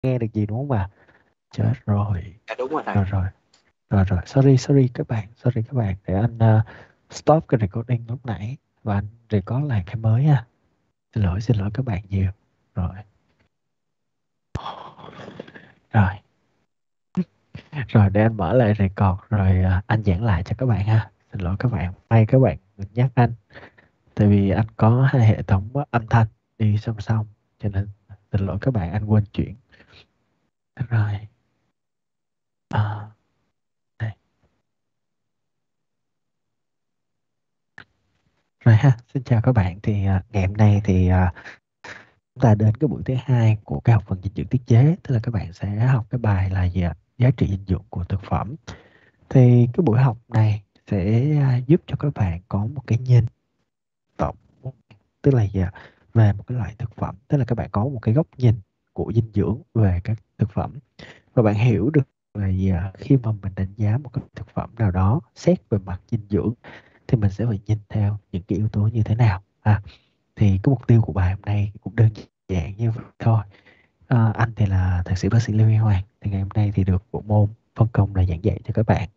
nghe được gì đúng không ạ? Chết rồi. Dạ đúng rồi thầy. Rồi rồi. Rồi, sorry các bạn, để anh stop cái recording lúc nãy và anh record lại cái mới ha. Xin lỗi các bạn nhiều. Rồi, rồi, rồi để anh mở lại record rồi anh giảng lại cho các bạn ha. Xin lỗi các bạn, may các bạn nhắc anh, tại vì anh có hai hệ thống âm thanh đi song song, cho nên xin lỗi các bạn, anh quên chuyển. Rồi, à, đây. Rồi ha, xin chào các bạn. Thì ngày hôm nay thì chúng ta đến cái buổi thứ hai của cái học phần dinh dưỡng tiết chế, tức là các bạn sẽ học cái bài là gì ạ? Giá trị dinh dưỡng của thực phẩm. Thì cái buổi học này sẽ giúp cho các bạn có một cái nhìn tổng, tức là gì ạ? Về một cái loại thực phẩm, tức là các bạn có một cái góc nhìn của dinh dưỡng về các thực phẩm, và bạn hiểu được là gì ạ? Khi mà mình đánh giá một cái thực phẩm nào đó xét về mặt dinh dưỡng thì mình sẽ phải nhìn theo những cái yếu tố như thế nào. Thì cái mục tiêu của bài hôm nay cũng đơn giản như vậy thôi. Anh thì là thạc sĩ bác sĩ Lê Huy Hoàng, thì ngày hôm nay thì được bộ môn phân công là giảng dạy cho các bạn.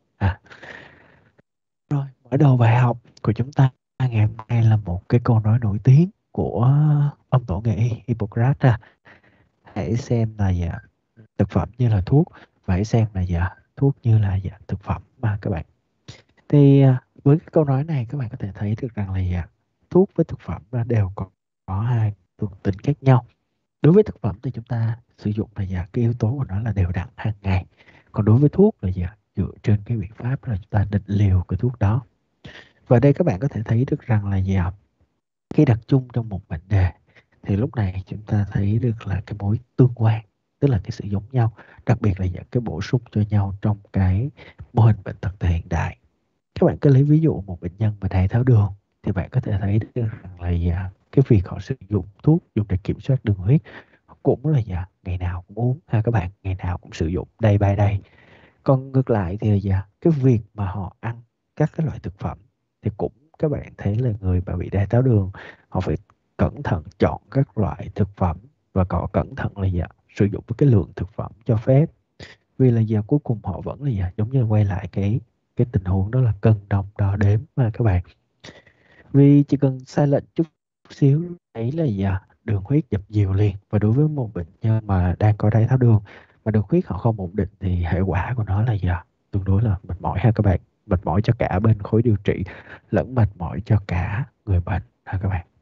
Rồi, mở đầu bài học của chúng ta ngày hôm nay là một cái câu nói nổi tiếng của ông tổ nghề y Hippocrates. Hãy xem là thực phẩm như là thuốc, và hãy xem là thuốc như là thực phẩm mà các bạn. Thì với cái câu nói này các bạn có thể thấy được rằng là thuốc với thực phẩm nó đều có hai thuộc tính khác nhau. Đối với thực phẩm thì chúng ta sử dụng là cái yếu tố của nó là đều đặn hàng ngày. Còn đối với thuốc là dựa trên cái biện pháp là chúng ta định liều cái thuốc đó. Và đây các bạn có thể thấy được rằng là cái đặc chung trong một bệnh đề thì lúc này chúng ta thấy được là cái mối tương quan, tức là cái sự giống nhau, đặc biệt là cái bổ sung cho nhau trong cái mô hình bệnh tật hiện đại. Các bạn cứ lấy ví dụ một bệnh nhân mà đái tháo đường thì bạn có thể thấy được rằng là cái việc họ sử dụng thuốc dùng để kiểm soát đường huyết cũng là ngày nào cũng uống ha các bạn, ngày nào cũng sử dụng day by day. Còn ngược lại thì là cái việc mà họ ăn các cái loại thực phẩm thì cũng các bạn thấy là người mà bị đái tháo đường họ phải cẩn thận chọn các loại thực phẩm, và họ cẩn thận là sử dụng với cái lượng thực phẩm cho phép, vì là cuối cùng họ vẫn là giống như quay lại cái tình huống đó là cân đong đo đếm mà các bạn. Vì chỉ cần sai lệch chút xíu ấy là đường huyết dập dìu liền, và đối với một bệnh nhân mà đang có đái tháo đường mà đường huyết họ không ổn định thì hệ quả của nó là tương đối là mệt mỏi ha các bạn, mệt mỏi cho cả bên khối điều trị lẫn mệt mỏi cho cả người bệnh ha các bạn.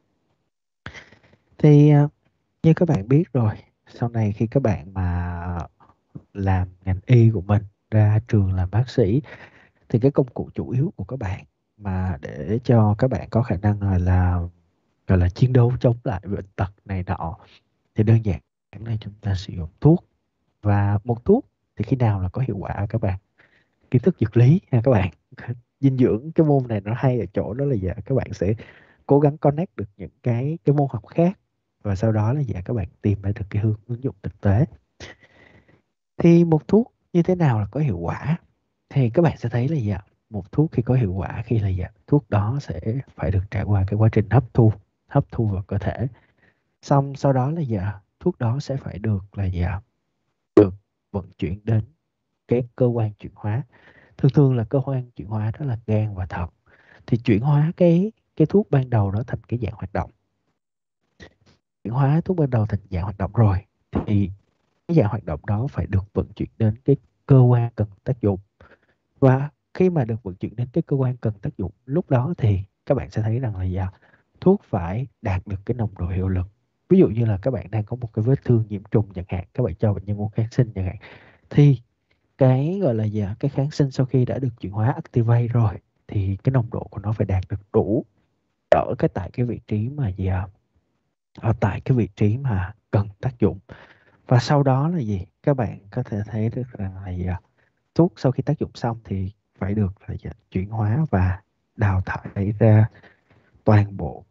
Thì như các bạn biết rồi, sau này khi các bạn mà làm ngành y của mình, ra trường làm bác sĩ, thì cái công cụ chủ yếu của các bạn mà để cho các bạn có khả năng là gọi là chiến đấu chống lại bệnh tật này nọ thì đơn giản là chúng ta sử dụng thuốc. Và một thuốc thì khi nào là có hiệu quả các bạn? Kiến thức dược lý nha các bạn. Dinh dưỡng cái môn này nó hay ở chỗ đó là các bạn sẽ cố gắng connect được những cái môn học khác, và sau đó là các bạn tìm ra được cái hướng ứng dụng thực tế. Thì một thuốc như thế nào là có hiệu quả? Thì các bạn sẽ thấy là một thuốc khi có hiệu quả khi là thuốc đó sẽ phải được trải qua cái quá trình hấp thu vào cơ thể. Xong sau đó là thuốc đó sẽ phải được là được vận chuyển đến cái cơ quan chuyển hóa. Thường thường là cơ quan chuyển hóa đó là gan và thận. Thì chuyển hóa cái thuốc ban đầu đó thành cái dạng hoạt động. Chuyển hóa thuốc ban đầu thành dạng hoạt động rồi thì cái dạng hoạt động đó phải được vận chuyển đến cái cơ quan cần tác dụng. Và khi mà được vận chuyển đến cái cơ quan cần tác dụng, lúc đó thì các bạn sẽ thấy rằng là thuốc phải đạt được cái nồng độ hiệu lực. Ví dụ như là các bạn đang có một cái vết thương nhiễm trùng chẳng hạn, các bạn cho bệnh nhân uống kháng sinh chẳng hạn, thì cái gọi là cái kháng sinh sau khi đã được chuyển hóa activate rồi thì cái nồng độ của nó phải đạt được đủ ở tại cái vị trí mà ở tại cái vị trí mà cần tác dụng. Và sau đó là các bạn có thể thấy được rằng là thuốc sau khi tác dụng xong thì phải được là chuyển hóa và đào thải ra toàn bộ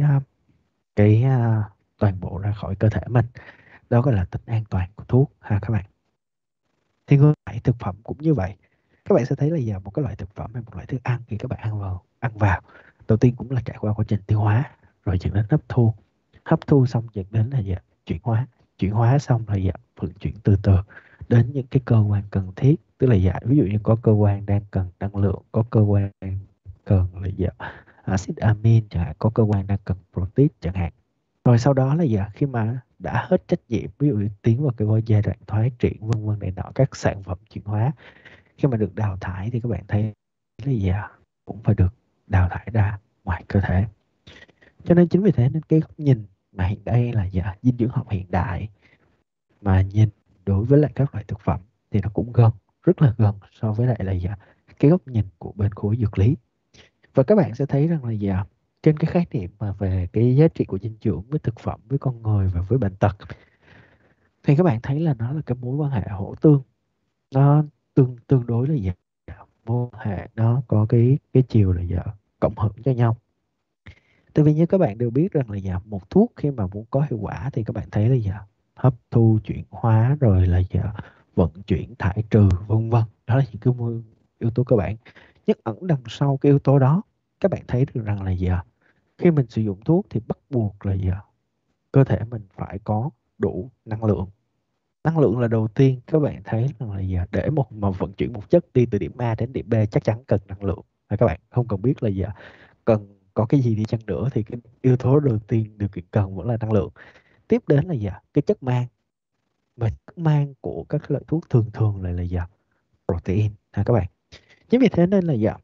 cái toàn bộ ra khỏi cơ thể mình. Đó gọi là tính an toàn của thuốc ha các bạn. Thì ngược lại thực phẩm cũng như vậy. Các bạn sẽ thấy là một cái loại thực phẩm hay một loại thức ăn khi các bạn ăn vào đầu tiên cũng là trải qua quá trình tiêu hóa rồi dẫn đến hấp thu xong dẫn đến là chuyển hóa. chuyển hóa xong là dạ vận chuyển từ từ đến những cái cơ quan cần thiết, tức là dạ ví dụ như có cơ quan đang cần năng lượng, có cơ quan cần là dạ axit amin chẳng hạn, có cơ quan đang cần protein chẳng hạn. Rồi sau đó là dạ khi mà đã hết trách nhiệm, ví dụ như tiến vào cái giai đoạn thoái triển vân vân này nọ, các sản phẩm chuyển hóa khi mà được đào thải thì các bạn thấy là dạ cũng phải được đào thải ra ngoài cơ thể. Cho nên chính vì thế nên cái góc nhìn mà hiện đây là dạ dinh dưỡng học hiện đại mà nhìn đối với lại các loại thực phẩm thì nó cũng gần, rất là gần so với lại là dạ cái góc nhìn của bên khối dược lý. Và các bạn sẽ thấy rằng là dạ trên cái khái niệm mà về cái giá trị của dinh dưỡng với thực phẩm, với con người và với bệnh tật, thì các bạn thấy là nó là cái mối quan hệ hỗ tương, nó tương tương đối là dạ mối quan hệ nó có cái chiều là dạ cộng hưởng cho nhau. Tại vì như các bạn đều biết rằng là dạ một thuốc khi mà muốn có hiệu quả thì các bạn thấy là dạ hấp thu, chuyển hóa, rồi là dạ vận chuyển, thải trừ vân vân, đó là những cái yếu tố cơ bản. Nhưng ẩn đằng sau cái yếu tố đó, các bạn thấy được rằng là dạ khi mình sử dụng thuốc thì bắt buộc là dạ cơ thể mình phải có đủ năng lượng. Năng lượng là đầu tiên. Các bạn thấy rằng là dạ để mà vận chuyển một chất đi từ điểm A đến điểm B chắc chắn cần năng lượng. Và các bạn không cần biết là dạ cần có cái gì đi chăng nữa thì cái yếu tố đầu tiên điều kiện cần vẫn là năng lượng. Tiếp đến là dạ cái chất mang, và chất mang của các loại thuốc thường thường là dạ protein ha các bạn. Chính vì thế nên là dạ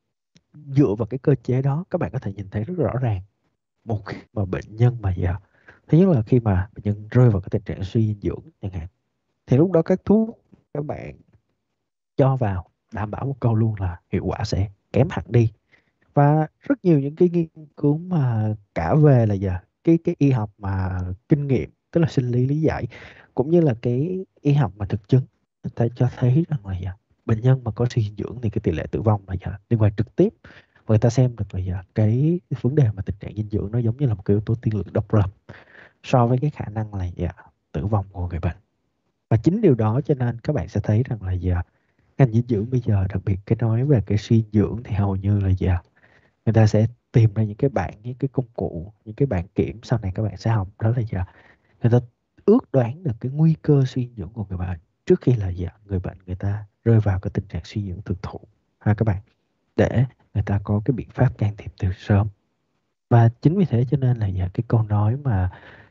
dựa vào cái cơ chế đó các bạn có thể nhìn thấy rất rõ ràng một khi mà bệnh nhân mà dạ thứ nhất là khi mà bệnh nhân rơi vào cái tình trạng suy dinh dưỡng chẳng hạn, thì lúc đó các thuốc các bạn cho vào đảm bảo một câu luôn là hiệu quả sẽ kém hẳn đi. Và rất nhiều những cái nghiên cứu mà cả về là giờ cái y học mà kinh nghiệm, tức là sinh lý lý giải, cũng như là cái y học mà thực chứng, người ta cho thấy rằng là dạ, bệnh nhân mà có suy dinh dưỡng thì cái tỷ lệ tử vong là dạ, liên quan trực tiếp. Và người ta xem được là dạ, cái vấn đề mà tình trạng dinh dưỡng nó giống như là một cái yếu tố tiên lượng độc lập so với cái khả năng là dạ, tử vong của người bệnh. Và chính điều đó cho nên các bạn sẽ thấy rằng là dạ, ngành dinh dưỡng bây giờ, đặc biệt cái nói về cái suy dinh dưỡng thì hầu như là dạ, người ta sẽ tìm ra những cái bảng, những cái công cụ, những cái bảng kiểm sau này các bạn sẽ học, đó là dạ người ta ước đoán được cái nguy cơ suy dinh dưỡng của người bệnh trước khi là dạ người bệnh người ta rơi vào cái tình trạng suy dinh dưỡng thực thụ ha các bạn, để người ta có cái biện pháp can thiệp từ sớm. Và chính vì thế cho nên là dạ cái câu nói mà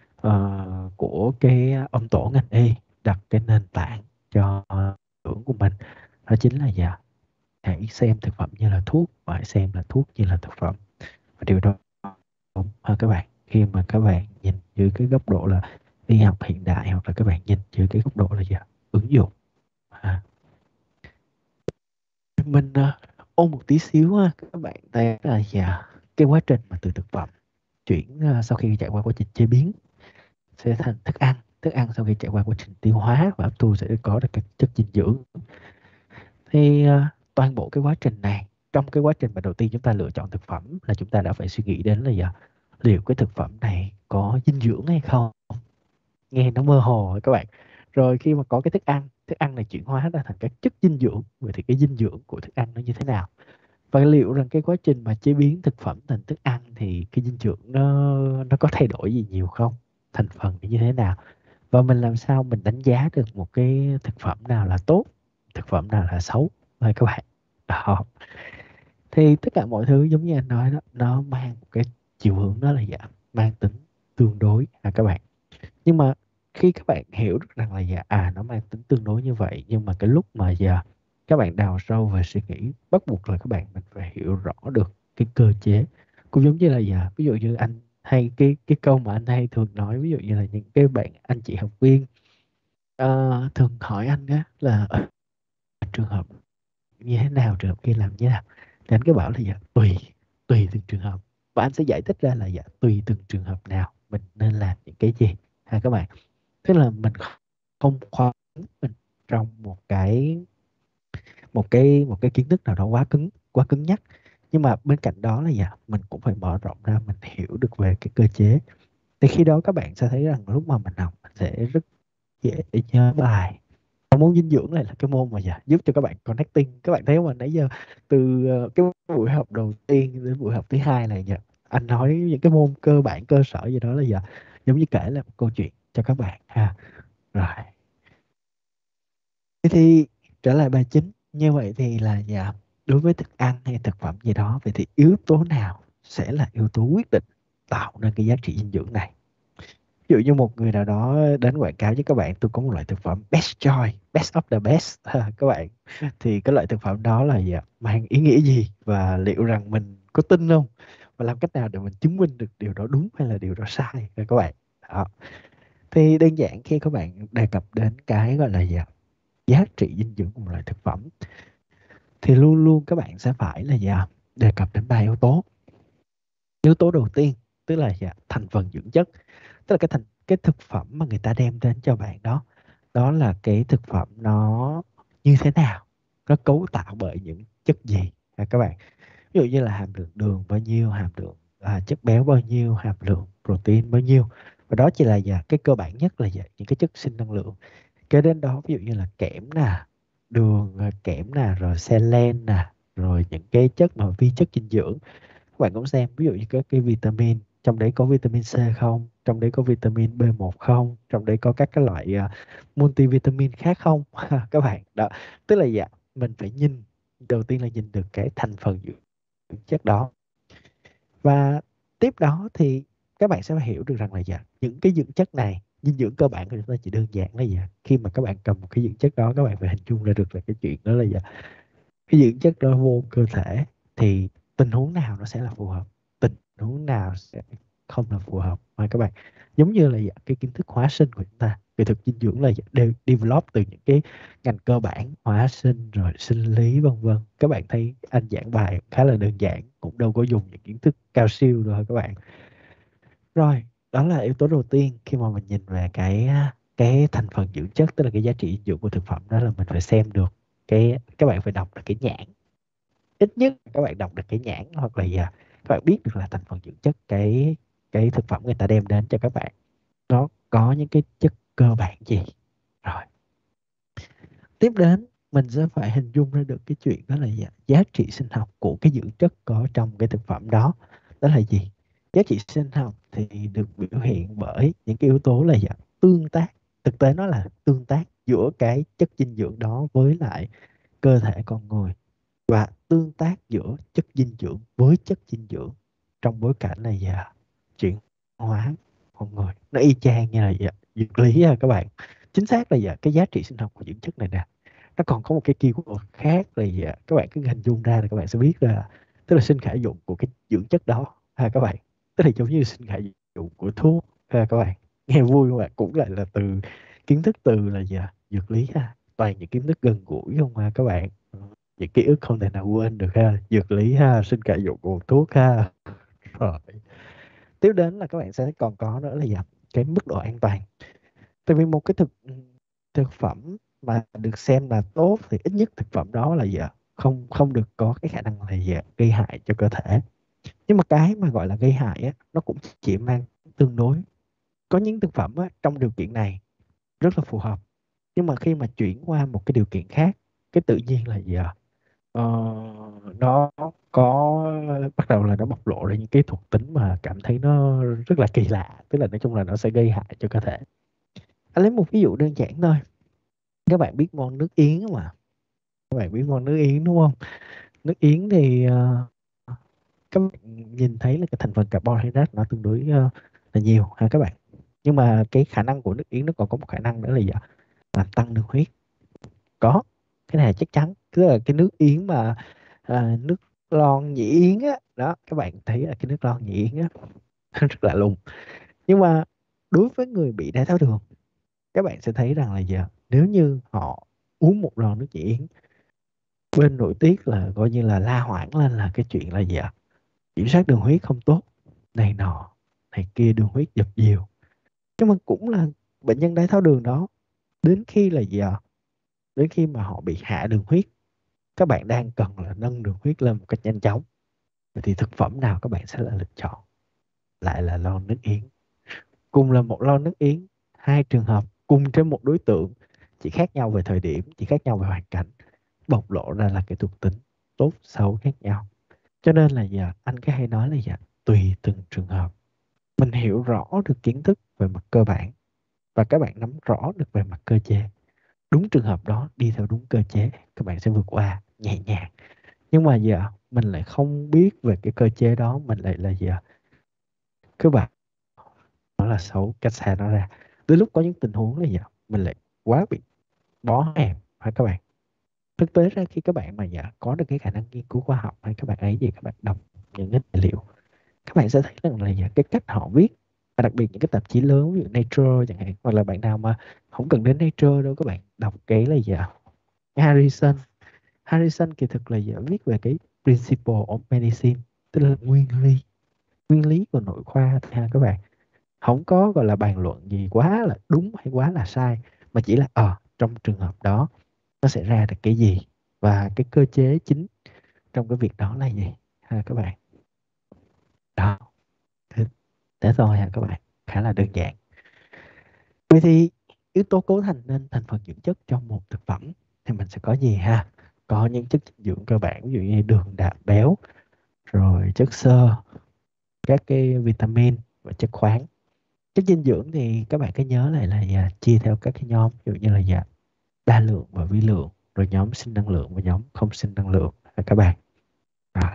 của cái ông tổ ngành y đặt cái nền tảng cho dưỡng của mình, đó chính là dạ hãy xem thực phẩm như là thuốc và hãy xem là thuốc như là thực phẩm. Và điều đó đúng ha các bạn, khi mà các bạn nhìn dưới cái góc độ là y học hiện đại, hoặc là các bạn nhìn dưới cái góc độ là gì ạ? Ứng dụng à. Mình ôn một tí xíu ha các bạn, thấy là dạ cái quá trình mà từ thực phẩm chuyển sau khi trải qua quá trình chế biến sẽ thành thức ăn, thức ăn sau khi trải qua quá trình tiêu hóa và hấp thu sẽ có được các chất dinh dưỡng. Thì toàn bộ cái quá trình này, trong cái quá trình mà đầu tiên chúng ta lựa chọn thực phẩm là chúng ta đã phải suy nghĩ đến là dạ, liệu cái thực phẩm này có dinh dưỡng hay không. Nghe nó mơ hồ rồi các bạn. Rồi khi mà có cái thức ăn này chuyển hóa ra thành các chất dinh dưỡng, vậy thì cái dinh dưỡng của thức ăn nó như thế nào, và liệu rằng cái quá trình mà chế biến thực phẩm thành thức ăn thì cái dinh dưỡng nó có thay đổi gì nhiều không, thành phần thì như thế nào, và mình làm sao mình đánh giá được một cái thực phẩm nào là tốt, thực phẩm nào là xấu thôi các bạn. Đó. Thì tất cả mọi thứ giống như anh nói đó, nó mang một cái chiều hướng đó là dạ mang tính tương đối các bạn. Nhưng mà khi các bạn hiểu được rằng là dạ nó mang tính tương đối như vậy, nhưng mà cái lúc mà giờ các bạn đào sâu về suy nghĩ, bắt buộc là các bạn mình phải hiểu rõ được cái cơ chế. Cũng giống như là dạ ví dụ như anh hay cái câu mà anh hay thường nói, ví dụ như là những cái bạn anh chị học viên thường hỏi anh á là trường hợp như thế nào, trường hợp kia làm như thế nào, thì anh cứ bảo là dạ tùy, tùy từng trường hợp. Và anh sẽ giải thích ra là dạ tùy từng trường hợp nào mình nên làm những cái gì ha các bạn. Tức là mình không khóa mình trong một cái kiến thức nào đó quá cứng nhắc, nhưng mà bên cạnh đó là dạ mình cũng phải mở rộng ra, mình hiểu được về cái cơ chế. Thì khi đó các bạn sẽ thấy rằng lúc mà mình học mình sẽ rất dễ để nhớ bài. Và môn dinh dưỡng này là cái môn mà dạ, giúp cho các bạn connecting. Các bạn thấy không, nãy giờ từ cái buổi học đầu tiên đến buổi học thứ hai này dạ, anh nói những cái môn cơ bản cơ sở gì đó là dạ giống như kể là một câu chuyện cho các bạn ha. Rồi, thế thì trở lại bài chính. Như vậy thì là dạ, đối với thức ăn hay thực phẩm gì đó, vậy thì yếu tố nào sẽ là yếu tố quyết định tạo nên cái giá trị dinh dưỡng này? Ví dụ như một người nào đó đến quảng cáo với các bạn, tôi có một loại thực phẩm best choice, best of the best các bạn, thì cái loại thực phẩm đó là gì ạ? Mang ý nghĩa gì, và liệu rằng mình có tin không, và làm cách nào để mình chứng minh được điều đó đúng hay là điều đó sai các bạn. Đó. Thì đơn giản khi các bạn đề cập đến cái gọi là gì ạ? Giá trị dinh dưỡng của một loại thực phẩm, thì luôn luôn các bạn sẽ phải là gì ạ? Đề cập đến ba yếu tố. Yếu tố đầu tiên tức là gì ạ? Thành phần dưỡng chất, tức là cái thực phẩm mà người ta đem đến cho bạn đó, đó là cái thực phẩm nó như thế nào, nó cấu tạo bởi những chất gì các bạn. Ví dụ như là hàm lượng đường bao nhiêu, hàm lượng chất béo bao nhiêu, hàm lượng protein bao nhiêu. Và đó chỉ là cái cơ bản nhất là những cái chất sinh năng lượng. Kế đến đó ví dụ như là kẽm nè, đường, kẽm nè, rồi selen nè, rồi những cái chất mà vi chất dinh dưỡng. Các bạn cũng xem ví dụ như cái vitamin, trong đấy có vitamin C không, trong đấy có vitamin B1 không, trong đấy có các cái loại multivitamin khác không các bạn. Đó, tức là mình phải nhìn, đầu tiên là nhìn được cái thành phần dưỡng chất đó. Và tiếp đó thì các bạn sẽ phải hiểu được rằng là những cái dưỡng chất này, dinh dưỡng cơ bản của chúng ta chỉ đơn giản là khi mà các bạn cầm một cái dưỡng chất đó, các bạn phải hình dung ra được là cái chuyện đó là cái dưỡng chất đó vô cơ thể thì tình huống nào nó sẽ là phù hợp, tình huống nào sẽ không là phù hợp các bạn. Giống như là cái kiến thức hóa sinh của chúng ta, kỹ thuật dinh dưỡng là đều develop từ những cái ngành cơ bản, hóa sinh rồi sinh lý vân vân. Các bạn thấy anh giảng bài khá là đơn giản, cũng đâu có dùng những kiến thức cao siêu đâu các bạn. Rồi, đó là yếu tố đầu tiên khi mà mình nhìn về cái thành phần dưỡng chất, tức là cái giá trị dinh dưỡng của thực phẩm, đó là mình phải xem được các bạn phải đọc được cái nhãn. Ít nhất các bạn đọc được cái nhãn, hoặc là các bạn biết được là thành phần dưỡng chất cái thực phẩm người ta đem đến cho các bạn nó có những cái chất cơ bản gì. Rồi, tiếp đến mình sẽ phải hình dung ra được cái chuyện đó là giá trị sinh học của cái dưỡng chất có trong cái thực phẩm đó. Đó là gì? Giá trị sinh học thì được biểu hiện bởi những cái yếu tố là tương tác. Thực tế nó là tương tác giữa cái chất dinh dưỡng đó với lại cơ thể con người, và tương tác giữa chất dinh dưỡng với chất dinh dưỡng trong bối cảnh là chuyển hóa con người. Nó y chang như là dược lý các bạn. Chính xác là cái giá trị sinh học của dưỡng chất này nè, nó còn có một cái keyword khác là các bạn cứ hình dung ra là các bạn sẽ biết là, tức là sinh khả dụng của cái dưỡng chất đó các bạn. Tức là giống như sinh khả dụng của thuốc các bạn. Nghe vui không ạ? Cũng lại là từ kiến thức từ là dược lý toàn những kiến thức gần gũi không các bạn. Những ký ức không thể nào quên được dược lý sinh khả dụng của thuốc Rồi, tiếp đến là các bạn sẽ còn có nữa là cái mức độ an toàn. Tại vì một cái thực phẩm mà được xem là tốt thì ít nhất thực phẩm đó là không không được có cái khả năng là gây hại cho cơ thể. Nhưng mà cái mà gọi là gây hại nó cũng chỉ mang tương đối. Có những thực phẩm trong điều kiện này rất là phù hợp, nhưng mà khi mà chuyển qua một cái điều kiện khác, cái tự nhiên là Ờ, nó có bắt đầu là nó bộc lộ ra những cái thuộc tính mà cảm thấy nó rất là kỳ lạ, tức là nói chung là nó sẽ gây hại cho cơ thể. Anh lấy một ví dụ đơn giản thôi. Các bạn biết món nước yến không ạ? Các bạn biết món nước yến đúng không? Nước yến thì các bạn nhìn thấy là cái thành phần carbohydrate nó tương đối là nhiều các bạn. Nhưng mà cái khả năng của nước yến nó còn có một khả năng nữa là làm tăng đường huyết. Có, cái này là chắc chắn. Tức là cái nước yến mà nước lon nhĩ yến đó, các bạn thấy là cái nước lon nhĩ yến rất lạ lùng. Nhưng mà đối với người bị đái tháo đường, các bạn sẽ thấy rằng là nếu như họ uống một lon nước nhĩ yến, bên nội tiết là coi như là la hoảng lên là cái chuyện là kiểm soát đường huyết không tốt, này nọ này kia, đường huyết dập dìu. Nhưng mà cũng là bệnh nhân đái tháo đường đó, đến khi là đến khi mà họ bị hạ đường huyết, các bạn đang cần là nâng đường huyết lên một cách nhanh chóng. Vậy thì thực phẩm nào các bạn sẽ là lựa chọn? Lại là lon nước yến. Cùng là một lon nước yến, hai trường hợp cùng trên một đối tượng, chỉ khác nhau về thời điểm, chỉ khác nhau về hoàn cảnh, bộc lộ ra là cái thuộc tính tốt xấu khác nhau. Cho nên là anh cứ hay nói là tùy từng trường hợp. Mình hiểu rõ được kiến thức về mặt cơ bản, và các bạn nắm rõ được về mặt cơ chế. Đúng trường hợp đó, đi theo đúng cơ chế, các bạn sẽ vượt qua nhẹ nhàng. Nhưng mà giờ mình lại không biết về cái cơ chế đó, mình lại là giờ các bạn nó là xấu, cách xa nó ra. Tới lúc có những tình huống là giờ mình lại quá bị bó hẹp hả các bạn. Thực tế ra khi các bạn mà dạ có được cái khả năng nghiên cứu khoa học, hay các bạn ấy gì, các bạn đọc những cái tài liệu, các bạn sẽ thấy rằng là dạ, cái cách họ viết, và đặc biệt những cái tạp chí lớn ví dụ Nature chẳng hạn, hoặc là bạn nào mà không cần đến Nature đâu, các bạn đọc cái là dạ Harrison. Harrison kỳ thực là dạ viết về cái principle of medicine, tức là nguyên lý của nội khoa ha các bạn. Không có gọi là bàn luận gì quá là đúng hay quá là sai, mà chỉ là trong trường hợp đó nó sẽ ra được cái gì, và cái cơ chế chính trong cái việc đó là gì ha các bạn. Đó, thế, thế thôi ha các bạn, khá là đơn giản. Vậy thì yếu tố cấu thành nên thành phần dưỡng chất trong một thực phẩm thì mình sẽ có gì ha? Có những chất dinh dưỡng cơ bản, ví dụ như đường, đạm, béo, rồi chất xơ, các cái vitamin và chất khoáng. Chất dinh dưỡng thì các bạn cứ nhớ lại là chia theo các cái nhóm, ví dụ như là đa lượng và vi lượng, rồi nhóm sinh năng lượng và nhóm không sinh năng lượng các bạn. Rồi,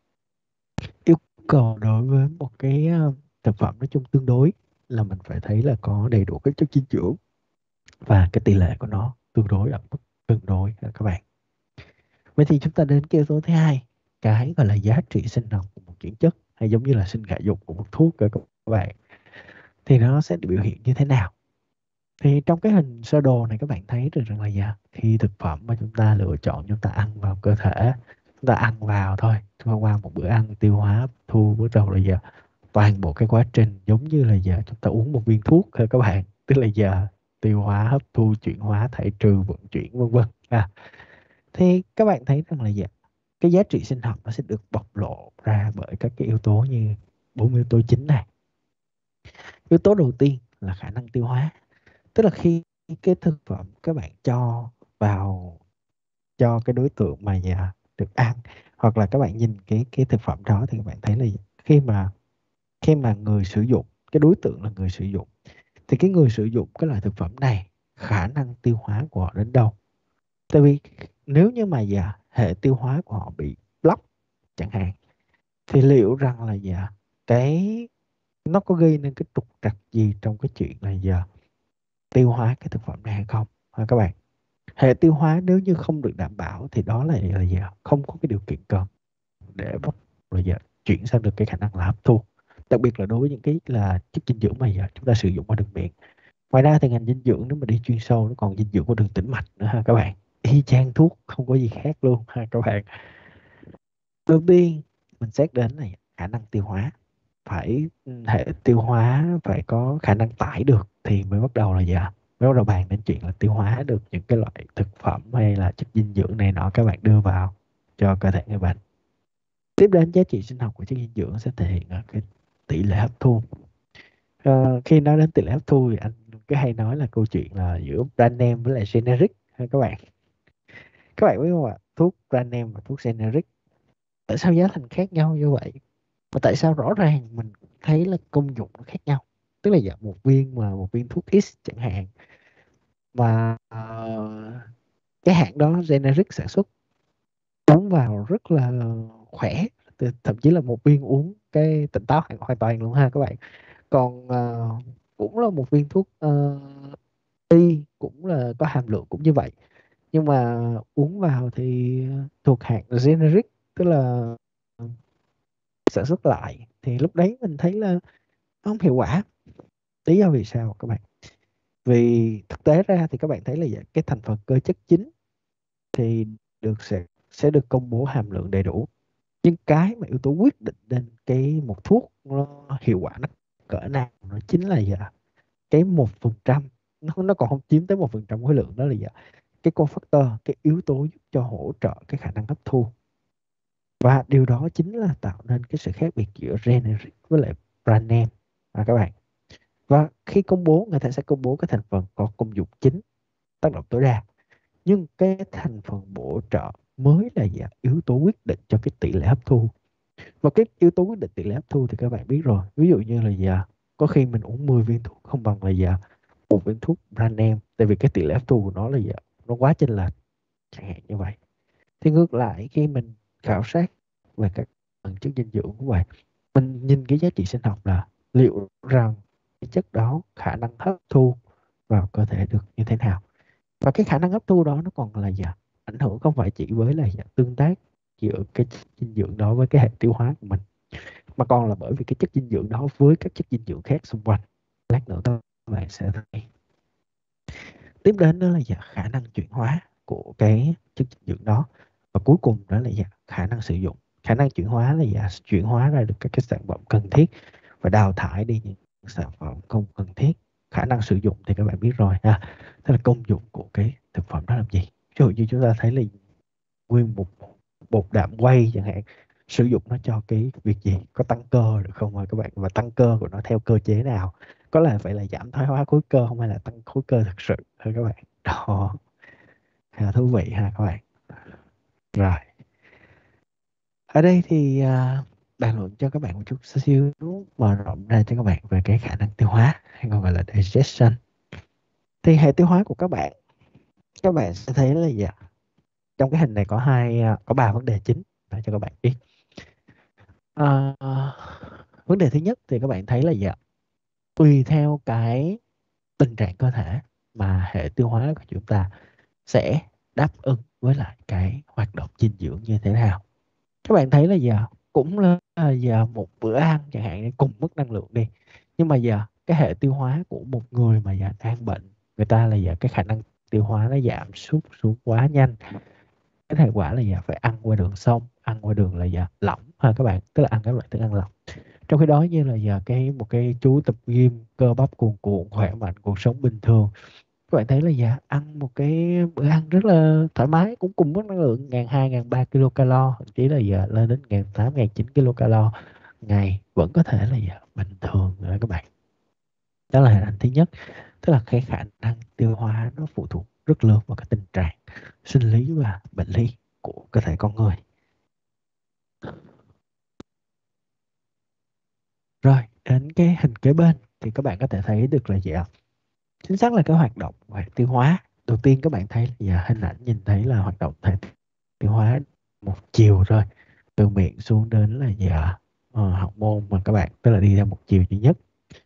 yêu cầu đối với một cái thực phẩm nói chung tương đối là mình phải thấy là có đầy đủ các chất dinh dưỡng, và cái tỷ lệ của nó tương đối ở mức tương đối các bạn. Vậy thì chúng ta đến cái yếu tố thứ hai, cái gọi là giá trị sinh học của một dưỡng chất, hay giống như là sinh khả dụng của một thuốc các bạn, thì nó sẽ được biểu hiện như thế nào? Thì trong cái hình sơ đồ này các bạn thấy được rằng là khi thực phẩm mà chúng ta lựa chọn, chúng ta ăn vào cơ thể, chúng ta ăn vào thôi, qua một bữa ăn tiêu hóa thu bắt đầu là toàn bộ cái quá trình giống như là chúng ta uống một viên thuốc thôi các bạn, tức là tiêu hóa, hấp thu, chuyển hóa, thải trừ, vận chuyển, vân vân. Thì các bạn thấy rằng là cái giá trị sinh học nó sẽ được bộc lộ ra bởi các cái yếu tố như bốn yếu tố chính này. Yếu tố đầu tiên là khả năng tiêu hóa, tức là khi cái thực phẩm các bạn cho vào cho cái đối tượng mà được ăn, hoặc là các bạn nhìn cái thực phẩm đó thì các bạn thấy là khi mà người sử dụng, cái đối tượng là người sử dụng, thì cái người sử dụng cái loại thực phẩm này, khả năng tiêu hóa của họ đến đâu? Tại vì nếu như mà hệ tiêu hóa của họ bị block chẳng hạn, thì liệu rằng là cái nó có gây nên cái trục trặc gì trong cái chuyện là tiêu hóa cái thực phẩm này hay không các bạn. Hệ tiêu hóa nếu như không được đảm bảo thì đó là không có cái điều kiện cần để bắt là chuyển sang được cái khả năng là hấp thu, đặc biệt là đối với những cái là chất dinh dưỡng mà chúng ta sử dụng qua đường miệng. Ngoài ra thì ngành dinh dưỡng nếu mà đi chuyên sâu, nó còn dinh dưỡng qua đường tĩnh mạch nữa ha các bạn, y chang thuốc, không có gì khác luôn ha các bạn. Đầu tiên mình xét đến là khả năng tiêu hóa, phải hệ tiêu hóa phải có khả năng tải được thì mới bắt đầu là mới bắt đầu bàn đến chuyện là tiêu hóa được những cái loại thực phẩm hay là chất dinh dưỡng này nọ các bạn đưa vào cho cơ thể người bệnh. Tiếp đến giá trị sinh học của chất dinh dưỡng sẽ thể hiện ở cái tỷ lệ hấp thu. Khi nói đến tỷ lệ hấp thu thì anh cứ hay nói là câu chuyện là giữa brand name với lại generic ha các bạn. Các bạn biết không ạ, thuốc brand name và thuốc generic, tại sao giá thành khác nhau như vậy, và tại sao rõ ràng mình thấy là công dụng nó khác nhau? Tức là một viên mà một viên thuốc X chẳng hạn, và cái hãng đó generic sản xuất, uống vào rất là khỏe, thậm chí là một viên uống cái tỉnh táo hoàn toàn luôn ha các bạn. Còn cũng là một viên thuốc y, cũng là có hàm lượng cũng như vậy, nhưng mà uống vào thì thuộc hãng generic, tức là sản xuất lại, thì lúc đấy mình thấy là nó không hiệu quả. Lý do vì sao các bạn? Vì thực tế ra thì các bạn thấy là cái thành phần cơ chất chính thì sẽ được công bố hàm lượng đầy đủ, nhưng cái mà yếu tố quyết định nên cái một thuốc nó hiệu quả nó cỡ nào, nó chính là cái 1%, nó còn không chiếm tới 1% khối lượng, đó là cái cofactor, cái yếu tố giúp cho hỗ trợ cái khả năng hấp thu. Và điều đó chính là tạo nên cái sự khác biệt giữa generic với lại brand name các bạn. Và khi công bố, người ta sẽ công bố cái thành phần có công dụng chính, tác động tối đa, nhưng cái thành phần bổ trợ mới là yếu tố quyết định cho cái tỷ lệ hấp thu. Và cái yếu tố quyết định tỷ lệ hấp thu thì các bạn biết rồi, ví dụ như là có khi mình uống 10 viên thuốc không bằng là một viên thuốc brand name, tại vì cái tỷ lệ hấp thu của nó là gì ạ? Nó quá chênh lệch, chẳng hạn như vậy. Thì ngược lại khi mình khảo sát về các phần chất dinh dưỡng của bạn, mình nhìn cái giá trị sinh học là liệu rằng cái chất đó khả năng hấp thu vào cơ thể được như thế nào. Và cái khả năng hấp thu đó nó còn là gì ạ? Ảnh hưởng không phải chỉ với là gì ạ? Tương tác giữa cái chất dinh dưỡng đó với cái hệ tiêu hóa của mình, mà còn là bởi vì cái chất dinh dưỡng đó với các chất dinh dưỡng khác xung quanh. Lát nữa các bạn sẽ thấy. Tiếp đến đó là gì ạ? Khả năng chuyển hóa của cái chất dinh dưỡng đó, và cuối cùng đó là gì ạ? Khả năng sử dụng. Khả năng chuyển hóa là gì ạ? Chuyển hóa ra được các cái sản phẩm cần thiết và đào thải đi những sản phẩm không cần thiết. Khả năng sử dụng thì các bạn biết rồi ha, tức là công dụng của cái thực phẩm đó làm gì. Ví dụ như chúng ta thấy là nguyên một bột đạm quay chẳng hạn, sử dụng nó cho cái việc gì, có tăng cơ được không các bạn, và tăng cơ của nó theo cơ chế nào, có là phải là giảm thoái hóa khối cơ không hay là tăng khối cơ thực sự thôi các bạn. Đó là thú vị ha các bạn. Rồi ở đây thì bàn luận cho các bạn một chút xíu, mở rộng ra cho các bạn về cái khả năng tiêu hóa hay còn gọi là digestion. Thì hệ tiêu hóa của các bạn sẽ thấy là gì ạ? Trong cái hình này có ba vấn đề chính để cho các bạn biết. À, vấn đề thứ nhất thì các bạn thấy là gì ạ? Tùy theo cái tình trạng cơ thể mà hệ tiêu hóa của chúng ta sẽ đáp ứng với lại cái hoạt động dinh dưỡng như thế nào. Các bạn thấy là giờ cũng là giờ một bữa ăn chẳng hạn như cùng mức năng lượng đi, nhưng mà giờ cái hệ tiêu hóa của một người mà giờ đang bệnh, người ta là giờ cái khả năng tiêu hóa nó giảm sút xuống quá nhanh. Cái hệ quả là giờ phải ăn qua đường sông, ăn qua đường là giờ lỏng ha các bạn, tức là ăn các loại thức ăn lỏng. Trong khi đó như là giờ một cái chú tập gym cơ bắp cuồn cuộn khỏe mạnh, cuộc sống bình thường, các bạn thấy là dạ ăn một cái bữa ăn rất là thoải mái, cũng cùng mức năng lượng 1.200 1.300 kcal, thậm chí là giờ lên đến 1.800 1.900 kcal ngày, vẫn có thể là dạ bình thường rồi các bạn. Đó là hình ảnh thứ nhất, tức là cái khả năng tiêu hóa nó phụ thuộc rất lớn vào cái tình trạng sinh lý và bệnh lý của cơ thể con người. Rồi đến cái hình kế bên thì các bạn có thể thấy được là gì ạ? Chính xác là cái hoạt động về tiêu hóa. Đầu tiên các bạn thấy là hình ảnh nhìn thấy là hoạt động thể tiêu hóa một chiều rồi, từ miệng xuống đến là hậu môn mà các bạn, tức là đi ra một chiều duy nhất.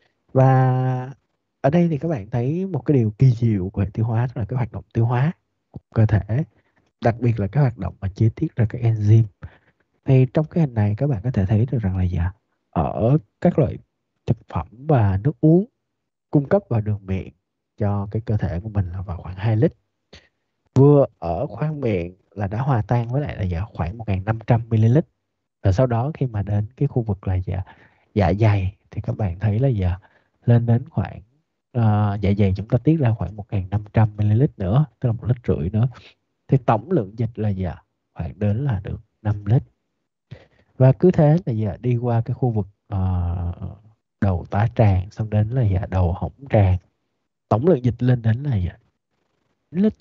Và ở đây thì các bạn thấy một cái điều kỳ diệu của hệ tiêu hóa, đó là cái hoạt động tiêu hóa của cơ thể, đặc biệt là cái hoạt động mà chế tiết ra các enzyme. Thì trong cái hình này các bạn có thể thấy được rằng là ở các loại thực phẩm và nước uống cung cấp vào đường miệng cho cái cơ thể của mình là vào khoảng 2 lít, vừa ở khoang miệng là đã hòa tan với lại là khoảng 1.500 ml. Và sau đó khi mà đến cái khu vực là dạ dày thì các bạn thấy là lên đến khoảng dạ dày chúng ta tiết ra khoảng 1.500 ml nữa, tức là 1,5 lít nữa. Thì tổng lượng dịch là khoảng đến là được 5 lít. Và cứ thế là đi qua cái khu vực đầu tá tràng, xong đến là đầu hõng tràng, tổng lượng dịch lên đến là 9 lít.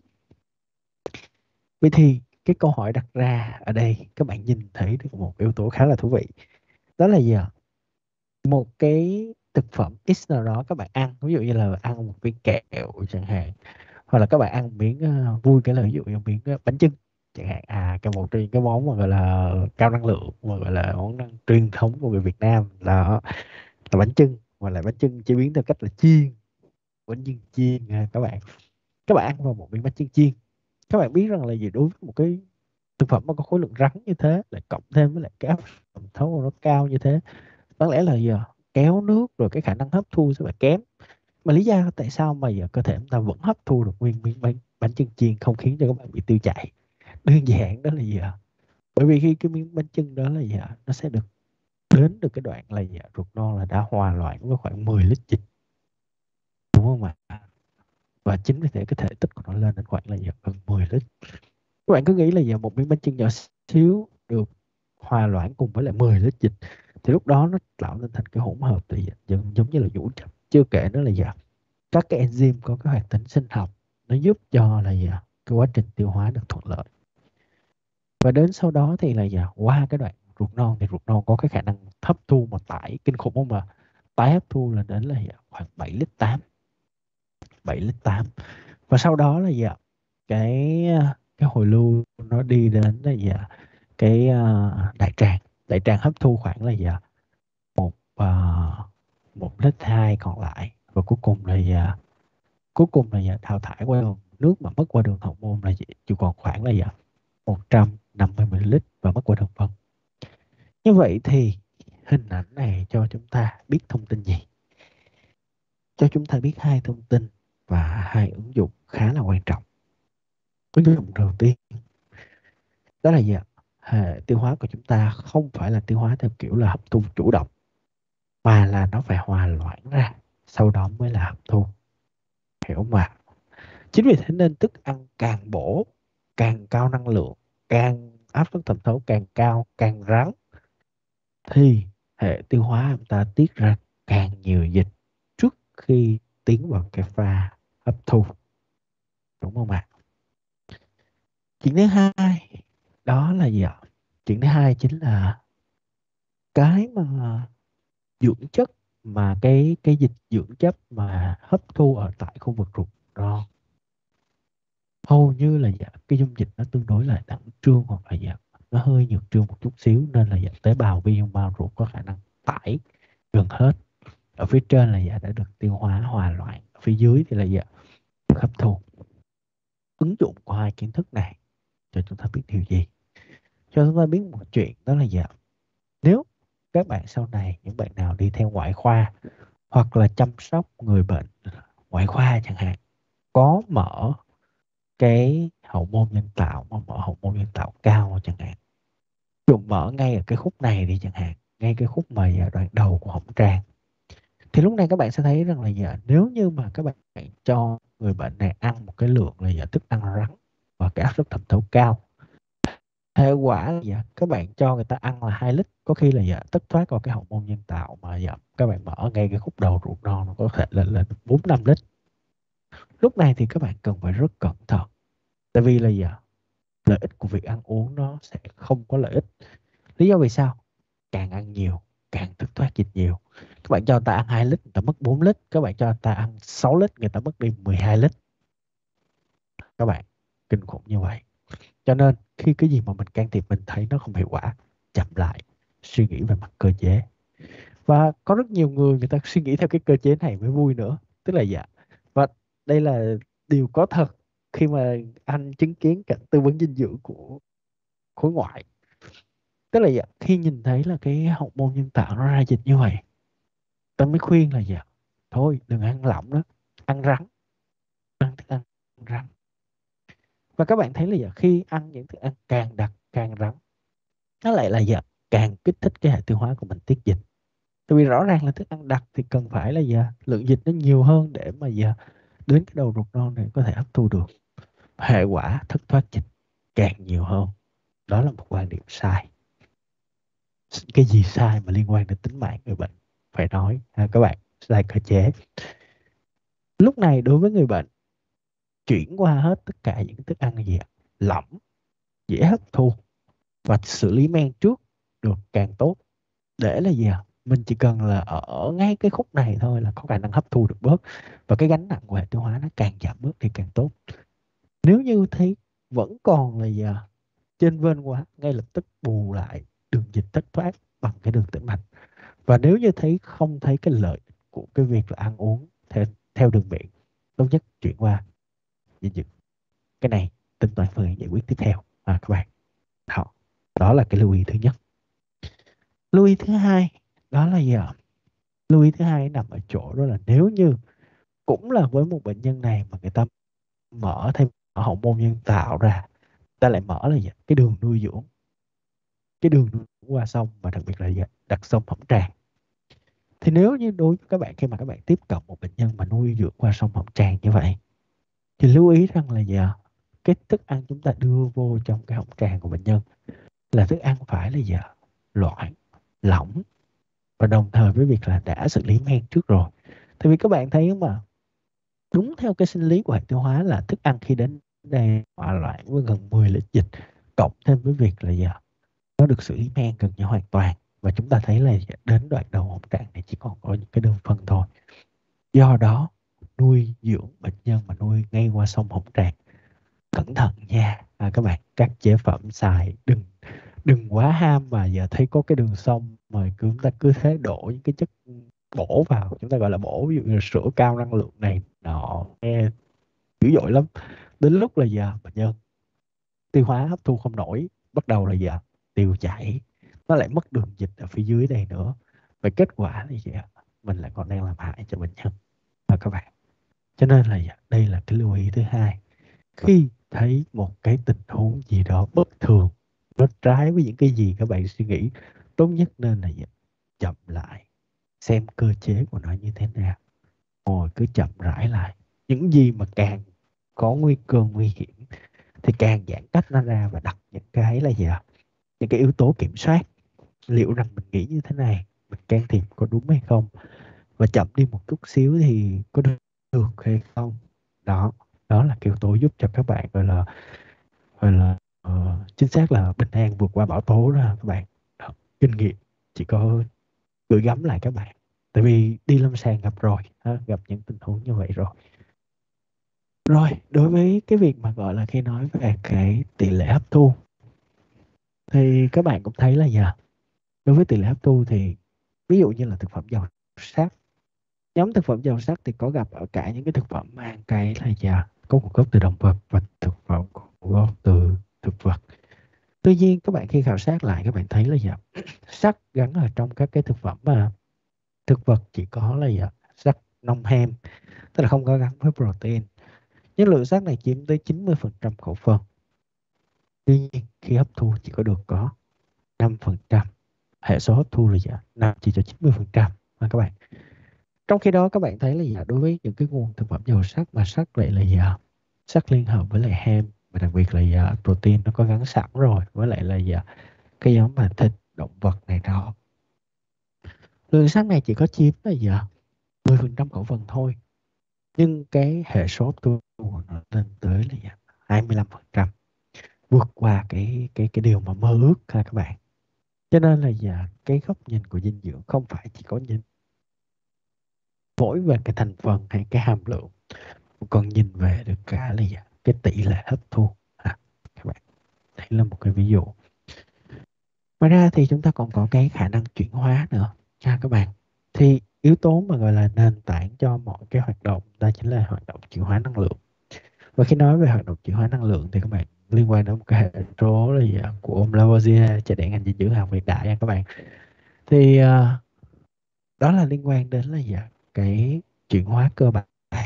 Vậy thì cái câu hỏi đặt ra ở đây các bạn nhìn thấy được một yếu tố khá là thú vị. Đó là gì ạ? Một cái thực phẩm X nào đó các bạn ăn, ví dụ như là ăn một viên kẹo chẳng hạn, hoặc là các bạn ăn một miếng vui cái là ví dụ như miếng bánh chưng chẳng hạn, cái một trong những cái món mà gọi là cao năng lượng, mà gọi là món ăn truyền thống của người Việt Nam là bánh chưng, hoặc là bánh chưng chế biến theo cách là chiên, bánh chưng chiên các bạn ăn vào một miếng bánh chưng chiên, các bạn biết rằng là gì, đối với một cái thực phẩm mà có khối lượng rắn như thế, lại cộng thêm với lại cái áp suất thấu nó cao như thế, đáng lẽ là kéo nước rồi cái khả năng hấp thu sẽ phải kém. Mà lý do tại sao mà cơ thể chúng ta vẫn hấp thu được nguyên miếng bánh chưng chiên, không khiến cho các bạn bị tiêu chảy? Đơn giản đó là bởi vì khi cái miếng bánh chưng đó là nó sẽ được đến được cái đoạn là ruột non là đã hòa loãng với khoảng 10 lít dịch, đúng không ạ? Và chính vì thế cái thể tích của nó lên đến khoảng là gần 10 lít. Các bạn cứ nghĩ là một miếng bánh chưng nhỏ xíu được hòa loãng cùng với lại 10 lít dịch, thì lúc đó nó tạo nên thành cái hỗn hợp thì giống như là vũ trụ. Chưa kể nữa là các cái enzyme có cái hoạt tính sinh học, nó giúp cho là cái quá trình tiêu hóa được thuận lợi. Và đến sau đó thì là qua cái đoạn ruột non thì ruột non có cái khả năng hấp thu một tải kinh khủng không, mà tái hấp thu là đến là khoảng 7 lít 8. 7 lít 8. Và sau đó là gì ạ? cái cái hồi lưu nó đi đến là gì ạ? Cái đại tràng hấp thu khoảng là gì ạ? một à, 1 lít 2 còn lại, và cuối cùng là gì ạ? Cuối cùng là gì ạ? Đào thải qua đường nước mà mất qua đường hậu môn là chỉ còn khoảng là gì ạ? 150 ml và mất qua đường phân. Như vậy thì hình ảnh này cho chúng ta biết thông tin gì? Cho chúng ta biết hai thông tin và hai ứng dụng khá là quan trọng. Ứng dụng đầu tiên đó là gì ạ? Hệ tiêu hóa của chúng ta không phải là tiêu hóa theo kiểu là hấp thu chủ động, mà là nó phải hòa loãng ra, sau đó mới là hấp thu. Hiểu không ạ? Chính vì thế nên thức ăn càng bổ, càng cao năng lượng, càng áp suất thẩm thấu càng cao, càng rắn, thì hệ tiêu hóa chúng ta tiết ra càng nhiều dịch trước khi tiến vào cái pha hấp thu. Đúng không ạ? Chuyện thứ hai đó là gì ạ? Chuyện thứ hai chính là cái mà dưỡng chất, mà cái dịch dưỡng chất mà hấp thu ở tại khu vực ruột non, hầu như là dạ, cái dung dịch nó tương đối là đẳng trương, hoặc là dạ, nó hơi nhược trương một chút xíu, nên là dạ, tế bào vi dung mao ruột có khả năng tải gần hết. Ở phía trên là dạ đã được tiêu hóa hòa loạn, ở phía dưới thì là dạ được hấp thu. Ứng dụng của hai kiến thức này cho chúng ta biết điều gì? Cho chúng ta biết một chuyện đó là dạ, nếu các bạn sau này, những bạn nào đi theo ngoại khoa hoặc là chăm sóc người bệnh ngoại khoa chẳng hạn, có mở cái hậu môn nhân tạo, mà mở hậu môn nhân tạo cao chẳng hạn, dùng mở ngay ở cái khúc này đi chẳng hạn, ngay cái khúc mà đoạn đầu của hõm tràng, thì lúc này các bạn sẽ thấy rằng là nếu như mà các bạn cho người bệnh này ăn một cái lượng là thức ăn rắn và cái áp suất thẩm thấu cao, hệ quả là các bạn cho người ta ăn là 2 lít, có khi là tất thoát vào cái hậu môn nhân tạo mà các bạn mở ngay cái khúc đầu ruột non, nó có thể lên 4-5 lít. Lúc này thì các bạn cần phải rất cẩn thận, tại vì là lợi ích của việc ăn uống nó sẽ không có lợi ích. Lý do vì sao? Càng ăn nhiều càng thất thoát dịch nhiều. Các bạn cho người ta ăn 2 lít, người ta mất 4 lít. Các bạn cho người ta ăn 6 lít, người ta mất đi 12 lít. Các bạn, kinh khủng như vậy. Cho nên khi cái gì mà mình can thiệp mình thấy nó không hiệu quả, chậm lại, suy nghĩ về mặt cơ chế. Và có rất nhiều người, người ta suy nghĩ theo cái cơ chế này mới vui nữa. Tức là và đây là điều có thật khi mà anh chứng kiến cả tư vấn dinh dưỡng của khối ngoại. Tức là khi nhìn thấy là cái hậu môn nhân tạo nó ra dịch như vậy, ta mới khuyên là thôi đừng ăn lỏng đó, ăn rắn, ăn thức ăn rắn. Và các bạn thấy là khi ăn những thức ăn càng đặc càng rắn, nó lại là càng kích thích cái hệ tiêu hóa của mình tiết dịch. Tại vì rõ ràng là thức ăn đặc thì cần phải là lượng dịch nó nhiều hơn để mà đến cái đầu ruột non này có thể hấp thu được. Hệ quả thất thoát dịch càng nhiều hơn. Đó là một quan điểm sai. Cái gì sai mà liên quan đến tính mạng người bệnh phải nói ha, các bạn, sai cơ chế. Lúc này đối với người bệnh, chuyển qua hết tất cả những thức ăn gì lỏng, dễ hấp thu và xử lý men trước được càng tốt, để là mình chỉ cần là ở ngay cái khúc này thôi là có khả năng hấp thu được bớt, và cái gánh nặng của hệ tiêu hóa nó càng giảm bớt thì càng tốt. Nếu như thấy vẫn còn là trên vên quá, ngay lập tức bù lại đường dịch thất thoát bằng cái đường tĩnh mạch. Và nếu như không thấy cái lợi của cái việc là ăn uống theo đường miệng, tốt nhất chuyển qua dinh dưỡng. Cái này tính toán phương án giải quyết tiếp theo các bạn. Đó là cái lưu ý thứ nhất. Lưu ý thứ hai đó là gì ạ? Lưu ý thứ hai nằm ở chỗ đó là nếu như cũng là với một bệnh nhân này mà người ta mở thêm hậu môn nhân tạo ra, ta lại mở là gì? Cái đường nuôi dưỡng, cái đường nuôi dưỡng qua sông, và đặc biệt là đặt sông hõm tràng. Thì nếu như đối với các bạn, khi mà các bạn tiếp cận một bệnh nhân mà nuôi dưỡng qua sông hõm tràng như vậy, thì lưu ý rằng là cái thức ăn chúng ta đưa vô trong cái hõm tràng của bệnh nhân là thức ăn phải là loãng, lỏng, và đồng thời với việc là đã xử lý men trước rồi. Tại vì các bạn thấy mà đúng theo cái sinh lý của hệ tiêu hóa là thức ăn khi đến đây hòa loãng với gần 10 lít dịch, cộng thêm với việc là nó được xử lý men gần như hoàn toàn, và chúng ta thấy là đến đoạn đầu hỗn trạng này chỉ còn có những cái đơn phân thôi. Do đó nuôi dưỡng bệnh nhân mà nuôi ngay qua sông Hồng Trà, cẩn thận nha. Các bạn, các chế phẩm xài đừng đừng quá ham mà giờ thấy có cái đường sông mà chúng ta cứ thế đổ những cái chất bổ vào, chúng ta gọi là bổ, ví dụ như là sữa cao năng lượng này nọ, nghe dữ dội lắm. Đến lúc là giờ bệnh nhân tiêu hóa hấp thu không nổi, bắt đầu là giờ tiêu chảy, nó lại mất đường dịch ở phía dưới đây nữa, và kết quả là gì ạ? Mình lại còn đang làm hại cho bệnh nhân các bạn. Cho nên là đây là cái lưu ý thứ hai. Khi thấy một cái tình huống gì đó bất thường, nó trái với những cái gì các bạn suy nghĩ, tốt nhất nên là chậm lại, xem cơ chế của nó như thế nào, rồi cứ chậm rãi lại. Những gì mà càng có nguy cơ nguy hiểm thì càng giãn cách nó ra và đặt những cái là gì ạ? Những cái yếu tố kiểm soát, liệu rằng mình nghĩ như thế này, mình can thiệp có đúng hay không, và chậm đi một chút xíu thì có được hay không. Đó, đó là cái yếu tố giúp cho các bạn gọi là chính xác là bình an vượt qua bão tố đó các bạn. Đó, kinh nghiệm chỉ có gửi gắm lại các bạn, tại vì đi lâm sàng gặp rồi ha, gặp những tình huống như vậy rồi. Rồi, đối với cái việc mà gọi là khi nói về cái tỷ lệ hấp thu thì các bạn cũng thấy là đối với tỷ lệ hấp thu thì ví dụ như là thực phẩm giàu sắt, nhóm thực phẩm giàu sắt thì có gặp ở cả những cái thực phẩm mang cái là có nguồn gốc từ động vật và thực phẩm có nguồn gốc từ thực vật. Tuy nhiên các bạn khi khảo sát lại các bạn thấy là sắt gắn ở trong các cái thực phẩm mà thực vật chỉ có là sắt nông hem, tức là không có gắn với protein. Nhưng lượng sắt này chiếm tới 90% khẩu phần. Tuy nhiên khi hấp thu chỉ có được có 5%. Hệ số hấp thu là 5 chỉ cho 90% các bạn. Trong khi đó các bạn thấy là đối với những cái nguồn thực phẩm giàu sắt mà sắt lại là sắt liên hợp với lại hem, và đặc biệt là protein nó có gắn sẵn rồi, với lại là cái giống mà thịt động vật này đó, lượng sắt này chỉ có chiếm là 10% khẩu phần thôi, nhưng cái hệ số hấp thu của nó lên tới là 25%, vượt qua cái điều mà mơ ước ha các bạn. Cho nên là cái góc nhìn của dinh dưỡng không phải chỉ có nhìn mỗi về cái thành phần hay cái hàm lượng, còn nhìn về được cả là cái tỷ lệ hấp thu các bạn. Đây là một cái ví dụ. Ngoài ra thì chúng ta còn có cái khả năng chuyển hóa nữa nha các bạn. Thì yếu tố mà gọi là nền tảng cho mọi cái hoạt động đó chính là hoạt động chuyển hóa năng lượng. Và khi nói về hoạt động chuyển hóa năng lượng thì các bạn liên quan đến một cái hệ số là của ông Lavoisier, chạy đẻ ngành dinh dưỡng học hiện đại nha các bạn. Thì đó là liên quan đến là cái chuyển hóa cơ bản.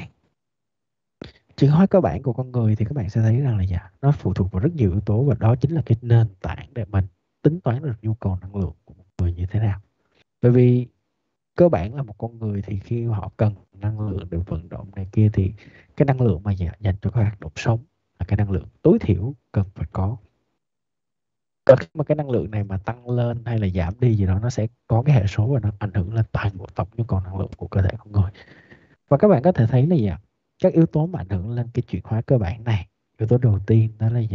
Chuyển hóa cơ bản của con người thì các bạn sẽ thấy rằng là nó phụ thuộc vào rất nhiều yếu tố, và đó chính là cái nền tảng để mình tính toán được nhu cầu năng lượng của một người như thế nào. Bởi vì cơ bản là một con người thì khi họ cần năng lượng để vận động này kia thì cái năng lượng mà dành cho các hoạt động sống là cái năng lượng tối thiểu cần phải có. Và khi mà cái năng lượng này mà tăng lên hay là giảm đi gì đó, nó sẽ có cái hệ số và nó ảnh hưởng lên toàn bộ tổng nhu cầu năng lượng của cơ thể con người. Và các bạn có thể thấy là các yếu tố mà ảnh hưởng lên cái chuyển hóa cơ bản này. Yếu tố đầu tiên đó là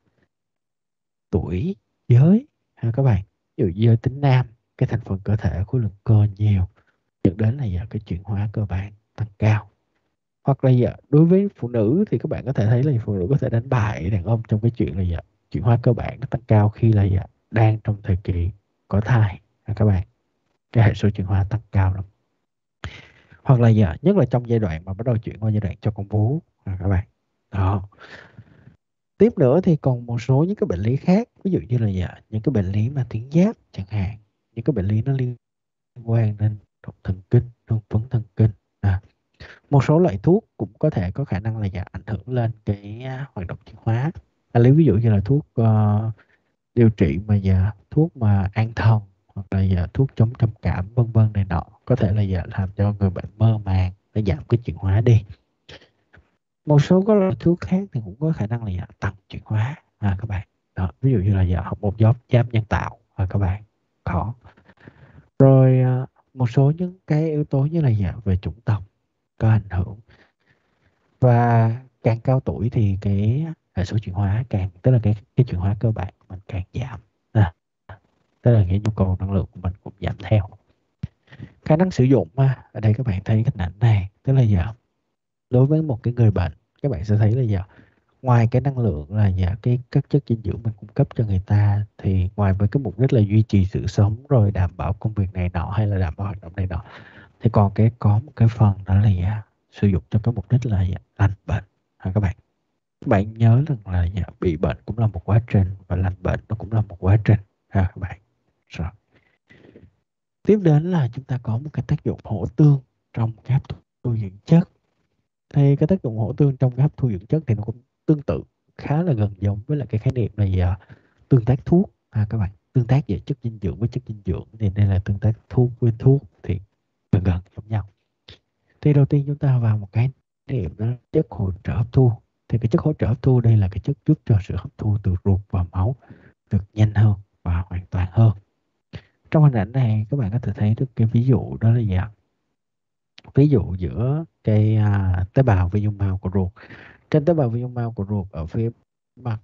tuổi, giới ha các bạn. Ví dụ giới tính nam, cái thành phần cơ thể khối lượng cơ nhiều, dẫn đến là cái chuyển hóa cơ bản tăng cao. Hoặc là đối với phụ nữ thì các bạn có thể thấy là phụ nữ có thể đánh bại đàn ông trong cái chuyện là chuyển hóa cơ bản nó tăng cao khi là đang trong thời kỳ có thai ha các bạn. Cái hệ số chuyển hóa tăng cao lắm. Hoặc là nhất là trong giai đoạn mà bắt đầu chuyển qua giai đoạn cho con bú các bạn. Đó. Tiếp nữa thì còn một số những cái bệnh lý khác, ví dụ như là những cái bệnh lý mà tuyến giáp chẳng hạn, những cái bệnh lý nó liên quan đến độc thần kinh, hưng phấn thần kinh. Một số loại thuốc cũng có thể có khả năng là ảnh hưởng lên cái hoạt động chuyển hóa. Lấy ví dụ như là thuốc điều trị mà thuốc mà an thần, hoặc là thuốc chống trầm cảm vân vân này nọ, có thể là làm cho người bệnh mơ màng, để giảm cái chuyển hóa đi. Một số các loại thuốc khác thì cũng có khả năng là tăng chuyển hóa các bạn. Đó, ví dụ như là học một giáp nhân tạo các bạn có. Rồi một số những cái yếu tố như là về chủng tộc có ảnh hưởng. Và càng cao tuổi thì cái hệ số chuyển hóa càng, tức là cái chuyển hóa cơ bản của mình càng giảm, tức là cái nhu cầu năng lượng của mình cũng giảm theo. Khả năng sử dụng ở đây các bạn thấy cái ảnh này, tức là đối với một cái người bệnh, các bạn sẽ thấy là gì ạ? Ngoài cái năng lượng là cái các chất dinh dưỡng mình cung cấp cho người ta, thì ngoài với cái mục đích là duy trì sự sống rồi đảm bảo công việc này nọ hay là đảm bảo hoạt động này nọ, thì còn có một cái phần đó là sử dụng cho cái mục đích là lành bệnh các bạn. Các bạn nhớ rằng là bị bệnh cũng là một quá trình, và lành bệnh nó cũng là một quá trình các bạn. Rồi. Tiếp đến là chúng ta có một cái tác dụng hỗ tương trong cái hấp thu dưỡng chất. Thì cái tác dụng hỗ tương trong cái hấp thu dưỡng chất thì nó cũng tương tự, khá là gần giống với lại cái khái niệm là tương tác thuốc các bạn. Tương tác giữa chất dinh dưỡng với chất dinh dưỡng, thì đây là tương tác thuốc với thuốc, thì gần gần giống nhau. Thì đầu tiên chúng ta vào một cái niệm đó là chất hỗ trợ hấp thu. Thì cái chất hỗ trợ hấp thu đây là cái chất giúp cho sự hấp thu từ ruột vào máu được nhanh hơn và hoàn toàn hơn. Trong hình ảnh này các bạn có thể thấy được cái ví dụ đó là gì ạ? Ví dụ giữa cái tế bào vi dung mao của ruột. Trên tế bào vi dung mao của ruột ở phía mặt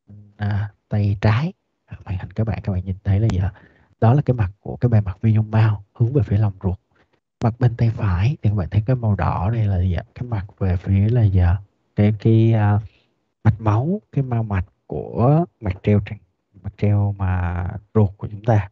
tay trái màn hình các bạn nhìn thấy là gì ạ? Đó là cái mặt của cái bề mặt vi dung mao hướng về phía lòng ruột. Mặt bên tay phải thì các bạn thấy cái màu đỏ đây là gì ạ? Cái mặt về phía là gì ạ? Cái mạch máu, cái mao mạch của mạch treo mà ruột của chúng ta.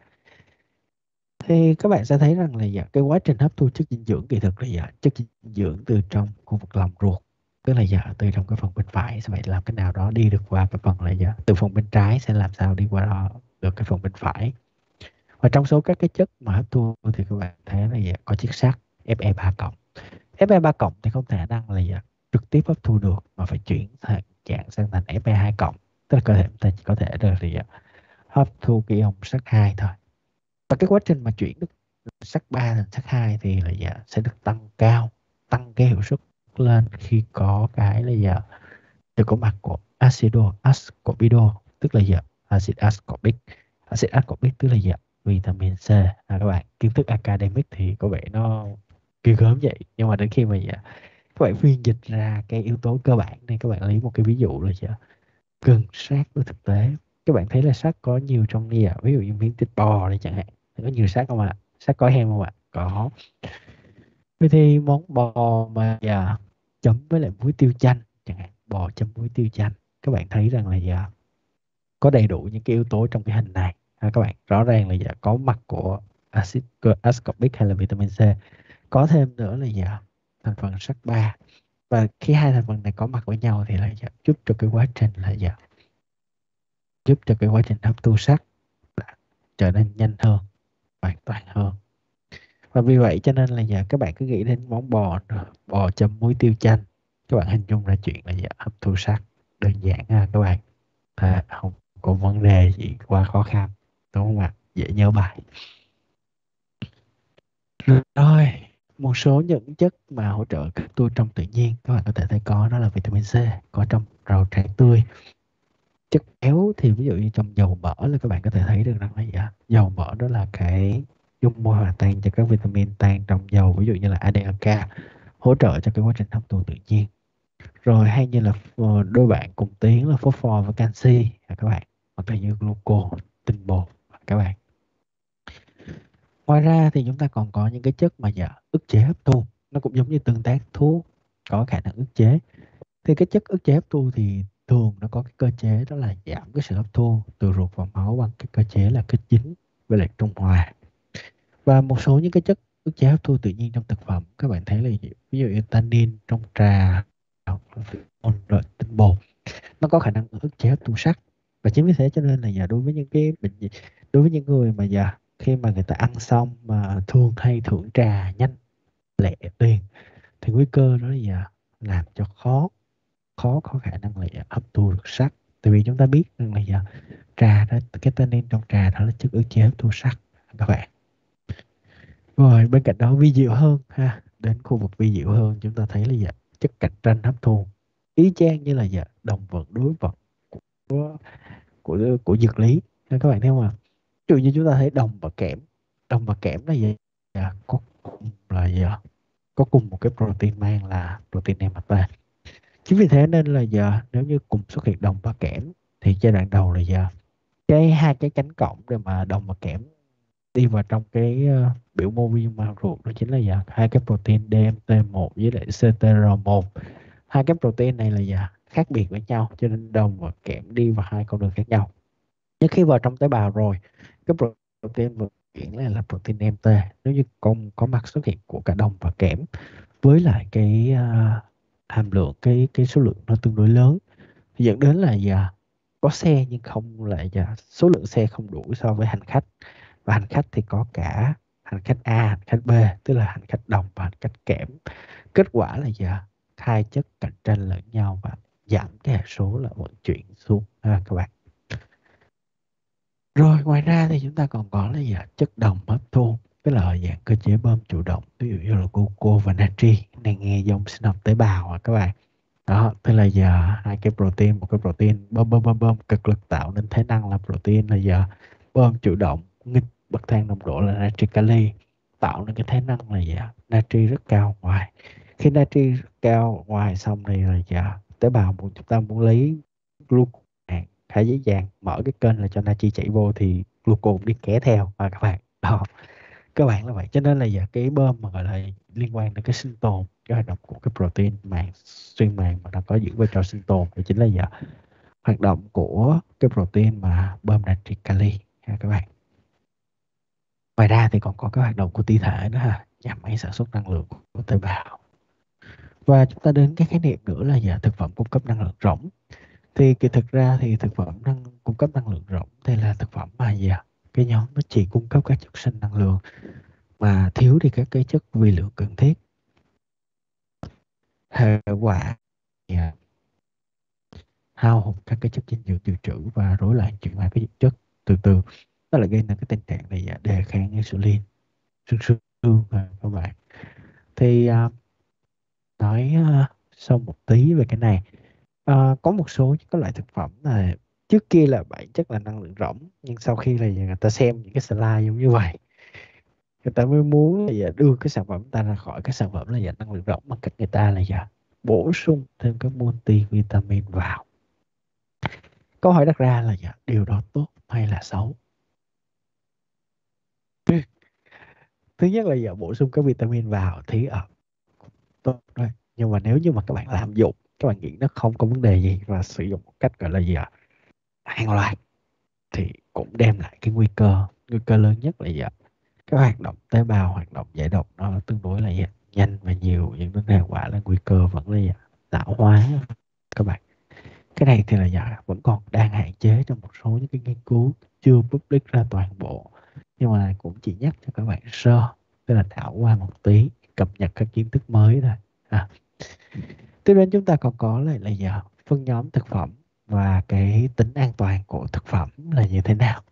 Thì các bạn sẽ thấy rằng là cái quá trình hấp thu chất dinh dưỡng kỳ thực là chất dinh dưỡng từ trong khu vực lòng ruột, tức là từ trong cái phần bên phải sẽ phải làm cái nào đó đi được qua cái phần là từ phần bên trái sẽ làm sao đi qua đó được cái phần bên phải. Và trong số các cái chất mà hấp thu thì các bạn thấy là có chất sắt Fe3+. Fe3+ thì không thể năng là trực tiếp hấp thu được, mà phải chuyển dạng sang thành Fe2+, tức là cơ thể chúng ta chỉ có thể được thì hấp thu cái ion sắt 2 thôi. Và cái quá trình mà chuyển được sắt 3 thành sắt 2 thì là sẽ được tăng cao, tăng cái hiệu suất lên khi có cái là sự có mặt của acido ascorbido, tức là acid ascorbic. Acid ascorbic tức là vitamin C. Các bạn kiến thức academic thì có vẻ nó ghê gớm vậy, nhưng mà đến khi mà các bạn phiên dịch ra cái yếu tố cơ bản này, các bạn lấy một cái ví dụ là gần sát với thực tế. Các bạn thấy là sắt có nhiều trong ví dụ như miếng thịt bò này chẳng hạn, có nhiều sắt không ạ? Sắt có hem không ạ? Có. Vậy thì món bò mà chấm với lại muối tiêu chanh chẳng hạn, bò chấm muối tiêu chanh, các bạn thấy rằng là có đầy đủ những cái yếu tố trong cái hình này các bạn. Rõ ràng là có mặt của acid ascorbic hay là vitamin C, có thêm nữa là thành phần sắt 3. Và khi hai thành phần này có mặt với nhau thì là giúp cho cái quá trình là giúp cho cái quá trình hấp thu sắt trở nên nhanh hơn, hoàn toàn hơn. Và vì vậy cho nên là các bạn cứ nghĩ đến món bò chấm muối tiêu chanh, các bạn hình dung ra chuyện là hấp thu sắt đơn giản các bạn. Không có vấn đề gì quá khó khăn, đúng không ạ? Dễ nhớ bài. Rồi, một số những chất mà hỗ trợ hấp thu trong tự nhiên các bạn có thể thấy có, đó là vitamin C, có trong rau trái tươi. Chất béo thì ví dụ như trong dầu mỡ là các bạn có thể thấy được rằng là dầu mỡ đó là cái dung môi hòa tan cho các vitamin tan trong dầu, ví dụ như là ADHK, hỗ trợ cho cái quá trình hấp thu tự nhiên. Rồi hay như là đôi bạn cùng tiếng là phosphor và canxi các bạn, hoặc là như glucose, tinh bột các bạn. Ngoài ra thì chúng ta còn có những cái chất mà ức chế hấp thu, nó cũng giống như tương tác thuốc, có khả năng ức chế. Thì cái chất ức chế hấp thu thì thường nó có cái cơ chế đó là giảm cái sự hấp thu từ ruột vào máu bằng cái cơ chế là kết dính với lại trung hòa. Và một số những cái chất ức chế hấp thu tự nhiên trong thực phẩm các bạn thấy là ví dụ như tannin trong trà, rồi tinh bột, nó có khả năng ức chế hấp thu sắt. Và chính vì thế cho nên là đối với những cái bệnh, đối với những người mà khi mà người ta ăn xong mà thường hay thưởng trà nhanh lẹ liền, thì nguy cơ đó là làm cho khó khó có khả năng là hấp thu được sắt. Tại vì chúng ta biết rằng là trà đó, cái tannin trong trà đó là chất ức chế hấp thu sắt các bạn. Rồi bên cạnh đó vi diệu hơn đến khu vực vi diệu hơn, chúng ta thấy là chất cạnh tranh hấp thu y chang như là đồng vận đối vật của của dược lý các bạn thấy không ạ? Ví dụ như chúng ta thấy đồng và kẽm là gì? Có cùng là có cùng một cái protein mang là protein NMT. Chính vì thế nên là nếu như cùng xuất hiện đồng và kẽm thì giai đoạn đầu là cái hai cái cánh cổng để mà đồng và kẽm đi vào trong cái biểu mô vi màng ruột, đó chính là hai cái protein DMT1 với lại CTR1. Hai cái protein này là khác biệt với nhau, cho nên đồng và kẽm đi vào hai con đường khác nhau. Nhưng khi vào trong tế bào rồi, cái protein vận chuyển này là protein DMT, nếu như có mặt xuất hiện của cả đồng và kẽm với lại cái hàm lượng, cái số lượng nó tương đối lớn, thì dẫn đến là có xe nhưng không lại số lượng xe không đủ so với hành khách. Và hành khách thì có cả hành khách A, hành khách B, tức là hành khách đồng và hành khách kẽm. Kết quả là hai chất cạnh tranh lẫn nhau và giảm cái hệ số là vận chuyển xuống các bạn. Rồi ngoài ra thì chúng ta còn có là chất đồng hấp thu, tức là ở dạng cơ chế bơm chủ động, ví dụ như là gluco và natri. Này nghe giống sinh học tế bào các bạn. Đó, tức là hai cái protein, một cái protein bơm cực lực tạo nên thế năng là protein là bơm chủ động nghịch bậc thang nồng độ là natri kali, tạo nên cái thế năng là natri rất cao ngoài. Khi natri rất cao ngoài xong thì là tế bào chúng ta muốn lấy gluco khá dễ dàng, mở cái kênh là cho natri chảy vô thì gluco cũng đi kéo theo các bạn. Đó, cơ bản là vậy. Cho nên là cái bơm mà gọi là liên quan đến cái sinh tồn, cái hoạt động của cái protein màng xuyên màng mà nó có giữ vai trò sinh tồn, đó chính là hoạt động của cái protein mà bơm natri kali các bạn. Ngoài ra thì còn có cái hoạt động của ti thể nữa nhà máy sản xuất năng lượng của tế bào. Và chúng ta đến cái khái niệm nữa là thực phẩm cung cấp năng lượng rỗng. Thì thực ra thì thực phẩm cung cấp năng lượng rỗng thì là thực phẩm mà cái nhóm nó chỉ cung cấp các chất sinh năng lượng mà thiếu đi các cái chất vi lượng cần thiết. Hệ quả thì hao hụt các cái chất dinh dưỡng dự trữ và rối loạn chuyển hóa cái dưỡng chất từ từ, đó là gây nên cái tình trạng này đề kháng insulin, sương sương các bạn. Thì nói sau một tí về cái này. Có một số các loại thực phẩm là trước kia là bản chất là năng lượng rỗng, nhưng sau khi là người ta xem những cái slide giống như vậy, người ta mới muốn là đưa cái sản phẩm ta ra khỏi cái sản phẩm là năng lượng rỗng bằng cách người ta là bổ sung thêm các multivitamin vào. Câu hỏi đặt ra là điều đó tốt hay là xấu? Thứ nhất là bổ sung các vitamin vào thì tốt thôi, nhưng mà nếu như mà các bạn lạm dụng, các bạn nghĩ nó không có vấn đề gì và sử dụng một cách gọi là hàng loạt, thì cũng đem lại cái nguy cơ lớn nhất là cái hoạt động tế bào, hoạt động giải độc nó tương đối là nhanh và nhiều, những vấn đề quả là nguy cơ vẫn là lão hóa các bạn. Cái này thì là vẫn còn đang hạn chế trong một số những cái nghiên cứu, chưa public ra toàn bộ, nhưng mà cũng chỉ nhắc cho các bạn sơ, tức là đảo qua một tí, cập nhật các kiến thức mới thôi. Tiếp đến chúng ta còn có lại là phân nhóm thực phẩm và cái tính an toàn của thực phẩm là như thế nào.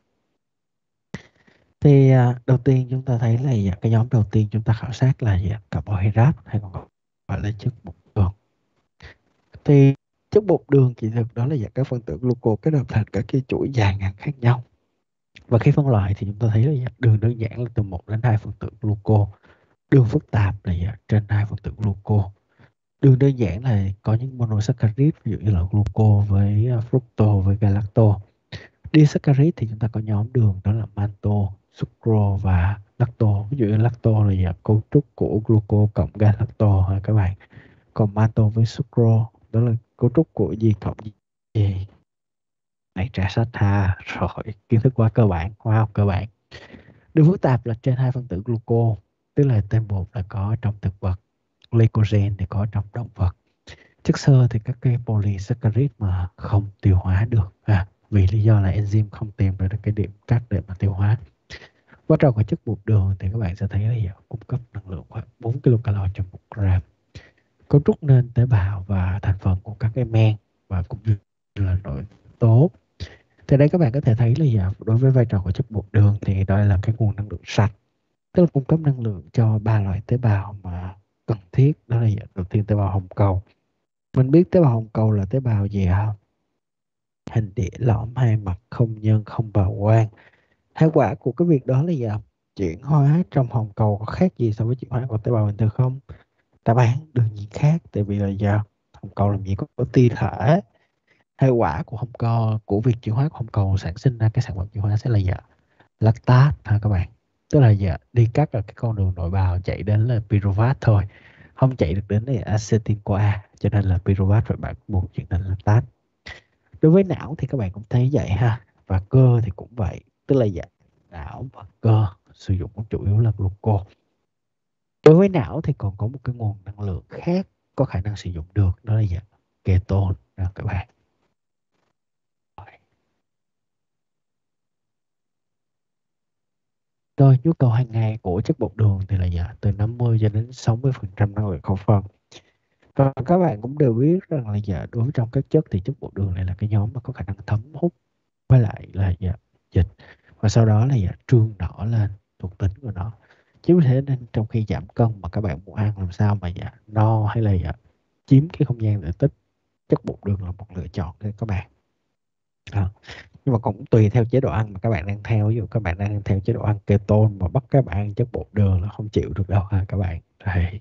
Thì đầu tiên chúng ta thấy là cái nhóm đầu tiên chúng ta khảo sát là carbohydrate, hay còn gọi là chất bột đường. Thì chất bột đường kỳ thực đó là các phân tử glucose kết hợp thành các cái chuỗi dài ngắn khác nhau. Và khi phân loại thì chúng ta thấy là đường đơn giản là từ 1 đến 2 phân tử glucose, đường phức tạp là trên 2 phân tử glucose. Đường đơn giản là có những monosaccharide, ví dụ như là glucose với fructose với galactose. Disaccharide thì chúng ta có nhóm đường đó là maltose, sucrose và lactose. Ví dụ như lactose là cấu trúc của glucose cộng galactose các bạn. Còn maltose với sucrose đó là cấu trúc của gì cộng gì. Này trả sách rồi, kiến thức quá cơ bản, khoa học cơ bản. Đường phức tạp là trên 2 phân tử glucose, tức là tên bột là có trong thực vật, glycogen thì có trong động vật. Chất xơ thì các cái polysaccharide mà không tiêu hóa được vì lý do là enzyme không tìm được cái điểm cắt để mà tiêu hóa. Vai trò của chất bột đường thì các bạn sẽ thấy là cung cấp năng lượng khoảng 4 kcal trên 1 gram, cấu trúc nên tế bào và thành phần của các cái men và cũng như là nội tố. Thì đây các bạn có thể thấy là đối với vai trò của chất bột đường thì đây là cái nguồn năng lượng sạch, tức là cung cấp năng lượng cho 3 loại tế bào mà cần thiết. Đó là đầu tiên tế bào hồng cầu. Mình biết tế bào hồng cầu là tế bào gì hình đĩa lõm, hai mặt, không nhân, không bào quang. Hệ quả của cái việc đó là chuyển hóa trong hồng cầu có khác gì so với chuyển hóa của tế bào bình thường không? Đáp án đương nhiên khác, tại vì là hồng cầu làm gì có tia thể. Hệ quả của việc chuyển hóa của hồng cầu sản sinh ra cái sản phẩm chuyển hóa sẽ là lactate các bạn. tức là dạ, đi cắt ở cái con đường nội bào chạy đến là pyruvate thôi, không chạy được đến là acetyl CoA, cho nên là pyruvate phải bắt buộc chuyển thành lactate. Đối với não thì các bạn cũng thấy vậy ha, và cơ thì cũng vậy, tức là dạ, não và cơ sử dụng chủ yếu là glucose. Đối với não thì còn có một cái nguồn năng lượng khác có khả năng sử dụng được, đó là dạ, ketone đó các bạn. Rồi nhu cầu hàng ngày của chất bột đường thì là dạ, từ 50 cho đến 60% năng lượng khẩu phần. Và các bạn cũng đều biết rằng là dạ, đối với trong các chất thì chất bột đường này là cái nhóm mà có khả năng thấm hút với lại là dạ, dịch, và sau đó là dạ, trương nở lên thuộc tính của nó. Chính vì thế nên trong khi giảm cân mà các bạn muốn ăn làm sao mà dạ, no hay là dạ, chiếm cái không gian để tích, chất bột đường là một lựa chọn để các bạn. À, nhưng mà cũng tùy theo chế độ ăn mà các bạn đang theo, ví dụ các bạn đang theo chế độ ăn keto mà bắt các bạn ăn chất bột đường là không chịu được đâu ha các bạn. Đấy.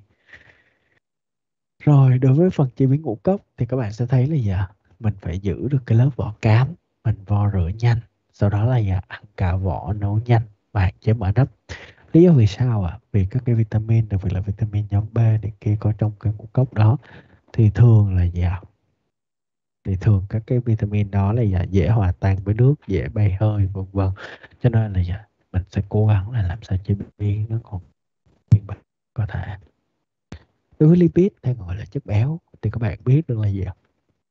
Rồi đối với phần chế biến ngũ cốc thì các bạn sẽ thấy là dạ, mình phải giữ được cái lớp vỏ cám, mình vo rửa nhanh, sau đó là dạ, ăn cả vỏ nấu nhanh và hạn chế mở nắp. Lý do vì sao ạ? Vì các cái vitamin, đặc biệt là vitamin nhóm B này kia có trong cái ngũ cốc đó thì thường là dạ, thì thường các cái vitamin đó là dạ, dễ hòa tan với nước, dễ bay hơi vân vân, cho nên là dạ, mình sẽ cố gắng là làm sao chế biến nó còn nguyên bản có thể. Đối với lipid hay gọi là chất béo thì các bạn biết được là gì ạ?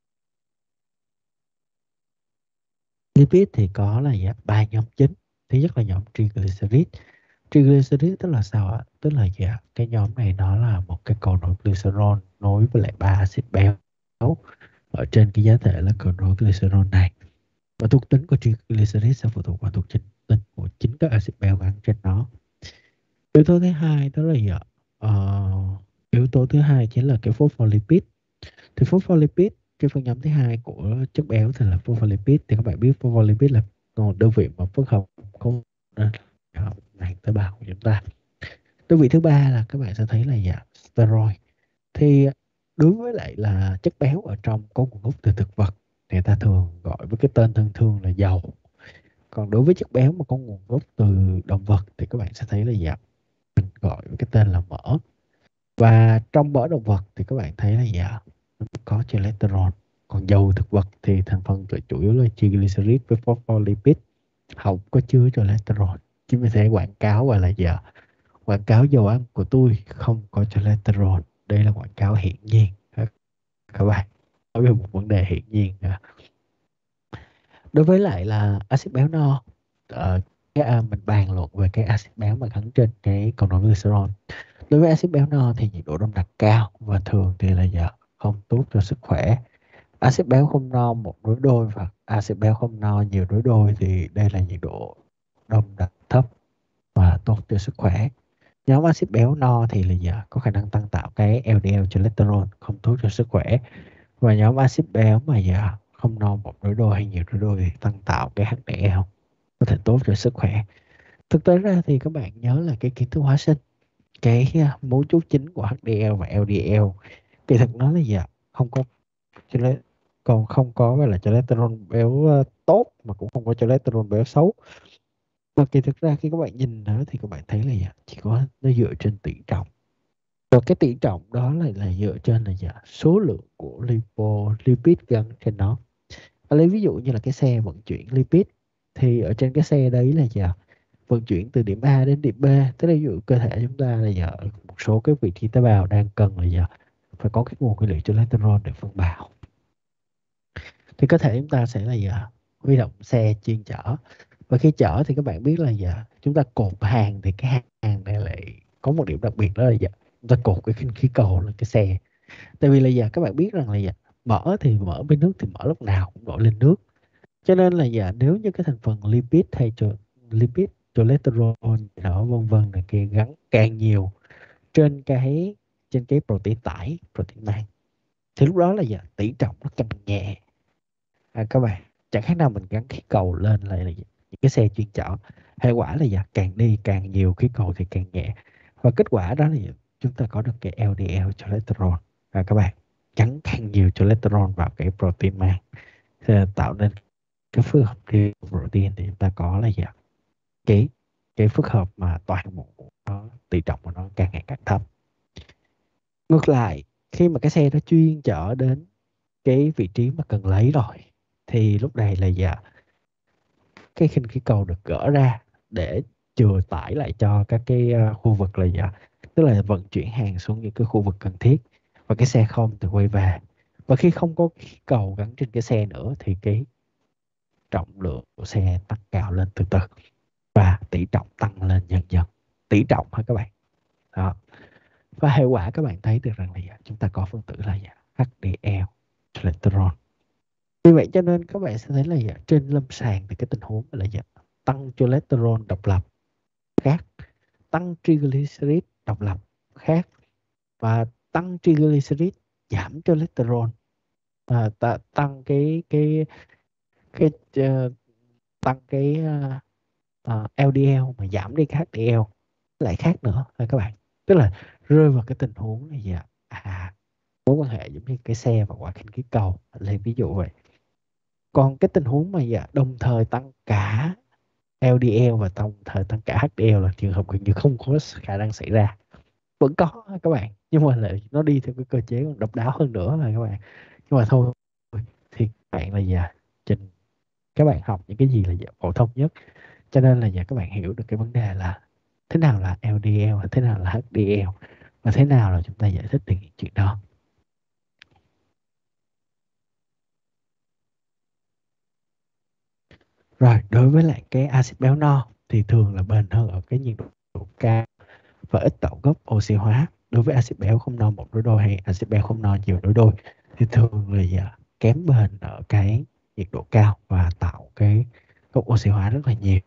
Lipid thì có là dạ, ba nhóm chính. Thứ nhất là nhóm triglycerid. Triglycerid tức là sao ạ? Tức là dạ, cái nhóm này nó là một cái cầu nối glycerol nối với lại ba axit béo ở trên cái giá thể là cầu nối glycerol này. Và thuộc tính của triglycerid sẽ phụ thuộc vào thuộc tính của chính các axit béo gắn trên nó. Yếu tố thứ hai đó là gì ạ? Ờ, yếu tố thứ hai chính là cái phospholipid. Thì phospholipid, cái phần nhóm thứ hai của chất béo thì là phospholipid. Thì các bạn biết phospholipid là một đơn vị mà phức hợp không này tế bào của chúng ta. Đơn vị thứ ba là các bạn sẽ thấy là dạ, steroid. Thì đối với lại là chất béo ở trong có nguồn gốc từ thực vật, người ta thường gọi với cái tên thân thương là dầu. Còn đối với chất béo mà có nguồn gốc từ động vật thì các bạn sẽ thấy là dạ, gọi với cái tên là mỡ. Và trong mỡ động vật thì các bạn thấy là dạ, có cholesterol. Còn dầu thực vật thì thành phần chủ yếu là triglycerid với phospholipid, không có chứa cholesterol. Chính vì thế quảng cáo gọi là dạ, quảng cáo dầu ăn của tôi không có cholesterol. Đây là quảng cáo hiển nhiên các bạn, nói về một vấn đề hiển nhiên nữa. Đối với lại là axit béo no, mình bàn luận về cái axit béo mà gắn trên cái cầu nối glycerol. Đối với axit béo no thì nhiệt độ đông đặc cao và thường thì là dạ, không tốt cho sức khỏe. Axit béo không no một đối đôi và axit béo không no nhiều đối đôi thì đây là nhiệt độ đông đặc thấp và tốt cho sức khỏe. Nhóm axit béo no thì là dạ, có khả năng tăng tạo cái LDL cholesterol, không tốt cho sức khỏe. Và nhóm axit béo mà dạ, không no một đối đôi hay nhiều đối đôi thì tăng tạo cái HDL, có thể tốt cho sức khỏe. Thực tế ra thì các bạn nhớ là cái kiến thức hóa sinh, cái mấu chốt chính của HDL và LDL kỳ thực nó là dạ, không có còn không có gọi là cholesterol béo tốt mà cũng không có cholesterol béo xấu. Và kỳ thực ra khi các bạn nhìn nó thì các bạn thấy là dạ, chỉ có nó dựa trên tỷ trọng. Và cái tỷ trọng đó là dựa trên là dạ, số lượng của lipid gắn trên nó. Lấy ví dụ như là cái xe vận chuyển lipid thì ở trên cái xe đấy là dạ, vận chuyển từ điểm A đến điểm B. Tức là ví dụ cơ thể chúng ta là dạ, một số cái vị trí tế bào đang cần là dạ, phải có cái nguồn nguyên liệu cholesterol để phân bào. Thì cơ thể chúng ta sẽ là dạ, huy động xe chuyên chở. Và khi chở thì các bạn biết là dạ, chúng ta cột hàng thì cái hàng này lại có một điểm đặc biệt đó là dạ, chúng ta cột cái khinh khí cầu lên cái xe. Tại vì là dạ, các bạn biết rằng là dạ, mỡ thì mỡ với nước thì mỡ lúc nào cũng nổi lên nước. Cho nên là dạ, nếu như cái thành phần lipid hay lipid, cholesterol đó vân vân này kia gắn càng nhiều trên cái protein tải, protein mang, thì lúc đó là dạ, tỷ trọng nó càng nhẹ. Các bạn, chẳng khác nào mình gắn khí cầu lên lại là những cái xe chuyên chở. Hệ quả là dạ, càng đi càng nhiều khí cầu thì càng nhẹ. Và kết quả đó là dạ, chúng ta có được cái LDL cholesterol. Các bạn, gắn càng nhiều cholesterol vào cái protein mang thì tạo nên cái phức hợp protein thì chúng ta có là dạ, cái cái phức hợp mà toàn bộ nó tỷ trọng của nó càng ngày càng thấp. Ngược lại, khi mà cái xe nó chuyên chở đến cái vị trí mà cần lấy rồi, thì lúc này là cái khinh khí cầu được gỡ ra để chừa tải lại cho các cái khu vực là tức là vận chuyển hàng xuống những cái khu vực cần thiết, và cái xe không thì quay về. Và khi không có khí cầu gắn trên cái xe nữa thì cái trọng lượng của xe tăng cao lên từ từ, và tỷ trọng tăng lên dần dần. Tỷ trọng hả các bạn? Đó. Và hệ quả các bạn thấy được rằng là chúng ta có phân tử là HDL cholesterol. Vì vậy cho nên các bạn sẽ thấy là trên lâm sàng thì cái tình huống là tăng cholesterol độc lập khác, tăng triglycerid độc lập khác, và tăng triglycerid giảm cholesterol, tăng cái tăng cái LDL mà giảm đi cái HDL lại khác nữa thôi các bạn. Tức là rơi vào cái tình huống này mối quan hệ giống như cái xe và quả khinh khí cầu, lấy ví dụ vậy. Còn cái tình huống mà đồng thời tăng cả LDL và đồng thời tăng cả HDL là trường hợp gần như không có khả năng xảy ra. Vẫn có các bạn, nhưng mà lại nó đi theo cái cơ chế còn độc đáo hơn nữa là các bạn. Nhưng mà thôi, thì các bạn là trình các bạn học những cái gì là phổ thông nhất, cho nên là các bạn hiểu được cái vấn đề là thế nào là LDL và thế nào là HDL, và thế nào là chúng ta giải thích được những chuyện đó. Rồi, đối với lại cái axit béo no thì thường là bền hơn ở cái nhiệt độ cao và ít tạo gốc oxy hóa. Đối với axit béo không no một đối đôi hay axit béo không no nhiều đối đôi thì thường là kém bền ở cái nhiệt độ cao và tạo cái gốc oxy hóa rất là nhiều.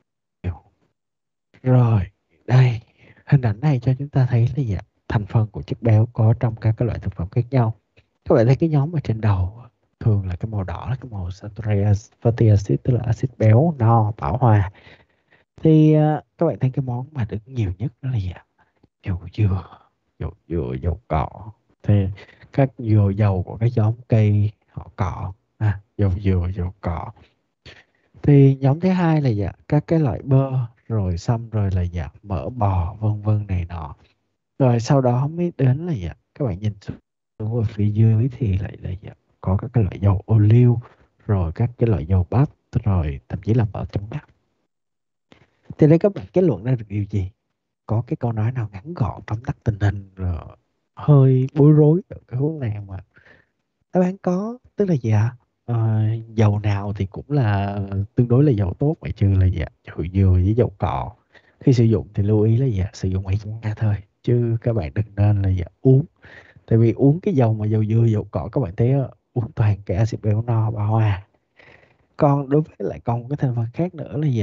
Rồi, đây, hình ảnh này cho chúng ta thấy là thành phần của chất béo có trong các cái loại thực phẩm khác nhau. Các bạn thấy cái nhóm ở trên đầu thường là cái màu đỏ là cái màu saturated fatty acid, tức là axit béo no bão hòa. Thì các bạn thấy cái món mà được nhiều nhất đó là dầu dừa, dầu cọ. Thì các dầu của cái nhóm cây họ cọ, dầu dừa, dầu cọ. Thì nhóm thứ hai là các cái loại bơ, rồi xong rồi là mỡ bò vân vân này nọ. Rồi sau đó mới đến là các bạn nhìn xuống ở phía dưới thì lại là có các cái loại dầu ô liu, rồi các cái loại dầu bắp, rồi thậm chí là mỡ trong mắt. Thì đây các bạn kết luận ra được điều gì? Có cái câu nói nào ngắn gọn tóm tắt tình hình rồi hơi bối rối ở cái hướng này mà đáp án có, tức là dầu nào thì cũng là tương đối là dầu tốt, ngoại trừ là dầu dừa với dầu cọ. Khi sử dụng thì lưu ý là sử dụng ngoại da thôi, chứ các bạn đừng nên là uống. Tại vì uống cái dầu mà dầu dừa dầu cọ các bạn thấy uống toàn cái axit béo no bão hòa. Còn đối với lại còn một cái thành phần khác nữa là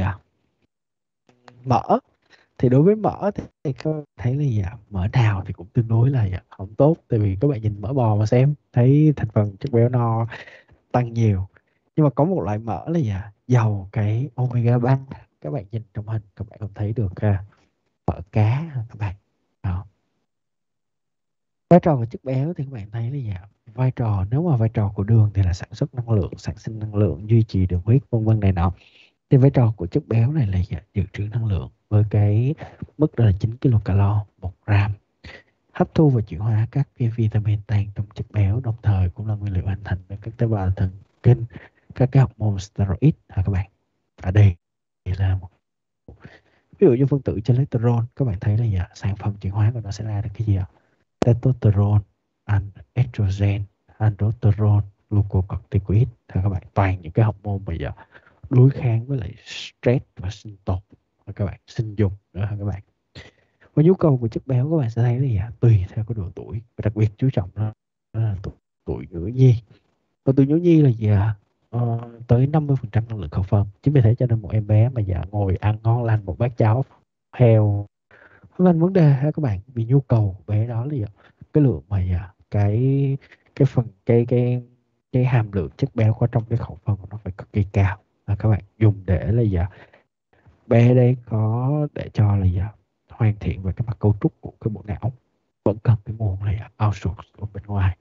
mỡ. Thì đối với mỡ thì các bạn thấy là mỡ nào thì cũng tương đối là không tốt. Tại vì các bạn nhìn mỡ bò mà xem thấy thành phần chất béo no tăng nhiều. Nhưng mà có một loại mỡ là dầu cái omega 3. Các bạn nhìn trong hình các bạn còn thấy được mỡ cá các bạn. Đó. Vai trò của chất béo thì các bạn thấy là vai trò, nếu mà vai trò của đường thì là sản xuất năng lượng, sản sinh năng lượng, duy trì đường huyết vân vân này nọ. Thì vai trò của chất béo này là dự trữ năng lượng với cái mức đó là 9 kcal một gram. Hấp thu và chuyển hóa các cái vitamin tan trong chất béo, đồng thời cũng là nguyên liệu hình thành nên các tế bào thần kinh, các cái hormone steroid các bạn. Ở đây là một ví dụ như phân tử cholesterol, các bạn thấy là sản phẩm chuyển hóa của nó sẽ ra được cái gì ạ? Testosterone, estrogen, androsterone, glucocorticoid. Các bạn, toàn những cái hormone mà đối kháng với lại stress và sinh tồn các bạn, sinh dục nữa các bạn. Và nhu cầu của chất béo các bạn sẽ thấy là tùy theo cái độ tuổi, và đặc biệt chú trọng đó là tuổi nữ nhi. Và tuổi nữ nhi là tới 50% năng lượng khẩu phần. Chính vì thế cho nên một em bé mà ngồi ăn ngon lành một bát cháo heo không thành vấn đề ha các bạn, vì nhu cầu của bé đó là cái lượng mà cái phần cái hàm lượng chất béo có trong cái khẩu phần của nó phải cực kỳ cao, và các bạn dùng để là bé đây có để cho là hoàn thiện về cái mặt cấu trúc của cái bộ não, vẫn cần cái nguồn là outsource ở bên ngoài.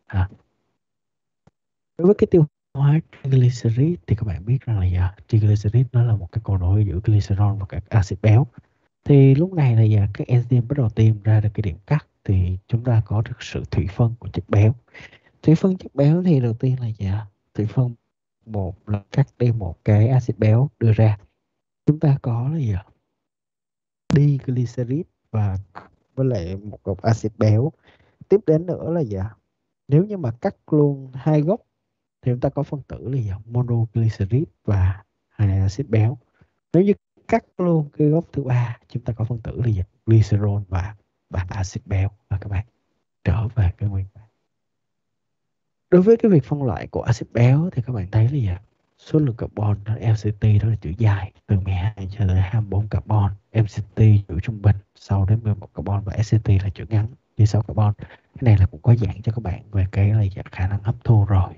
Đối với cái tiêu hóa triglycerid thì các bạn biết rằng là triglycerid nó là một cái cầu nối giữa glycerol và các axit béo. Thì lúc này là các enzyme bắt đầu tìm ra được cái điểm cắt, thì chúng ta có được sự thủy phân của chất béo. Thủy phân chất béo thì đầu tiên là thủy phân, một là cắt đi một cái axit béo đưa ra, chúng ta có là diglycerid và với lại một cục axit béo. Tiếp đến nữa là nếu như mà cắt luôn hai gốc thì chúng ta có phân tử là monoglycerid và hai axit béo. Nếu như cắt luôn cái gốc thứ ba, chúng ta có phân tử là glycerol và axit béo. Và các bạn trở về cái nguyên bản. Đối với cái việc phân loại của axit béo thì các bạn thấy là số lượng carbon đó, MCT đó là chữ dài từ 12 cho tới 24 carbon, MCT chữ trung bình, sau đến 11 carbon, và SCT là chữ ngắn đi 6 carbon. Cái này là cũng có dạng cho các bạn về cái là khả năng hấp thu rồi.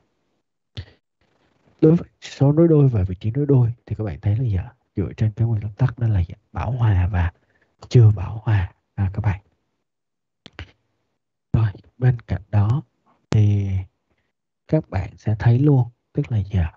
Đối với số nối đôi và vị trí nối đôi thì các bạn thấy là dựa trên cái nguyên tắc đó là bảo hòa và chưa bảo hòa các bạn. Rồi bên cạnh đó thì các bạn sẽ thấy luôn, tức là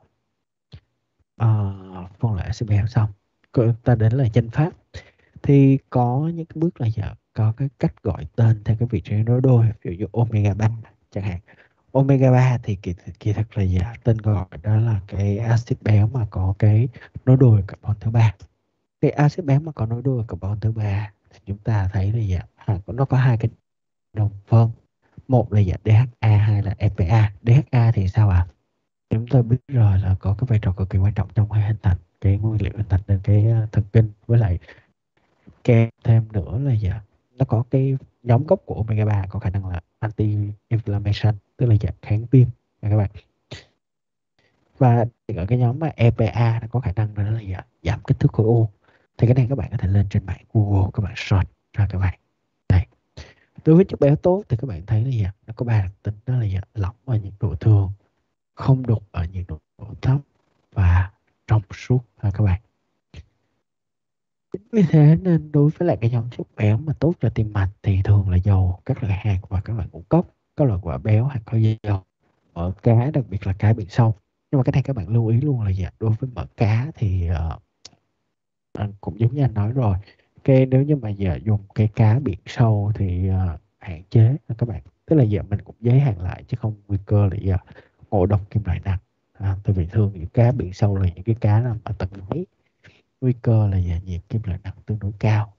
phân loại axit béo xong, ta đến là danh pháp, thì có những cái bước là có cái cách gọi tên theo cái vị trí nối đôi, ví dụ như omega 3 chẳng hạn. Omega 3 thì kỳ thực là tên gọi đó là cái axit béo mà có cái nối đôi carbon thứ ba. Cái axit béo mà có nối đuôi carbon thứ ba thì chúng ta thấy là nó có hai cái đồng phân, một là DHA, hai là EPA. DHA thì sao ạ? Chúng ta biết rồi là có cái vai trò cực kỳ quan trọng trong hình thành cái nguyên liệu hình thành nên cái thần kinh, với lại kèm thêm nữa là nó có cái nhóm gốc của omega 3 có khả năng là anti-inflammation, tức là kháng viêm các bạn. Và ở cái nhóm mà EPA nó có khả năng đó là giảm kích thước khối u. Thì cái này các bạn có thể lên trên mạng Google, các bạn search ra các bạn. Đây. Đối với chất béo tốt thì các bạn thấy là nó có ba đặc tính, đó là lỏng ở nhiệt độ thường, không đục ở nhiệt độ thấp và trong suốt các bạn. Chính vì thế nên đối với lại cái nhóm chất béo mà tốt cho tim mạch thì thường là dầu, các loại hạt và các loại ngũ cốc, các loại quả béo hạt có dầu, mỡ cá, đặc biệt là cá biển sâu. Nhưng mà cái này các bạn lưu ý luôn là đối với mỡ cá thì cũng giống như anh nói rồi, cái nếu như mà dùng cái cá biển sâu thì hạn chế các bạn, tức là mình cũng giới hạn lại chứ không nguy cơ là ngộ độc kim loại nặng. Tại vì thường những cá biển sâu là những cái cá nằm ở tầng đáy, nguy cơ là nhiễm kim loại nặng tương đối cao.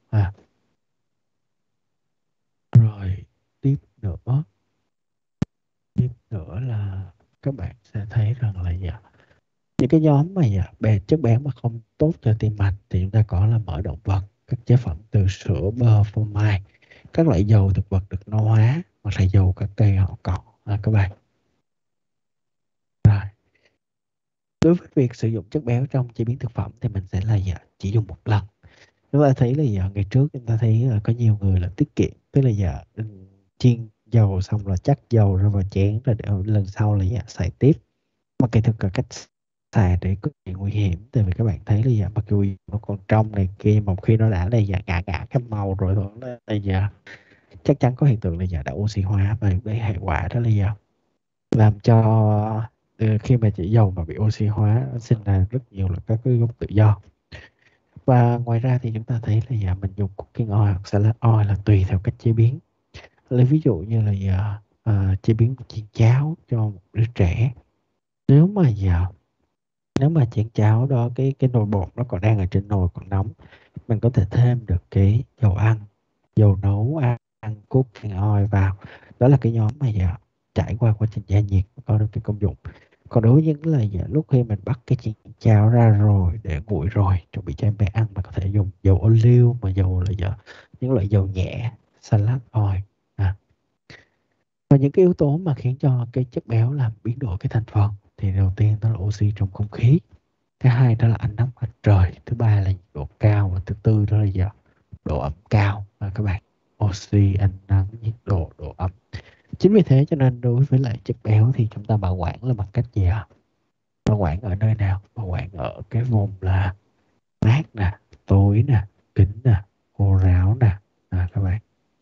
Rồi tiếp nữa tiếp nữa là các bạn sẽ thấy rằng là những cái nhóm mà chất béo mà không tốt cho tim mạch thì chúng ta có là mỡ động vật, các chế phẩm từ sữa, bơ, phô mai, các loại dầu thực vật được nâu hóa, hoặc là dầu các cây họ cọ các bạn. Rồi, đối với việc sử dụng chất béo trong chế biến thực phẩm thì mình sẽ là chỉ dùng một lần. Chúng ta thấy là ngày trước chúng ta thấy có nhiều người là tiết kiệm, tức là chiên dầu xong là chắc dầu rồi vào chén, rồi để lần sau là xài tiếp. Mà kỳ thực là cách xài để cực kỳ nguy hiểm, tại vì các bạn thấy là mặc dù nó còn trong này kia, một khi nó đã là ngã ngã cái màu rồi thôi là chắc chắn có hiện tượng là đã oxy hóa, và cái hệ quả đó là làm cho khi mà chỉ dầu mà bị oxy hóa nó sinh ra rất nhiều là các cái gốc tự do. Và ngoài ra thì chúng ta thấy là mình dùng cooking oil hoặc salad oil là tùy theo cách chế biến. Lấy ví dụ như là chế biến một chiên cháo cho một đứa trẻ, nếu mà nếu mà chén cháo đó cái nồi bột nó còn đang ở trên nồi còn nóng, mình có thể thêm được cái dầu ăn, dầu nấu ăn, cooking oil vào. Đó là cái nhóm mà trải qua quá trình gia nhiệt có được cái công dụng. Còn đối với những là lúc khi mình bắt cái chén cháo ra rồi để nguội rồi chuẩn bị cho em bé ăn, mà có thể dùng dầu ô liu, mà dầu là những loại dầu nhẹ, salad oil. Và những cái yếu tố mà khiến cho cái chất béo làm biến đổi cái thành phần thì đầu tiên đó là oxy trong không khí, thứ hai đó là ánh nắng mặt trời, thứ ba là nhiệt độ cao, và thứ tư đó là độ ẩm cao các bạn. Oxy, ánh nắng, nhiệt độ, độ ẩm. Chính vì thế cho nên đối với lại chất béo thì chúng ta bảo quản là bằng cách gì ạ? Bảo quản ở nơi nào? Bảo quản ở cái vùng là mát nè, tối nè, kín nè, khô ráo nè các bạn.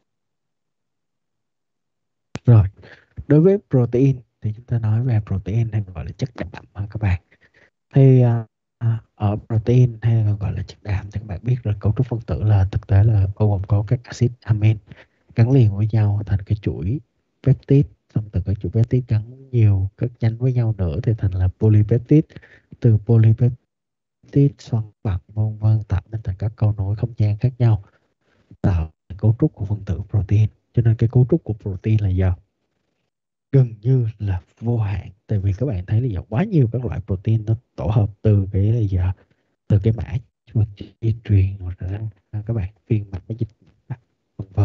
Rồi, đối với protein thì chúng ta nói về protein hay gọi là chất đạm các bạn. Thì ở protein hay còn gọi là chất đạm thì các bạn biết rồi, cấu trúc phân tử là thực tế là bao gồm có các axit amin gắn liền với nhau thành cái chuỗi peptide, xong từ cái chuỗi peptide gắn nhiều các nhánh với nhau nữa thì thành là polypeptide, từ polypeptide xoắn vặn vân vân tạo nên thành các cầu nối không gian khác nhau, tạo thành cấu trúc của phân tử protein. Cho nên cái cấu trúc của protein là giờ gần như là vô hạn, tại vì các bạn thấy là giờ quá nhiều các loại protein nó tổ hợp từ cái là giờ từ cái mã di truyền hoặc là các bạn phiên mạch dịch vân vân.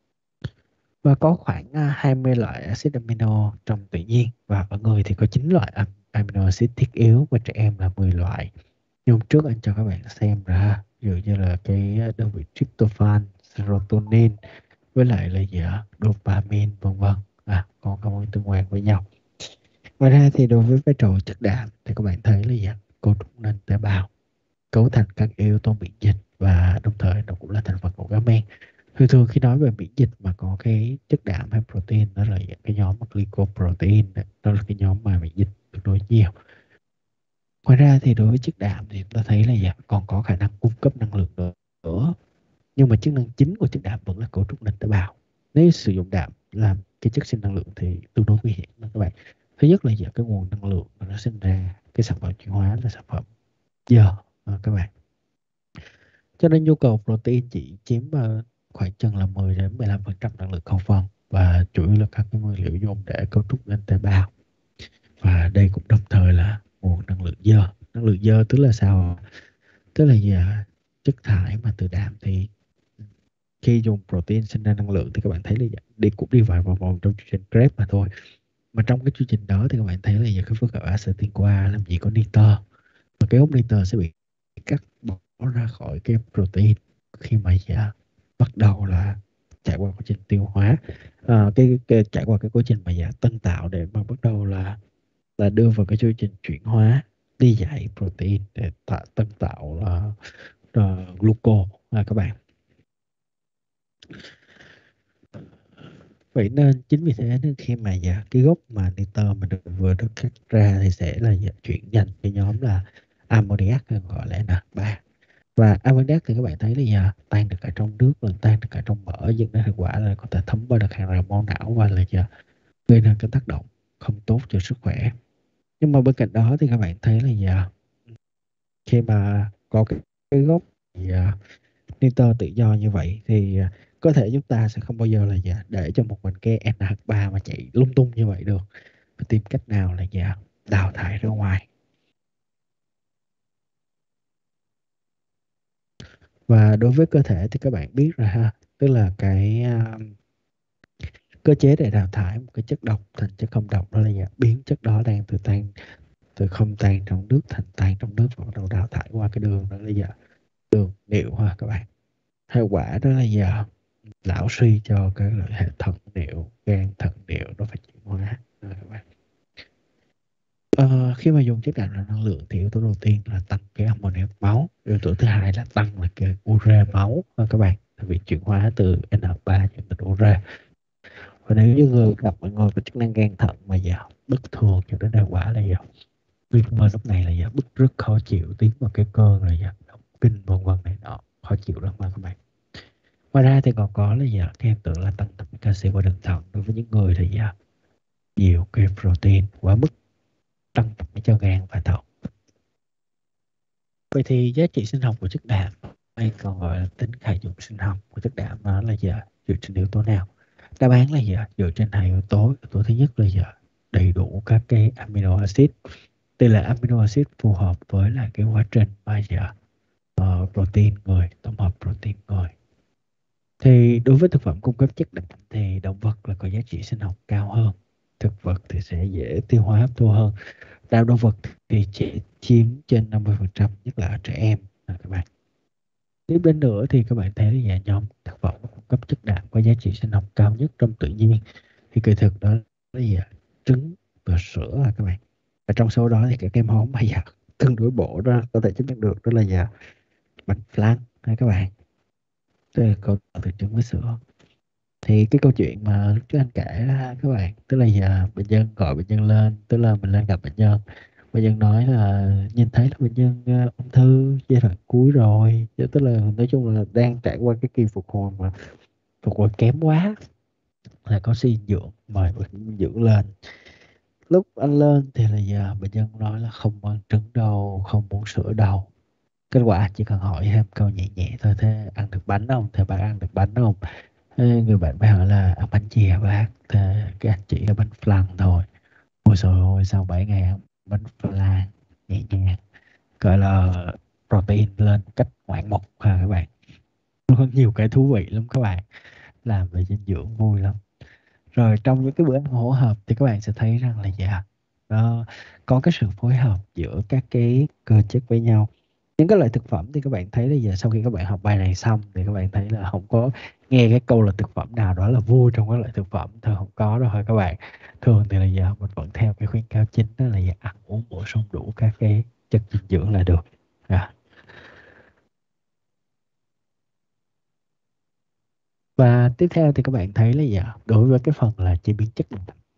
Và có khoảng 20 loại axit amino trong tự nhiên, và ở người thì có 9 loại amino acid thiết yếu, và trẻ em là 10 loại. Nhưng trước anh cho các bạn xem ra ví dụ như là cái đơn vị tryptophan, serotonin với lại là gì ạ? Dopamine vân vân. Còn có mối tương quan với nhau. Ngoài ra thì đối với vai trò chất đạm thì các bạn thấy là gì ạ? Cấu trúc nên tế bào, cấu thành các yếu tố miễn dịch, và đồng thời nó cũng là thành phần của các men. Thường thường khi nói về miễn dịch mà có cái chất đạm hay protein, đó là cái nhóm glycoprotein, đó là cái nhóm mà miễn dịch tương đối nhiều. Ngoài ra thì đối với chất đạm thì chúng ta thấy là còn có khả năng cung cấp năng lượng nữa. Nhưng mà chức năng chính của chất đạm vẫn là cấu trúc nền tế bào. Nếu sử dụng đạm làm cái chất sinh năng lượng thì tương đối nguy hiểm đó các bạn. Thứ nhất là cái nguồn năng lượng mà nó sinh ra cái sản phẩm chuyển hóa là sản phẩm giờ các bạn. Cho nên nhu cầu protein chỉ chiếm khoảng chừng là 10 đến 15% năng lượng khẩu phần, và chủ yếu là các cái nguyên liệu dùng để cấu trúc nền tế bào. Và đây cũng đồng thời là nguồn năng lượng dơ. Năng lượng dơ tức là sao? Tức là chất thải mà từ đạm thì khi dùng protein sinh ra năng lượng thì các bạn thấy là cũng đi vào vòng trong chương trình Krebs mà thôi. Mà trong cái chương trình đó thì các bạn thấy là cái phức hợp acetyl CoA làm gì có nitơ, và cái ốc nitơ sẽ bị cắt bỏ ra khỏi cái protein khi mà bắt đầu là trải qua quá trình tiêu hóa, trải qua cái quá trình mà tân tạo để mà bắt đầu là đưa vào cái chương trình chuyển hóa đi dạy protein để tân tạo là gluco các bạn. Vậy nên chính vì thế nên khi mà cái gốc mà nitơ mình vừa được cắt ra thì sẽ là chuyển dần cái nhóm là ammoniac, gọi là N3. Và ammoniac thì các bạn thấy là tan được cả trong nước, và tan được cả trong mỡ, dẫn đến hiệu quả là có thể thấm vào được hàng rào máu não, và là gây nên cái tác động không tốt cho sức khỏe. Nhưng mà bên cạnh đó thì các bạn thấy là khi mà có cái gốc thì, nitơ tự do như vậy thì có thể chúng ta sẽ không bao giờ là để cho một mình cái NH3 mà chạy lung tung như vậy được, phải tìm cách nào là đào thải ra ngoài. Và đối với cơ thể thì các bạn biết rồi ha, tức là cái cơ chế để đào thải một cái chất độc thành chất không độc đó là biến chất đó đang từ không tan trong nước thành tan trong nước, và bắt đầu đào thải qua cái đường đó là đường niệu ha các bạn. Hiệu quả đó là lão suy cho cái hệ thận niệu, gan, thận niệu nó phải chuyển hóa các bạn. Khi mà dùng chất đạm là năng lượng thì yếu tố đầu tiên là tăng cái ammoniac máu, yếu tố thứ hai là tăng là cái ure máu các bạn, tại vì chuyển hóa từ NH3 chuyển thành ure. Và nếu như gặp mọi người có chức năng gan thận mà bất thường cho đến hiệu quả là nguy cơ lúc này là bứt rứt khó chịu, tiến vào cái cơn là động kinh vân vân này nọ, khó chịu lắm mà các bạn. Ngoài ra thì còn có là cái hiện tượng là tăng thận canxi qua đường thận đối với những người thì nhiều cái protein quá mức, tăng tải cho gan và thận. Vậy thì giá trị sinh học của chất đạm, hay còn gọi là tính khả dụng sinh học của chất đạm, nó là dựa trên yếu tố nào? Đáp án là dựa trên hai yếu tố. Yếu tố thứ nhất là đầy đủ các cái amino acid, tỷ lệ amino acid phù hợp với là cái quá trình mà protein người, tổng hợp protein người. Thì đối với thực phẩm cung cấp chất đạm thì động vật là có giá trị sinh học cao hơn, thực vật thì sẽ dễ tiêu hóa hấp thu hơn. Đạm động vật thì chỉ chiếm trên 50%, nhất là ở trẻ em các bạn. Tiếp đến nữa thì các bạn thấy là nhóm thực phẩm cung cấp chất đạm có giá trị sinh học cao nhất trong tự nhiên thì kỳ thực đó là trứng và sữa các bạn. Và trong số đó thì cái món mà tương đối bổ đó có thể chấp nhận được đó là bánh flan ha các bạn. Tức là câu từ trứng với sữa. Thì cái câu chuyện mà lúc trước anh kể đó, các bạn, tức là bệnh nhân gọi bệnh nhân lên, tức là mình lên gặp bệnh nhân, bệnh nhân nói là nhìn thấy là bệnh nhân ung thư giai đoạn cuối rồi, tức là nói chung là đang trải qua cái kỳ phục hồi mà phục hồi kém quá, là có suy dinh dưỡng, mời bác sĩ dinh dưỡng lên. Lúc anh lên thì là giờ bệnh nhân nói là không ăn trứng đâu, không uống sữa đâu. Kết quả chỉ cần hỏi thêm câu nhẹ nhẹ thôi: thế ăn được bánh không, thế bác ăn được bánh không? Thế người bạn mới hỏi là ăn bánh gì hả bác? Thế cái anh chỉ là bánh flan thôi. Ôi trời ơi, sau 7 ngày ăn bánh flan nhẹ nhàng, gọi là protein lên cách ngoạn mục ha các bạn. Nó có nhiều cái thú vị lắm các bạn, làm về dinh dưỡng vui lắm. Rồi trong những cái bữa ăn hỗn hợp thì các bạn sẽ thấy rằng là dạ, nó có cái sự phối hợp giữa các cái cơ chất với nhau. Những cái loại thực phẩm thì các bạn thấy là giờ sau khi các bạn học bài này xong thì các bạn thấy là không có nghe cái câu là thực phẩm nào đó là vui trong các loại thực phẩm, thường không có đâu hả các bạn. Thường thì là giờ mình vẫn theo cái khuyến cáo chính, đó là giờ ăn uống bổ sung đủ các cái chất dinh dưỡng là được. À. Và tiếp theo thì các bạn thấy là dạ, đối với cái phần là chế biến chất,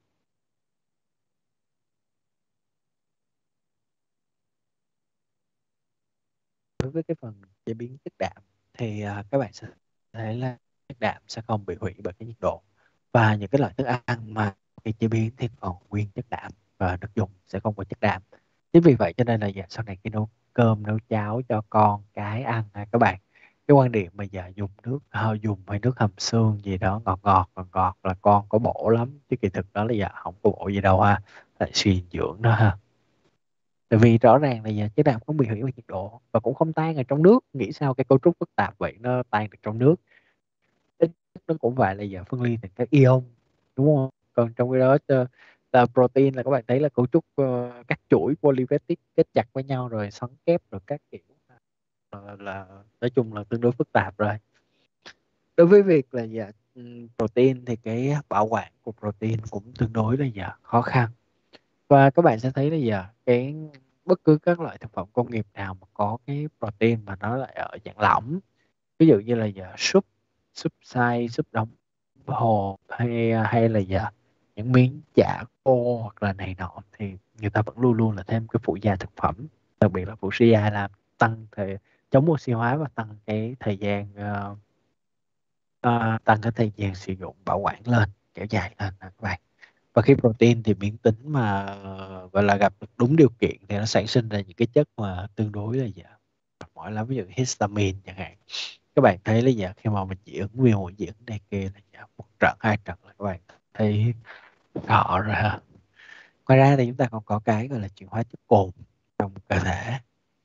đối với cái phần chế biến chất đạm thì các bạn sẽ thấy là chất đạm sẽ không bị hủy bởi cái nhiệt độ, và những cái loại thức ăn mà khi chế biến thì còn nguyên chất đạm và nước dùng sẽ không có chất đạm. Chính vì vậy cho nên là dạ, sau này khi nấu cơm nấu cháo cho con cái ăn các bạn, cái quan điểm mà dạ dùng nước dùng hay nước hầm xương gì đó ngọt ngọt là con có bổ lắm, chứ kỳ thực đó là dạ không có bổ gì đâu ha, tại suy dinh dưỡng đó ha. Tại vì rõ ràng là giờ chất đạm không bị hủy bởi nhiệt độ và cũng không tan ở trong nước. Nghĩ sao cái cấu trúc phức tạp vậy nó tan được trong nước. Ít nhất nó cũng phải là giờ phân ly thành các ion, đúng không? Còn trong cái đó là protein, là các bạn thấy là cấu trúc các chuỗi polypeptide kết chặt với nhau rồi xoắn kép rồi các kiểu, là nói chung là tương đối phức tạp rồi. Đối với việc là giờ protein thì cái bảo quản của protein cũng tương đối là giờ khó khăn. Và các bạn sẽ thấy là giờ cái bất cứ các loại thực phẩm công nghiệp nào mà có cái protein mà nó lại ở dạng lỏng, ví dụ như là giờ súp, súp xay, súp đóng hộp, hay là giờ những miếng chả khô hoặc là này nọ, thì người ta vẫn luôn luôn là thêm cái phụ gia thực phẩm, đặc biệt là phụ gia làm tăng thời chống oxy hóa và tăng cái thời gian tăng cái thời gian sử dụng bảo quản lên, kéo dài lên các bạn. Và khi protein thì biến tính mà gọi là gặp được đúng điều kiện thì nó sản sinh ra những cái chất mà tương đối là dạ mỏi lắm, ví dụ histamine chẳng hạn. Các bạn thấy là dạ khi mà mình dị ứng viêm mũi dị ứng này kia là dạ, một trận hai trận là các bạn thấy rõ rồi ha. Ngoài ra thì chúng ta còn có cái gọi là chuyển hóa chất cồn trong cơ thể.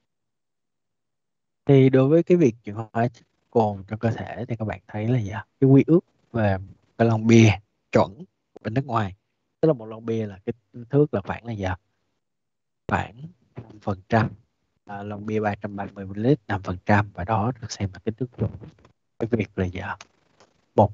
Thì đối với cái việc chuyển hóa chất cồn trong cơ thể thì các bạn thấy là dạ, cái quy ước về cái lon bia chuẩn bên nước ngoài, tức là một lon bia là cái thước là khoảng là dạ, khoảng 5%, lon bia 330 ml 5%, và đó được xem là kích thước chuẩn. Cái việc là dạ, một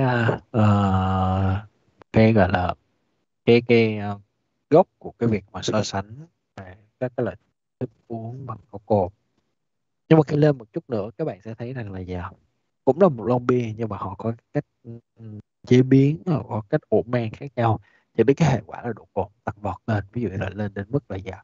cái gọi là cái gốc của cái việc mà so sánh về các cái loại thức uống bằng có cồn. Nhưng mà khi lên một chút nữa các bạn sẽ thấy rằng là dạ, cũng là một lon bia nhưng mà họ có cách chế biến, họ có cách ủ men khác nhau, thì biết cái hệ quả là độ cồn tăng vọt lên, ví dụ là lên đến mức là dạ,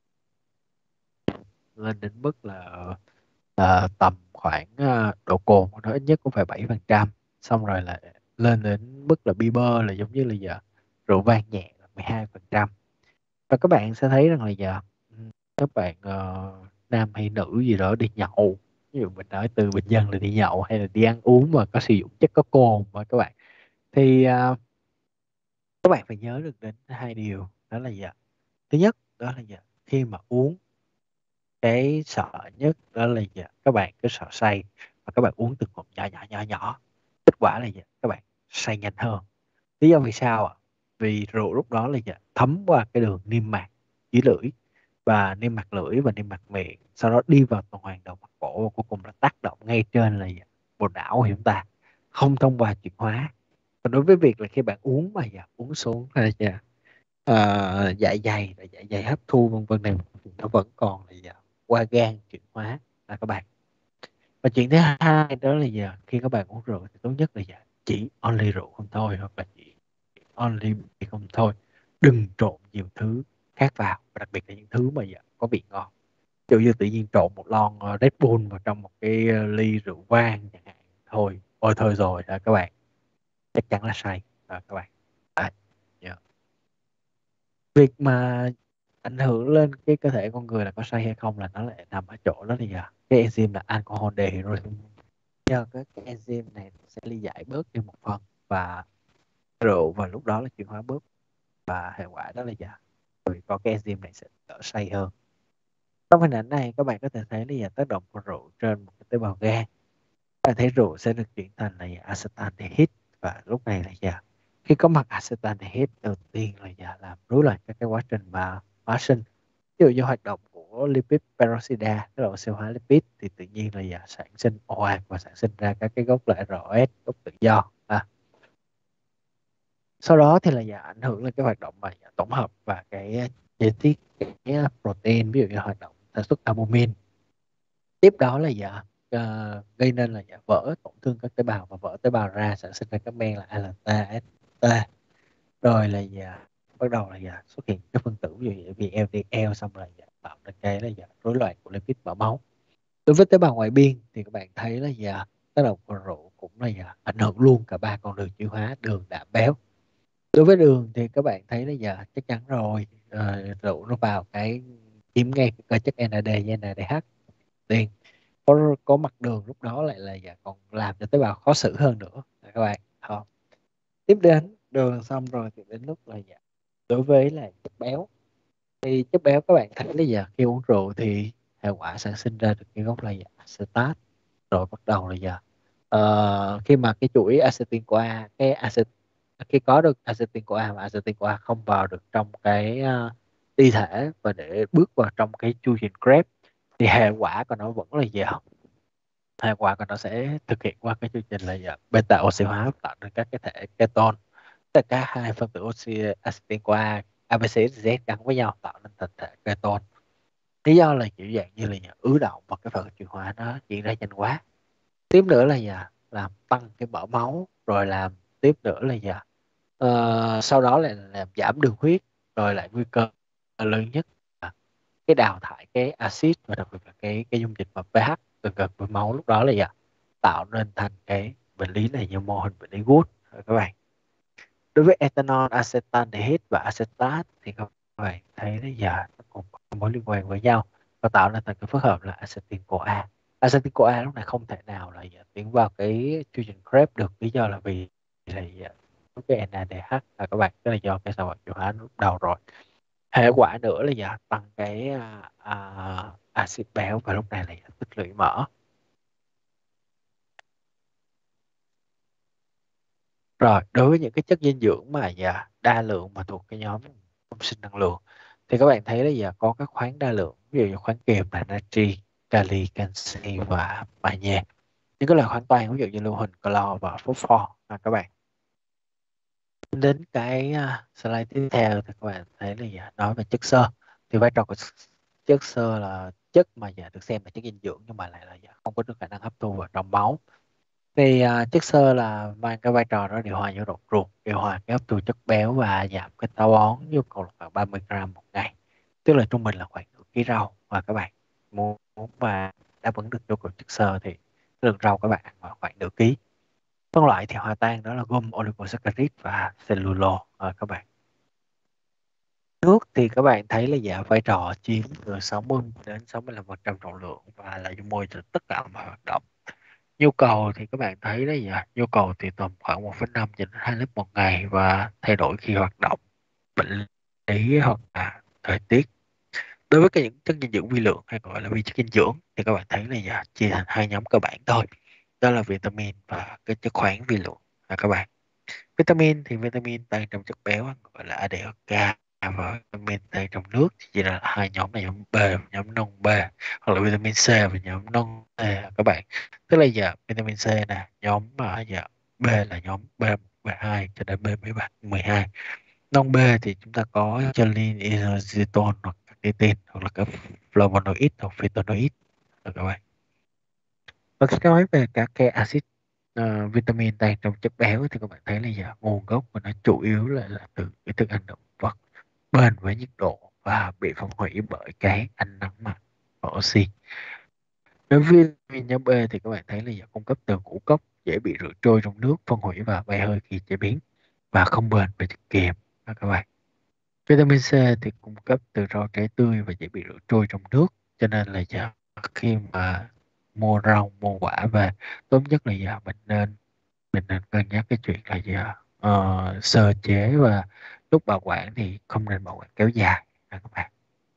lên đến mức là tầm khoảng độ cồn của nó ít nhất cũng phải 7%, xong rồi là lên đến mức là bia bơ là giống như là giờ rượu vang nhẹ là 12%. Và các bạn sẽ thấy rằng là giờ các bạn nam hay nữ gì đó đi nhậu, ví dụ mình nói từ bình dân là đi nhậu hay là đi ăn uống mà có sử dụng chất có cồn mà các bạn, thì các bạn phải nhớ được đến hai điều, đó là gì ạ? Thứ nhất đó là gì ạ? Khi mà uống, cái sợ nhất đó là gì ạ? Các bạn cứ sợ say và các bạn uống từng ngụm nhỏ, kết quả là gì ạ? Các bạn say nhanh hơn. Lý do vì sao ạ? Vì rượu lúc đó là gì ạ? Thấm qua cái đường niêm mạc dưới lưỡi, và niêm mạc lưỡi và niêm mạc miệng, sau đó đi vào tuần hoàn động mạch cổ và cuối cùng là tác động ngay trên là gì ạ? Bộ não của chúng ta, không thông qua chuyển hóa. Và đối với việc là khi bạn uống mà dạ, uống xuống là dạ, dạ dày và dạ dày hấp thu vân vân này, nó vẫn còn là dạ, qua gan chuyển hóa các bạn. Và chuyện thứ hai đó là giờ khi các bạn uống rượu thì tốt nhất là dạ, chỉ only rượu không thôi, hoặc là chỉ only bia không thôi, đừng trộn nhiều thứ. khác vào, và đặc biệt là những thứ mà có vị ngon. Ví dụ như tự nhiên trộn một lon Red Bull vào trong một cái ly rượu vang chẳng hạn, thôi ôi thôi rồi các bạn, chắc chắn là say các bạn. Đấy. Dạ. Việc mà ảnh hưởng lên cái cơ thể con người là có say hay không là nó lại nằm ở chỗ đó, thì cái enzyme là alcohol dehydrogenase. Nhờ cái enzyme này nó sẽ ly giải bớt đi một phần, và rượu và lúc đó là chuyển hóa bớt, và hệ quả đó là rồi có cái enzyme này sẽ đỡ say hơn. Trong hình ảnh này các bạn có thể thấy là tác động của rượu trên một cái tế bào gan. Bạn thấy rượu sẽ được chuyển thành là acetaldehyde, và lúc này là khi có mặt acetaldehyde đầu tiên là làm rối loạn các cái quá trình mà hóa sinh. Ví dụ như hoạt động của lipid peroxida, tức là oxy hóa lipid, thì tự nhiên là sản sinh ồ ạt và sản sinh ra các cái gốc lại ROS, gốc tự do. Sau đó thì là ảnh hưởng lên cái hoạt động mà tổng hợp và cái chế tiết cái protein, ví dụ như hoạt động sản xuất albumin. Tiếp đó là gây nên là vỡ, tổn thương các tế bào, và vỡ tế bào ra sản sinh ra các men là ALT, ST. Rồi là bắt đầu là xuất hiện các phân tử ví dụ như VLDL, xong rồi tạo ra cái là rối loạn của lipid mỡ máu. Đối với tế bào ngoại biên thì các bạn thấy là tác động của rượu cũng là ảnh hưởng luôn cả ba con đường chuyển hóa: đường, đạm, béo. Đối với đường thì các bạn thấy là chắc chắn rồi, rượu nó vào cái chiếm ngay cái cơ chất NAD với NADH tiền. Có mặt đường lúc đó lại là còn làm cho tế bào khó xử hơn nữa các bạn. Không. Tiếp đến đường xong rồi thì đến lúc là đối với là chất béo. Thì chất béo các bạn thấy là khi uống rượu thì hệ quả sản sinh ra được cái gốc là acetat. Rồi bắt đầu là khi mà cái chuỗi acetyl CoA, khi có được acetyl CoA và acetyl CoA không vào được trong cái ti thể và để bước vào trong cái chu trình Krebs, thì hệ quả của nó vẫn là hệ quả của nó sẽ thực hiện qua cái chương trình là beta oxy hóa, tạo ra các cái thể ketone. Tất cả hai phân tử oxy acetyl CoA ABCZ gắn với nhau tạo nên thành thể ketone. Lý do là kiểu dạng như là ứ động và cái phần chuyển hóa nó diễn ra nhanh quá. Tiếp nữa là làm tăng cái mỡ máu, rồi làm tiếp nữa là sau đó là làm giảm đường huyết, rồi lại nguy cơ lớn nhất là cái đào thải cái axit, và đặc biệt là cái dung dịch mà pH gần gần với máu, lúc đó là tạo nên thành cái bệnh lý này như mô hình bệnh lý gút các bạn. Đối với ethanol, acetaldehyde và acetat thì các bạn thấy là nó cũng có mối liên quan với nhau và tạo nên thành cái phức hợp là acetyl CoA. Acetyl CoA lúc này không thể nào là tiến vào cái chu trình Krebs được, lý do là vì là cái NADH là các bạn, tức là do cái sao hoạt chuyển hóa lúc đầu rồi. Hệ quả nữa là tăng cái axit béo, và lúc này là tích lũy mỡ. Rồi đối với những cái chất dinh dưỡng mà đa lượng mà thuộc cái nhóm không sinh năng lượng, thì các bạn thấy là có các khoáng đa lượng, ví dụ như khoáng kiềm là natri, kali, canxi và magie. Những cái loại khoáng toan ví dụ như lưu huỳnh, clo và phosphor các bạn. Đến cái slide tiếp theo thì các bạn thấy là nói về chất xơ. Thì vai trò của chất xơ là chất mà được xem là chất dinh dưỡng, nhưng mà lại là không có được khả năng hấp thu vào trong máu. Thì chất xơ là mang cái vai trò đó điều hòa nhiễu động ruột, điều hòa cái hấp thu chất béo và giảm cái táo bón, nhu cầu là khoảng 30 gram một ngày, tức là trung bình là khoảng nửa ký rau. Và các bạn muốn mà đáp ứng được nhu cầu chất xơ thì lượng rau các bạn ăn khoảng nửa ký. Phân loại thì hòa tan đó là gồm oligosaccharide và cellulose các bạn. Nước thì các bạn thấy là vai trò chiếm từ 60 đến 65% trọng lượng và là dung môi cho tất cả mọi hoạt động. Nhu cầu thì các bạn thấy đấy, nhu cầu thì tầm khoảng 1,5 đến 2 lít một ngày và thay đổi khi hoạt động, bệnh lý hoặc là thời tiết. Đối với những chất dinh dưỡng vi lượng hay gọi là vi chất dinh dưỡng thì các bạn thấy là chia thành hai nhóm cơ bản thôi, đó là vitamin và cái chất khoáng vi lượng các bạn. Vitamin thì vitamin tan trong chất béo gọi là ADHK, và vitamin tan trong nước thì chỉ là hai nhóm này, nhóm B và nhóm non B, hoặc là vitamin C và nhóm non C các bạn. Tức là vitamin C nè, nhóm mà B là nhóm B, B2 cho đến B13, 12. Non B thì chúng ta có choline, inositol hoặc carnitine, hoặc là các flavonoid hoặc phytonoid các bạn. Và khi nói về các cái axit vitamin tan trong chất béo thì các bạn thấy là nguồn gốc của nó chủ yếu là từ cái thức ăn động vật bền với nhiệt độ, và bị phân hủy bởi cái ánh nắng mặt và oxy. Đối với vitamin nhóm B thì các bạn thấy là giờ cung cấp từ ngũ cốc, dễ bị rửa trôi trong nước, phân hủy và bay hơi khi chế biến và không bền về thực kiềm đó các bạn. Vitamin C thì cung cấp từ rau trái tươi và dễ bị rửa trôi trong nước, cho nên là giờ khi mà mua rau mua quả về, tốt nhất là giờ mình nên cân nhắc cái chuyện là giờ sơ chế, và lúc bảo quản thì không nên bảo quản kéo dài nha các bạn.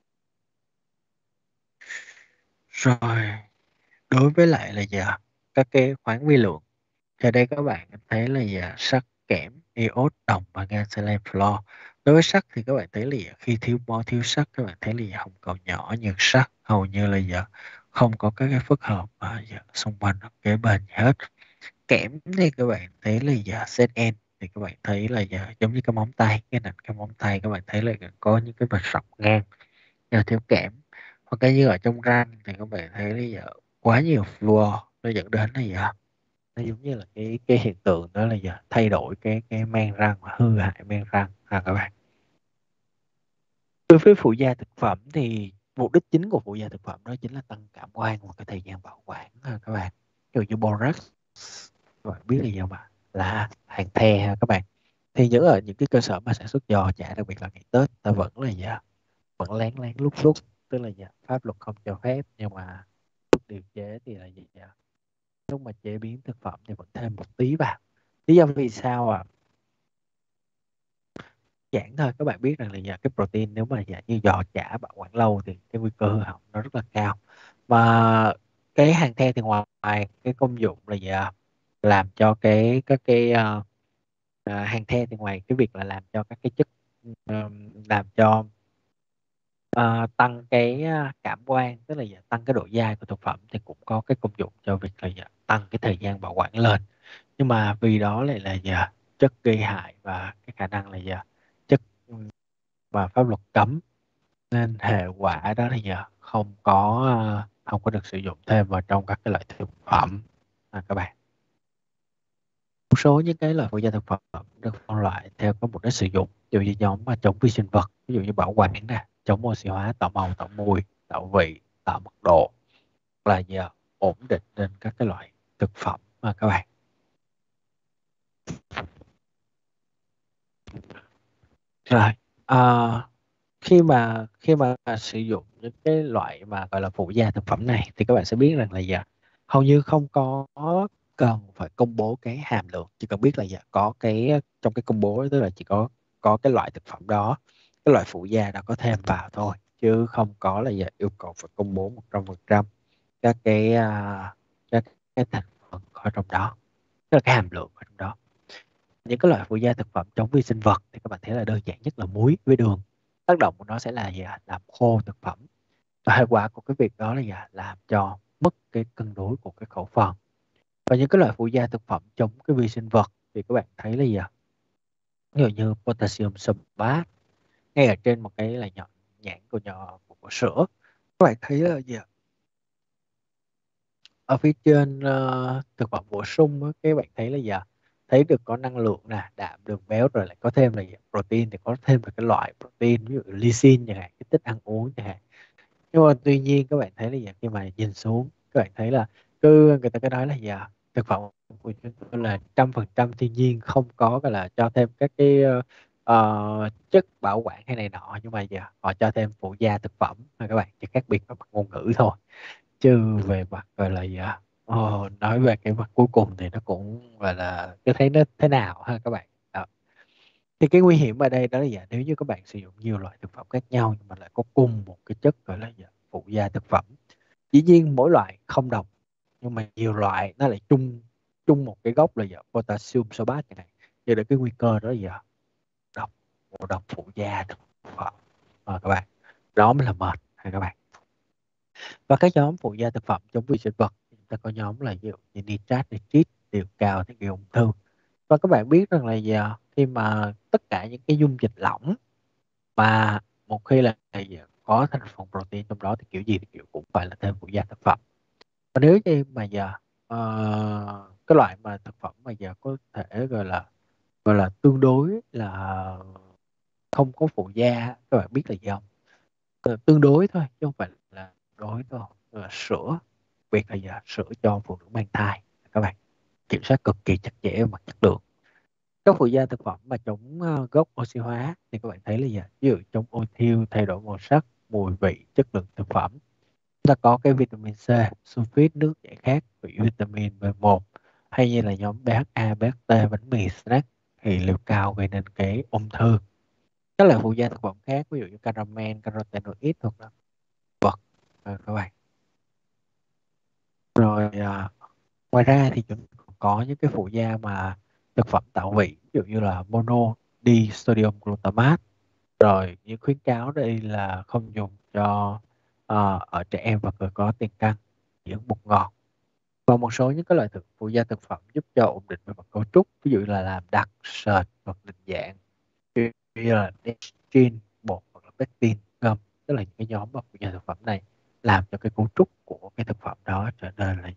Rồi, đối với lại là giờ các cái khoáng vi lượng, ở đây các bạn thấy là giờ sắt, kẽm, iốt, đồng và gan, selen, flo. Đối với sắt thì các bạn thấy là giờ khi thiếu sắt, các bạn thấy là giờ hồng cầu nhỏ như sắt hầu như là giờ không có các cái phức hợp mà giờ xung quanh hoặc kế bên gì hết. Kẽm thì các bạn thấy là giờ Zn, thì các bạn thấy là giờ giống như cái móng tay, cái móng tay các bạn thấy là có những cái vệt sọc ngang nhờ thiếu kẽm. Hoặc cái như ở trong răng thì các bạn thấy là giờ quá nhiều fluor, nó dẫn đến là giờ nó giống như là cái hiện tượng đó là giờ thay đổi cái men răng và hư hại men răng các bạn. Đối với phụ gia thực phẩm thì mục đích chính của phụ gia thực phẩm đó chính là tăng cảm quan và cái thời gian bảo quản các bạn. Ví dụ như borax, các bạn biết là gì không ạ? Là hàng the ha các bạn. Thì ở những cái cơ sở mà sản xuất giò chả, đặc biệt là ngày Tết, ta vẫn là gì ạ? Vẫn lén lén lút lút, tức là gì ạ? Pháp luật không cho phép, nhưng mà điều chế thì là gì ạ? Lúc mà chế biến thực phẩm thì vẫn thêm một tí vào. Lý do vì sao ạ? Giản thôi, các bạn biết rằng là giờ cái protein nếu mà dạng như giò chả bảo quản lâu thì cái nguy cơ hư hỏng nó rất là cao. Và cái hàng the thì ngoài cái công dụng là gì ạ? Làm cho các cái hàng the thì ngoài cái việc là làm cho các cái chất làm cho tăng cái cảm quan, tức là tăng cái độ dai của thực phẩm, thì cũng có cái công dụng cho việc là tăng cái thời gian bảo quản lên. Nhưng mà vì đó lại là chất gây hại và cái khả năng là chất và pháp luật cấm, nên hệ quả đó là không có được sử dụng thêm vào trong các cái loại thực phẩm các bạn. Một số những cái loại phụ gia thực phẩm được phân loại theo có mục đích sử dụng, ví dụ như nhóm mà chống vi sinh vật, ví dụ như bảo quản nè, chống oxy hóa, tạo màu, tạo mùi, tạo vị, tạo mật độ, là ổn định trên các cái loại thực phẩm mà các bạn. Rồi, à, khi mà sử dụng những cái loại mà gọi là phụ gia thực phẩm này thì các bạn sẽ biết rằng là hầu như không có cần phải công bố cái hàm lượng, chỉ cần biết là có cái trong cái công bố, tức là chỉ có cái loại thực phẩm đó, cái loại phụ gia đó có thêm vào thôi, chứ không có là yêu cầu phải công bố 100% các các cái thành phần ở trong đó, tức là cái hàm lượng ở trong đó. Những cái loại phụ gia thực phẩm chống vi sinh vật thì các bạn thấy là đơn giản nhất là muối với đường. Tác động của nó sẽ là làm khô thực phẩm, và hệ quả của cái việc đó là làm cho mất cái cân đối của cái khẩu phần. Và những cái loại phụ gia thực phẩm chống cái vi sinh vật thì các bạn thấy là ví dụ như potassium sulfate, ngay ở trên một cái là nhãn của sữa, các bạn thấy là ở phía trên thực phẩm bổ sung á, các bạn thấy là thấy được có năng lượng nè, đạm, đường, béo, rồi lại có thêm là protein, thì có thêm được cái loại protein ví dụ lysine chẳng hạn, cái tích ăn uống chẳng hạn. Nhưng mà tuy nhiên các bạn thấy là khi mà nhìn xuống, các bạn thấy là người ta cứ nói là thực phẩm của chúng tôi là 100% thiên nhiên, không có gọi là cho thêm các cái chất bảo quản hay này nọ, nhưng mà họ cho thêm phụ gia thực phẩm mà các bạn, chỉ khác biệt về mặt ngôn ngữ thôi, chứ về mặt gọi là nói về cái mặt cuối cùng thì nó cũng gọi là cứ thấy nó thế nào ha các bạn. Đó. Thì cái nguy hiểm ở đây đó là nếu như các bạn sử dụng nhiều loại thực phẩm khác nhau nhưng mà lại có cùng một cái chất gọi là phụ gia thực phẩm, dĩ nhiên mỗi loại không độc, nhưng mà nhiều loại nó lại chung chung một cái gốc là potassium sorbate chẳng hạn, cho nên cái nguy cơ đó là độc, ngộ độc phụ gia thực phẩm các bạn, đó mới là mệt ha các bạn. Và các nhóm phụ gia thực phẩm chống vi sinh vật, chúng ta có nhóm là ví dụ như nitrat, nitrit đều cao thì gây ung thư. Và các bạn biết rằng là khi mà tất cả những cái dung dịch lỏng mà một khi là có thành phần protein trong đó thì kiểu gì thì kiểu cũng phải là thêm phụ gia thực phẩm. Và nếu như mà cái loại mà thực phẩm mà có thể gọi là tương đối là không có phụ gia, các bạn biết là gì không? tương đối thôi chứ không phải là đối thôi. Sữa, đặc biệt là sữa cho phụ nữ mang thai, các bạn kiểm soát cực kỳ chặt chẽ về mặt chất lượng. Các phụ gia thực phẩm mà chống gốc oxy hóa thì các bạn thấy là ví dụ chống ôi thiêu, thay đổi màu sắc, mùi vị, chất lượng thực phẩm. Chúng ta có cái vitamin C, sulfit, nước giải khát, vị vitamin B1, hay như là nhóm BHA, BHT, bánh mì, snack thì liều cao gây nên cái ung thư. Các loại phụ gia thực phẩm khác ví dụ như caramel, carotenoid hoặc là vật các bạn. Rồi ngoài ra thì chúng còn có những cái phụ gia mà thực phẩm tạo vị, ví dụ như là mono disodium glutamate. Rồi những khuyến cáo đây là không dùng cho ở trẻ em và người có tiền căn, dưỡng bột ngọt. Và một số những cái loại phụ gia thực phẩm giúp cho ổn định về mặt cấu trúc, ví dụ là làm đặc, sệt hoặc định dạng, như là dextrin, bột hoặc là pectin, ngâm. Tức là những cái nhóm mà phụ gia thực phẩm này làm cho cái cấu trúc của cái thực phẩm đó trở nên là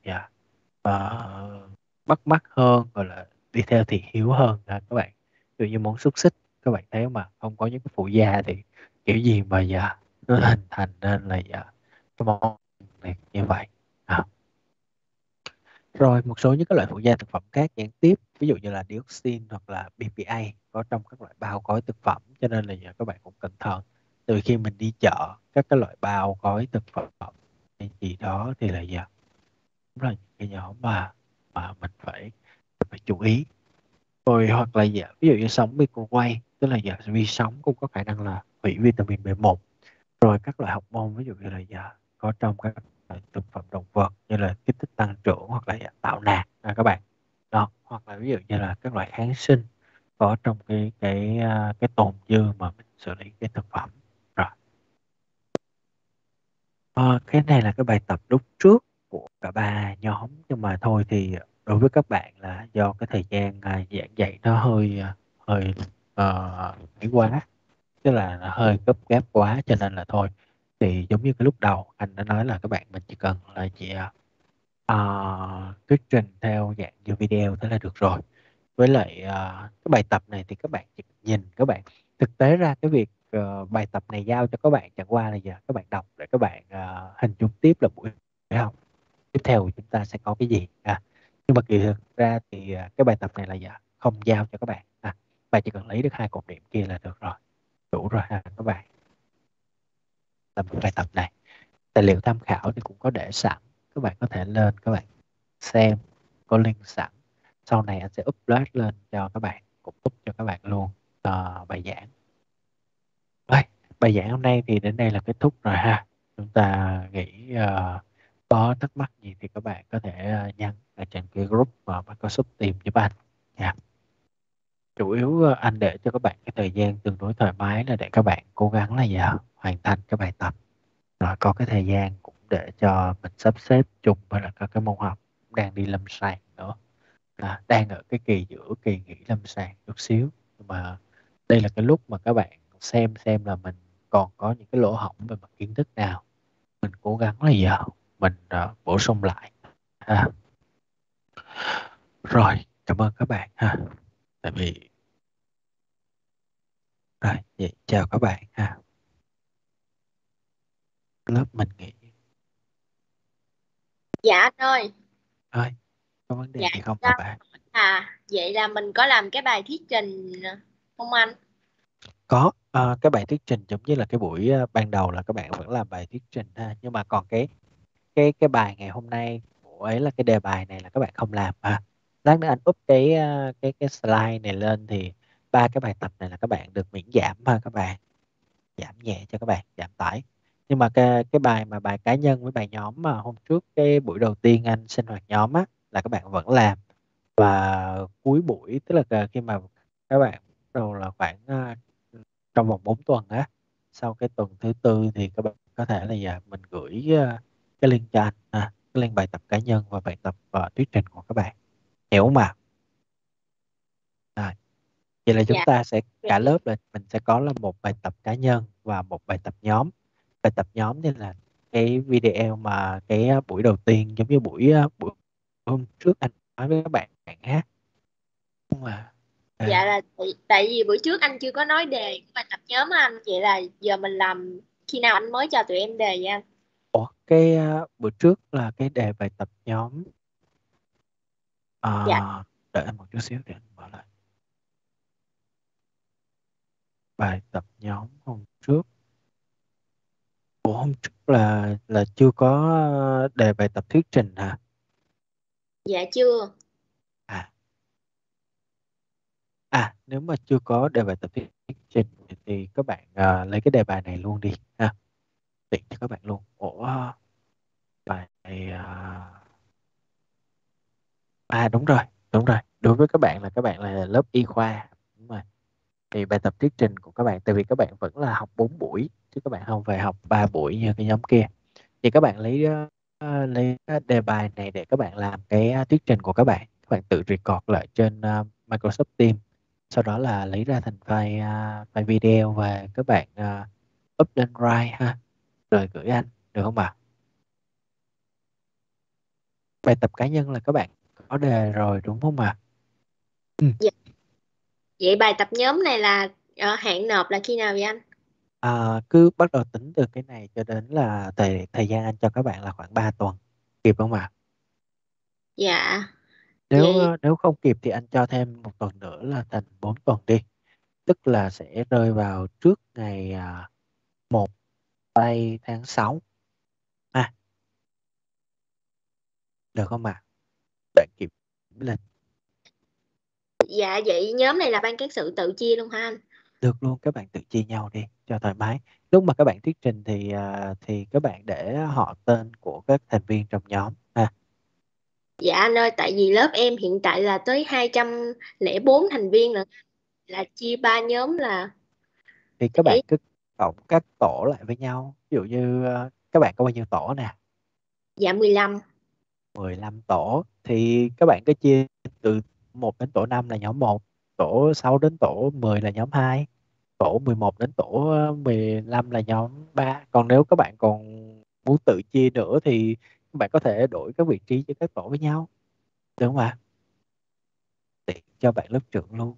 bắt mắt hơn, gọi là đi theo thị hiếu hơn các bạn. Ví dụ như món xúc xích, các bạn thấy mà không có những cái phụ gia thì kiểu gì mà nó hình thành nên là cái món này như vậy. À. Rồi một số những cái loại phụ gia thực phẩm khác gián tiếp, ví dụ như là dioxin hoặc là BPA có trong các loại bao gói thực phẩm, cho nên là các bạn cũng cẩn thận từ khi mình đi chợ các cái loại bao gói thực phẩm hay gì đó thì là cũng là những cái nhóm mà mình phải chú ý. Rồi hoặc là ví dụ như sống microwave, tức là vi sóng cũng có khả năng là hủy vitamin B1. Rồi các loại hormone ví dụ như là có trong các loại thực phẩm động vật như là kích thích tăng trưởng hoặc là tạo nạc các bạn. Đó, hoặc là ví dụ như là các loại kháng sinh có trong cái tồn dư mà mình xử lý cái thực phẩm. Rồi. Cái này là cái bài tập lúc trước của cả ba nhóm, nhưng mà thôi thì đối với các bạn là do cái thời gian giảng dạy nó hơi ấy quá, tức là nó hơi gấp gáp quá, cho nên là thôi thì giống như cái lúc đầu anh đã nói là các bạn mình chỉ cần là thuyết trình theo dạng như video thế là được rồi. Với lại cái bài tập này thì các bạn chỉ nhìn, các bạn thực tế ra cái việc bài tập này giao cho các bạn chẳng qua là giờ các bạn đọc để các bạn hình dung tiếp là buổi học tiếp theo của chúng ta sẽ có cái gì. Nhưng mà kỳ thực ra thì cái bài tập này là không giao cho các bạn. Bạn chỉ cần lấy được hai cột điểm kia là được rồi, đủ rồi các bạn. Làm một bài tập này, tài liệu tham khảo thì cũng có để sẵn, các bạn có thể lên các bạn xem, có link sẵn. Sau này anh sẽ upload lên cho các bạn, cũng up cho các bạn luôn bài giảng. Rồi, bài giảng hôm nay thì đến đây là kết thúc rồi ha. Chúng ta nghĩ có thắc mắc gì thì các bạn có thể nhắn ở trên cái group mà Microsoft Teams giúp anh nha. Chủ yếu anh để cho các bạn cái thời gian tương đối thoải mái là để các bạn cố gắng là hoàn thành cái bài tập. Rồi có cái thời gian cũng để cho mình sắp xếp chung với là các cái môn học đang đi lâm sàng nữa. Đang ở cái kỳ giữa kỳ nghỉ lâm sàng chút xíu, nhưng mà đây là cái lúc mà các bạn xem là mình còn có những cái lỗ hổng về mặt kiến thức nào, mình cố gắng là mình bổ sung lại ha. Rồi cảm ơn các bạn ha, tại vì rồi vậy chào các bạn ha. Lớp mình nghỉ Dạ anh ơi. thôi, có vấn đề Dạ gì không hả sao? bạn? Vậy là mình có làm cái bài thuyết trình không anh? Có cái bài thuyết trình giống như là cái buổi ban đầu là các bạn vẫn làm bài thuyết trình ha, nhưng mà còn cái bài ngày hôm nay của ấy là cái đề bài này là các bạn không làm ha. Lát nữa anh up cái slide này lên thì ba cái bài tập này là các bạn được miễn giảm ha, các bạn giảm nhẹ cho các bạn, giảm tải. Nhưng mà cái bài mà bài cá nhân với bài nhóm mà hôm trước cái buổi đầu tiên anh sinh hoạt nhóm á là các bạn vẫn làm. Và cuối buổi, tức là khi mà các bạn bắt đầu là khoảng trong vòng 4 tuần á, sau cái tuần thứ tư thì các bạn có thể là mình gửi cái link cho anh cái link bài tập cá nhân và bài tập thuyết trình của các bạn, hiểu không ạ? À, vậy là chúng Dạ. ta sẽ cả lớp là mình sẽ có là một bài tập cá nhân và một bài tập nhóm. Bài tập nhóm như là cái video mà cái buổi đầu tiên giống như buổi hôm trước anh nói với các bạn hát, đúng không ạ? Dạ là tại vì bữa trước anh chưa có nói đề của bài tập nhóm á anh, vậy là giờ mình làm khi nào anh mới cho tụi em đề vậy anh? Ủa, cái bữa trước là cái đề bài tập nhóm. Dạ. Đợi anh một chút xíu để anh mở lại. Bài tập nhóm hôm trước. Ủa, hôm trước là chưa có đề bài tập thuyết trình hả? Dạ chưa. À, nếu mà chưa có đề bài tập thuyết trình thì các bạn lấy cái đề bài này luôn đi ha. Tiện cho các bạn luôn. Ủa, bài đúng rồi, đúng rồi. Đối với các bạn là lớp y khoa. Đúng rồi. Thì bài tập thuyết trình của các bạn, tại vì các bạn vẫn là học 4 buổi chứ các bạn không phải học 3 buổi như cái nhóm kia, thì các bạn lấy đề bài này để các bạn làm cái thuyết trình của các bạn tự record lại trên Microsoft Teams, sau đó là lấy ra thành file video và các bạn up lên Drive ha, rồi gửi anh, được không ạ? Bài tập cá nhân là các bạn có đề rồi đúng không ạ? Ừ. Dạ. Vậy bài tập nhóm này là hạn nộp là khi nào vậy anh? Cứ bắt đầu tính từ cái này cho đến là thời gian anh cho các bạn là khoảng 3 tuần, kịp không ạ? Dạ. Nếu Vậy nếu không kịp thì anh cho thêm một tuần nữa là thành 4 tuần đi, tức là sẽ rơi vào trước ngày 1 tây tháng 6 ha, được không ạ? Bạn kịp lên. dạ, vậy nhóm này là ban cán sự tự chia luôn hả anh? Được luôn, các bạn tự chia nhau đi cho thoải mái. Lúc mà các bạn thuyết trình thì các bạn để họ tên của các thành viên trong nhóm ha. Dạ anh ơi, tại vì lớp em hiện tại là tới 204 thành viên nữa, là chia ba nhóm là Thì các bạn để cứ cộng các tổ lại với nhau, ví dụ như các bạn có bao nhiêu tổ nè? dạ 15. 15 tổ thì các bạn cứ chia từ 1 đến tổ 5 là nhóm 1, tổ 6 đến tổ 10 là nhóm 2, tổ 11 đến tổ 15 là nhóm 3. Còn nếu các bạn còn muốn tự chia nữa thì các bạn có thể đổi các vị trí cho các tổ với nhau, được không ạ? Tiện cho bạn lớp trưởng luôn.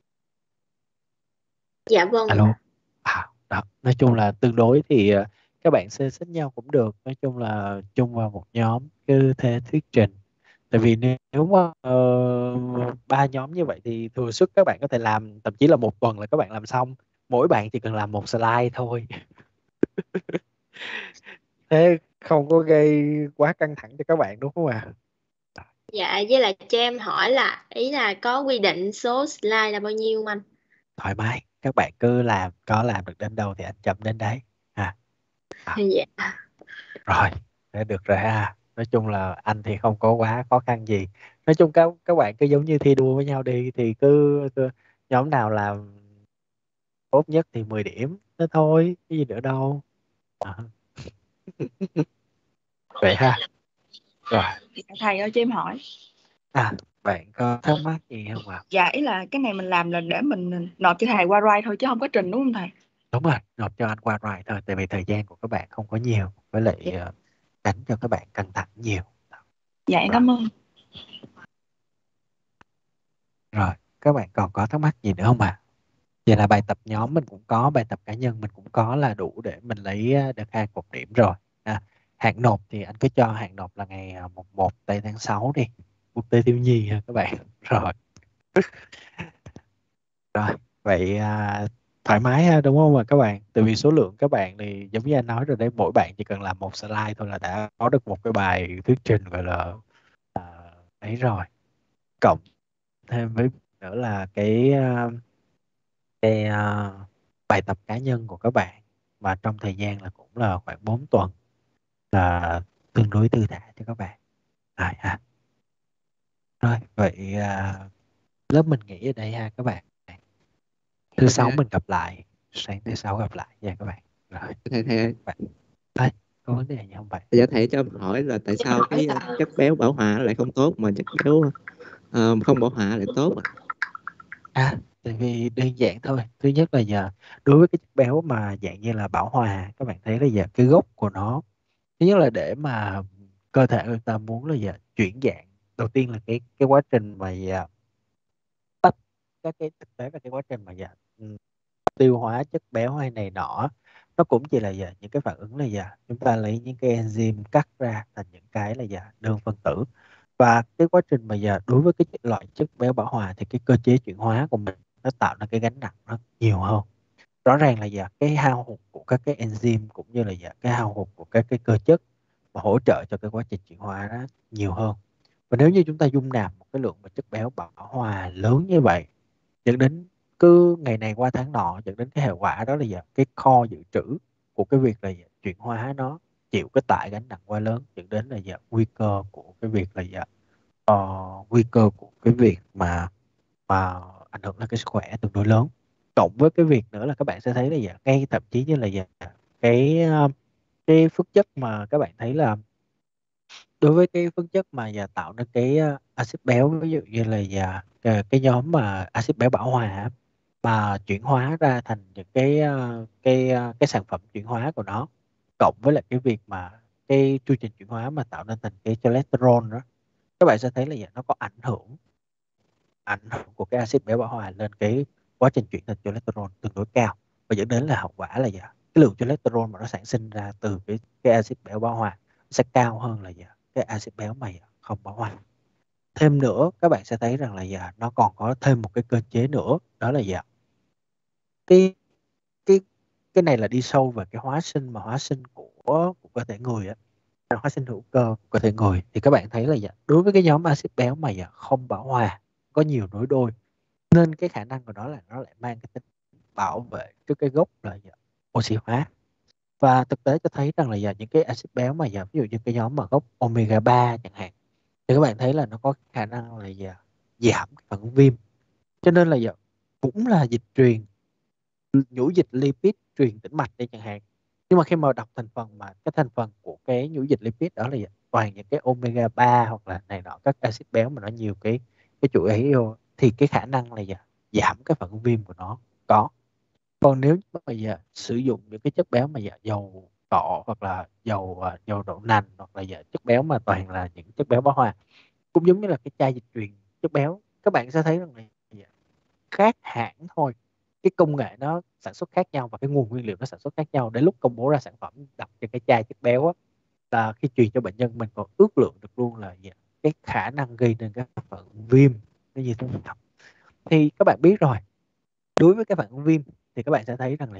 Dạ vâng. Alo. Đó, nói chung là tương đối thì các bạn xê xích nhau cũng được, nói chung là chung vào một nhóm cứ thế thuyết trình. Tại vì nếu mà ba nhóm như vậy thì thừa sức các bạn có thể làm thậm chí là một tuần là các bạn làm xong, mỗi bạn chỉ cần làm một slide thôi. Thế không có gây quá căng thẳng cho các bạn đúng không ạ? Dạ, với lại cho em hỏi là ý là có quy định số slide là bao nhiêu không anh? Thoải mái, các bạn cứ làm, có làm được đến đâu thì anh chậm đến đấy à. Dạ. Rồi, thế được rồi ha. Nói chung là anh thì không có quá khó khăn gì. Nói chung các bạn cứ giống như thi đua với nhau đi, thì cứ nhóm nào làm tốt nhất thì 10 điểm. Thế thôi, cái gì nữa đâu. À, vậy ha. Rồi, Thầy ơi cho em hỏi. bạn có thắc mắc gì không ạ? Dạ ý là cái này mình làm là để mình nộp cho thầy qua drive thôi chứ không có trình đúng không thầy? Đúng rồi, nộp cho anh qua rồi thôi, tại vì thời gian của các bạn không có nhiều, với Dạ, lại tránh cho các bạn căng thẳng nhiều. dạ em Rồi, cảm ơn. rồi, các bạn còn có thắc mắc gì nữa không ạ? Vậy là bài tập nhóm mình cũng có, bài tập cá nhân mình cũng có là đủ để mình lấy được 2 cột điểm rồi. Hạn nộp thì anh cứ cho hạn nộp là ngày 1 tây tháng 6 đi. Quốc tế thiếu nhi ha các bạn. Rồi, rồi. Vậy thoải mái ha, đúng không ạ các bạn? Tại vì số lượng các bạn thì giống như anh nói rồi đấy, mỗi bạn chỉ cần làm một slide thôi là đã có được một cái bài thuyết trình gọi là ấy rồi. Cộng thêm với nữa là cái bài tập cá nhân của các bạn, và trong thời gian là cũng là khoảng 4 tuần, là tương đối thư thả cho các bạn. Rồi vậy lớp mình nghỉ ở đây ha các bạn. Thứ sáu thầy mình gặp lại, sáng thứ sáu gặp lại nha các bạn. Rồi thầy bạn ơi, có vấn đề gì không bạn? dạ thầy cho em hỏi là tại sao cái chất béo bão hòa lại không tốt mà chất béo không bão hòa lại tốt ạ? Tại vì đơn giản thôi. Thứ nhất là giờ đối với cái chất béo mà dạng như là bão hòa, các bạn thấy là giờ cái gốc của nó, thứ nhất là để mà cơ thể người ta muốn là giờ chuyển dạng, đầu tiên là cái quá trình mà giờ tách các cái thực tế, và cái quá trình mà giờ tiêu hóa chất béo hay này nọ, nó cũng chỉ là những cái phản ứng là chúng ta lấy những cái enzyme cắt ra thành những cái là đơn phân tử. Và cái quá trình mà đối với cái loại chất béo bão hòa thì cái cơ chế chuyển hóa của mình nó tạo ra cái gánh nặng nó nhiều hơn. Rõ ràng là cái hao hụt của các cái enzyme cũng như là cái hao hụt của các cái cơ chất mà hỗ trợ cho cái quá trình chuyển hóa đó nhiều hơn. Và nếu như chúng ta dung nạp một cái lượng mà chất béo bão hòa lớn như vậy, dẫn đến cứ ngày này qua tháng nọ, dẫn đến cái hệ quả đó là cái kho dự trữ của cái việc là chuyển hóa nó chịu cái tải gánh nặng quá lớn, dẫn đến là nguy cơ của cái việc là nguy cơ của cái việc mà ảnh hưởng đến cái sức khỏe tương đối lớn. Cộng với cái việc nữa là các bạn sẽ thấy là ngay thậm chí như là cái cái phức chất mà các bạn thấy là đối với cái phức chất mà tạo nên cái axit béo, ví dụ như là cái nhóm mà axit béo bão hòa mà chuyển hóa ra thành những cái sản phẩm chuyển hóa của nó, cộng với lại cái việc mà cái chu trình chuyển hóa mà tạo nên thành cái cholesterol đó, các bạn sẽ thấy là nó có ảnh hưởng của cái axit béo bão hòa lên cái quá trình chuyển thành cholesterol tương đối cao, và dẫn đến là hậu quả là cái lượng cholesterol mà nó sản sinh ra từ cái axit béo bão hòa sẽ cao hơn là cái axit béo mà không bão hòa. Thêm nữa các bạn sẽ thấy rằng là nó còn có thêm một cái cơ chế nữa, đó là cái cái cái này là đi sâu về cái hóa sinh của cơ thể người á, hóa sinh hữu cơ của cơ thể người. Thì các bạn thấy là đối với cái nhóm axit béo mà không bão hòa có nhiều nối đôi, nên cái khả năng của nó là nó lại mang cái tính bảo vệ trước cái gốc là oxy hóa. Và thực tế cho thấy rằng là những cái axit béo mà ví dụ như cái nhóm mà gốc omega 3 chẳng hạn, thì các bạn thấy là nó có khả năng là giảm cái phản ứng viêm. Cho nên là cũng là dịch truyền, nhũ dịch lipid truyền tĩnh mạch đây chẳng hạn, nhưng mà khi mà đọc thành phần mà cái thành phần của cái nhũ dịch lipid đó là toàn những cái omega 3 hoặc là này nọ, các axit béo mà nó nhiều cái chuỗi ấy vô, thì cái khả năng là giảm cái phản ứng viêm của nó có. Còn nếu mà sử dụng những cái chất béo mà dầu cọ hoặc là dầu đậu nành, hoặc là chất béo mà toàn là những chất béo bão hòa, cũng giống như là cái chai dịch truyền chất béo, các bạn sẽ thấy rằng là khác hãng thôi, cái công nghệ nó sản xuất khác nhau và cái nguồn nguyên liệu nó sản xuất khác nhau, đến lúc công bố ra sản phẩm đặt trên cái chai chất béo á, là khi truyền cho bệnh nhân mình còn ước lượng được luôn là cái khả năng gây nên cái phản ứng viêm nó như thế nào. Thì các bạn biết rồi, đối với cái phản ứng viêm thì các bạn sẽ thấy rằng là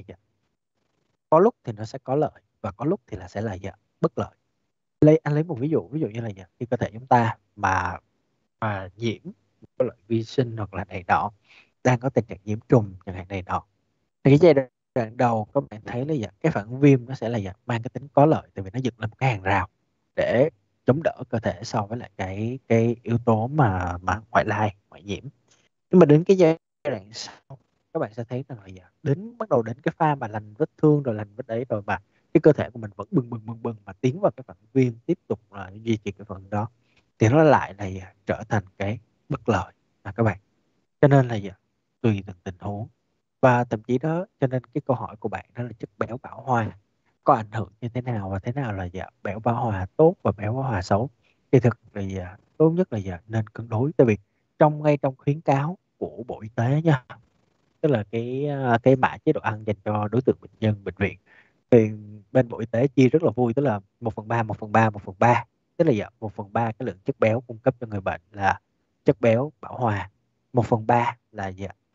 có lúc thì nó sẽ có lợi và có lúc thì là sẽ là bất lợi. Anh lấy một ví dụ như là khi cơ thể chúng ta mà nhiễm một loại vi sinh hoặc là này nọ, đang có tình trạng nhiễm trùng chẳng hạn này nọ, thì cái giai đoạn đầu các bạn thấy là cái phản ứng viêm nó sẽ là mang cái tính có lợi, tại vì nó dựng lên một cái hàng rào để chống đỡ cơ thể so với lại cái yếu tố mà ngoại lai, ngoại nhiễm. Nhưng mà đến cái giai đoạn sau, các bạn sẽ thấy rằng là bắt đầu đến cái pha mà lành vết thương rồi, lành vết đấy rồi mà cái cơ thể của mình vẫn bừng mà tiến vào cái phản ứng viêm, tiếp tục là duy trì cái phần đó, thì nó lại là trở thành cái bất lợi các bạn. Cho nên là tùy từng tình huống. Và thậm chí đó, cho nên cái câu hỏi của bạn đó là chất béo bão hòa có ảnh hưởng như thế nào, và thế nào là béo bão hòa tốt và béo bão hòa xấu, thì thực là tốt nhất là nên cân đối. Tại vì ngay trong khuyến cáo của Bộ Y tế nha, tức là cái mã chế độ ăn dành cho đối tượng bệnh nhân bệnh viện, thì bên Bộ Y tế chia rất là vui, tức là 1/3, tức là 1/3 cái lượng chất béo cung cấp cho người bệnh là chất béo bão hòa, 1/3 là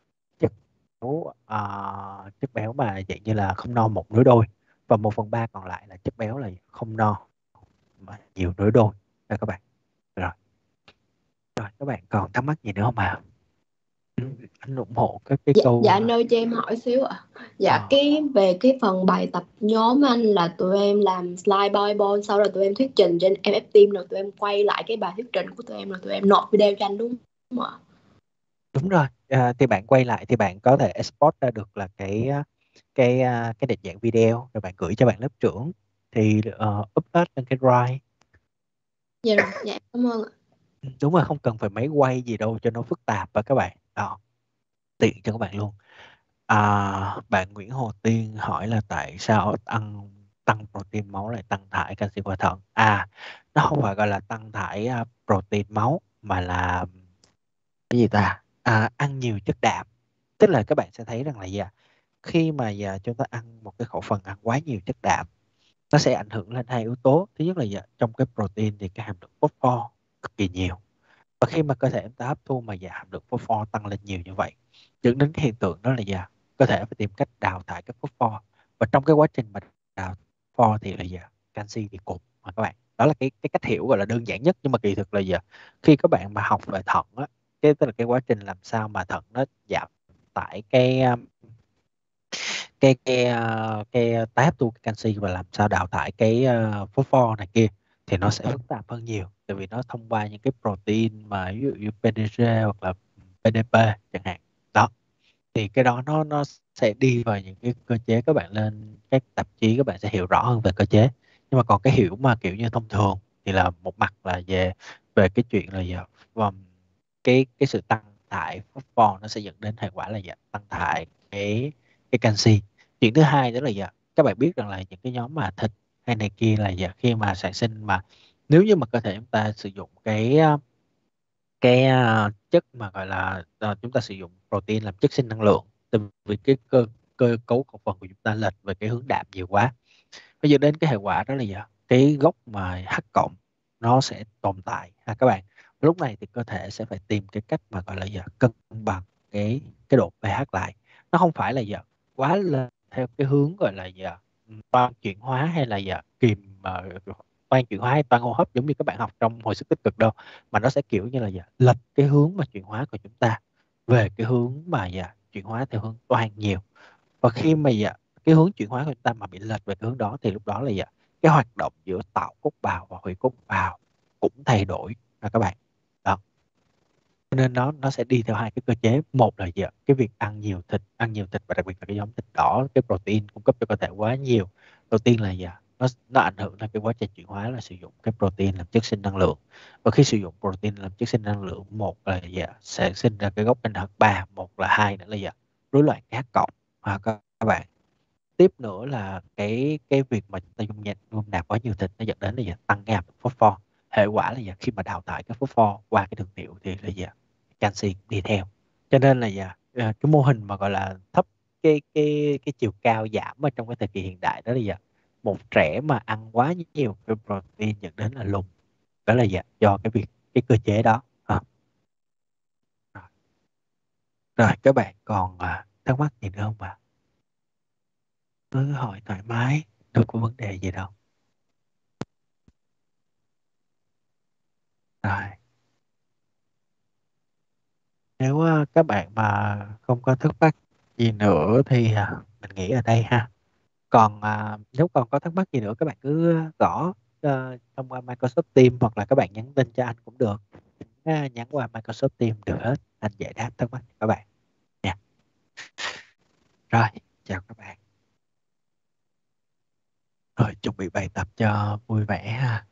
chất béo mà dạng như là không no một nối đôi, và 1/3 còn lại là chất béo là không no mà nhiều nối đôi các bạn. Rồi các bạn còn thắc mắc gì nữa không ạ? Anh ủng hộ cái câu. Dạ anh ơi cho em hỏi xíu ạ. Về cái phần bài tập nhóm anh là tụi em làm slide PowerPoint, sau rồi tụi em thuyết trình trên MF Team, rồi tụi em quay lại cái bài thuyết trình của tụi em, rồi tụi em nộp video cho anh đúng không ạ? Đúng rồi, thì bạn quay lại thì bạn có thể export ra được là cái định dạng video, rồi bạn gửi cho bạn lớp trưởng thì upload lên cái Drive. Dạ rồi, dạ cảm ơn ạ. Đúng rồi, không cần phải máy quay gì đâu cho nó phức tạp và các bạn. Đó, tiện cho các bạn luôn. Bạn Nguyễn Hồ Tiên hỏi là tại sao tăng protein máu lại tăng thải canxi qua thận? Nó không phải gọi là tăng thải protein máu, mà là cái gì ta? Ăn nhiều chất đạm. Tức là các bạn sẽ thấy rằng là khi mà chúng ta ăn một cái khẩu phần ăn quá nhiều chất đạm, nó sẽ ảnh hưởng lên hai yếu tố. Thứ nhất là trong cái protein thì cái hàm lượng phosphor cực kỳ nhiều, và khi mà cơ thể chúng ta hấp thu mà hàm lượng phosphor tăng lên nhiều như vậy, dẫn đến cái hiện tượng đó là cơ thể phải tìm cách đào thải cái phosphor, và trong cái quá trình mà đào phosphor thì là canxi thì cục mà các bạn. Đó là cái cách hiểu gọi là đơn giản nhất, nhưng mà kỳ thực là khi các bạn mà học về thận á, tức là cái quá trình làm sao mà thận nó giảm tải cái tái hấp thu cái canxi và làm sao đào thải cái phosphor này kia, thì nó sẽ phức tạp hơn nhiều, tại vì nó thông qua những cái protein mà ví dụ như PDG hoặc là PDP chẳng hạn. Đó thì cái đó nó sẽ đi vào những cái cơ chế, các bạn lên các tạp chí các bạn sẽ hiểu rõ hơn về cơ chế. Nhưng mà còn cái hiểu mà kiểu như thông thường thì là một mặt là về về cái chuyện là cái sự tăng thải phosphor nó sẽ dẫn đến hệ quả là tăng thải cái canxi. Chuyện thứ hai đó là các bạn biết rằng là những cái nhóm mà thịt hay này kia là khi mà sản sinh, mà nếu như mà cơ thể chúng ta sử dụng cái chất mà gọi là chúng ta sử dụng protein làm chất sinh năng lượng, từ vì cái cơ cấu cầu phần của chúng ta lệch về cái hướng đạm nhiều quá, nó dẫn đến cái hệ quả đó là cái gốc mà H cộng nó sẽ tồn tại ha các bạn. Lúc này thì cơ thể sẽ phải tìm cái cách mà gọi là cân bằng cái độ pH lại. Nó không phải là quá lên theo cái hướng gọi là toan chuyển hóa hay là kìm toan chuyển hóa hay toan hô hấp giống như các bạn học trong hồi sức tích cực đâu, mà nó sẽ kiểu như là lệch cái hướng mà chuyển hóa của chúng ta về cái hướng mà chuyển hóa theo hướng toan nhiều. Và khi mà cái hướng chuyển hóa của chúng ta mà bị lệch về cái hướng đó thì lúc đó là cái hoạt động giữa tạo cốt bào và hủy cốt bào cũng thay đổi nha các bạn. Đó, cho nên nó sẽ đi theo hai cái cơ chế. Một là cái việc ăn nhiều thịt và đặc biệt là cái nhóm thịt đỏ, cái protein cung cấp cho cơ thể quá nhiều. Đầu tiên là nó ảnh hưởng đến cái quá trình chuyển hóa là sử dụng cái protein làm chất sinh năng lượng. Và khi sử dụng protein làm chất sinh năng lượng, một là sẽ sinh ra cái gốc NH3, một là hai nữa là rối loạn cái H cộng các bạn. Tiếp nữa là cái việc mà chúng ta dung nạp quá nhiều thịt nó dẫn đến là tăng cái hàm lượng phosphor. Hệ quả là khi mà đào thải cái phosphor qua cái đường tiểu thì là canxi đi theo. Cho nên là cái mô hình mà gọi là thấp cái chiều cao giảm ở trong cái thời kỳ hiện đại đó là một trẻ mà ăn quá nhiều cái protein dẫn đến là lùn. Đó là do cái cơ chế đó. Rồi. Rồi các bạn còn thắc mắc gì nữa không ạ? Cứ hỏi thoải mái, đâu có vấn đề gì đâu. Rồi, nếu các bạn mà không có thắc mắc gì nữa thì mình nghĩ ở đây ha. Còn nếu còn có thắc mắc gì nữa các bạn cứ gõ thông qua Microsoft Teams, hoặc là các bạn nhắn tin cho anh cũng được. Nhắn qua Microsoft Teams được hết, anh giải đáp thắc mắc cho các bạn nha. Rồi, chào các bạn. Rồi, chuẩn bị bài tập cho vui vẻ ha.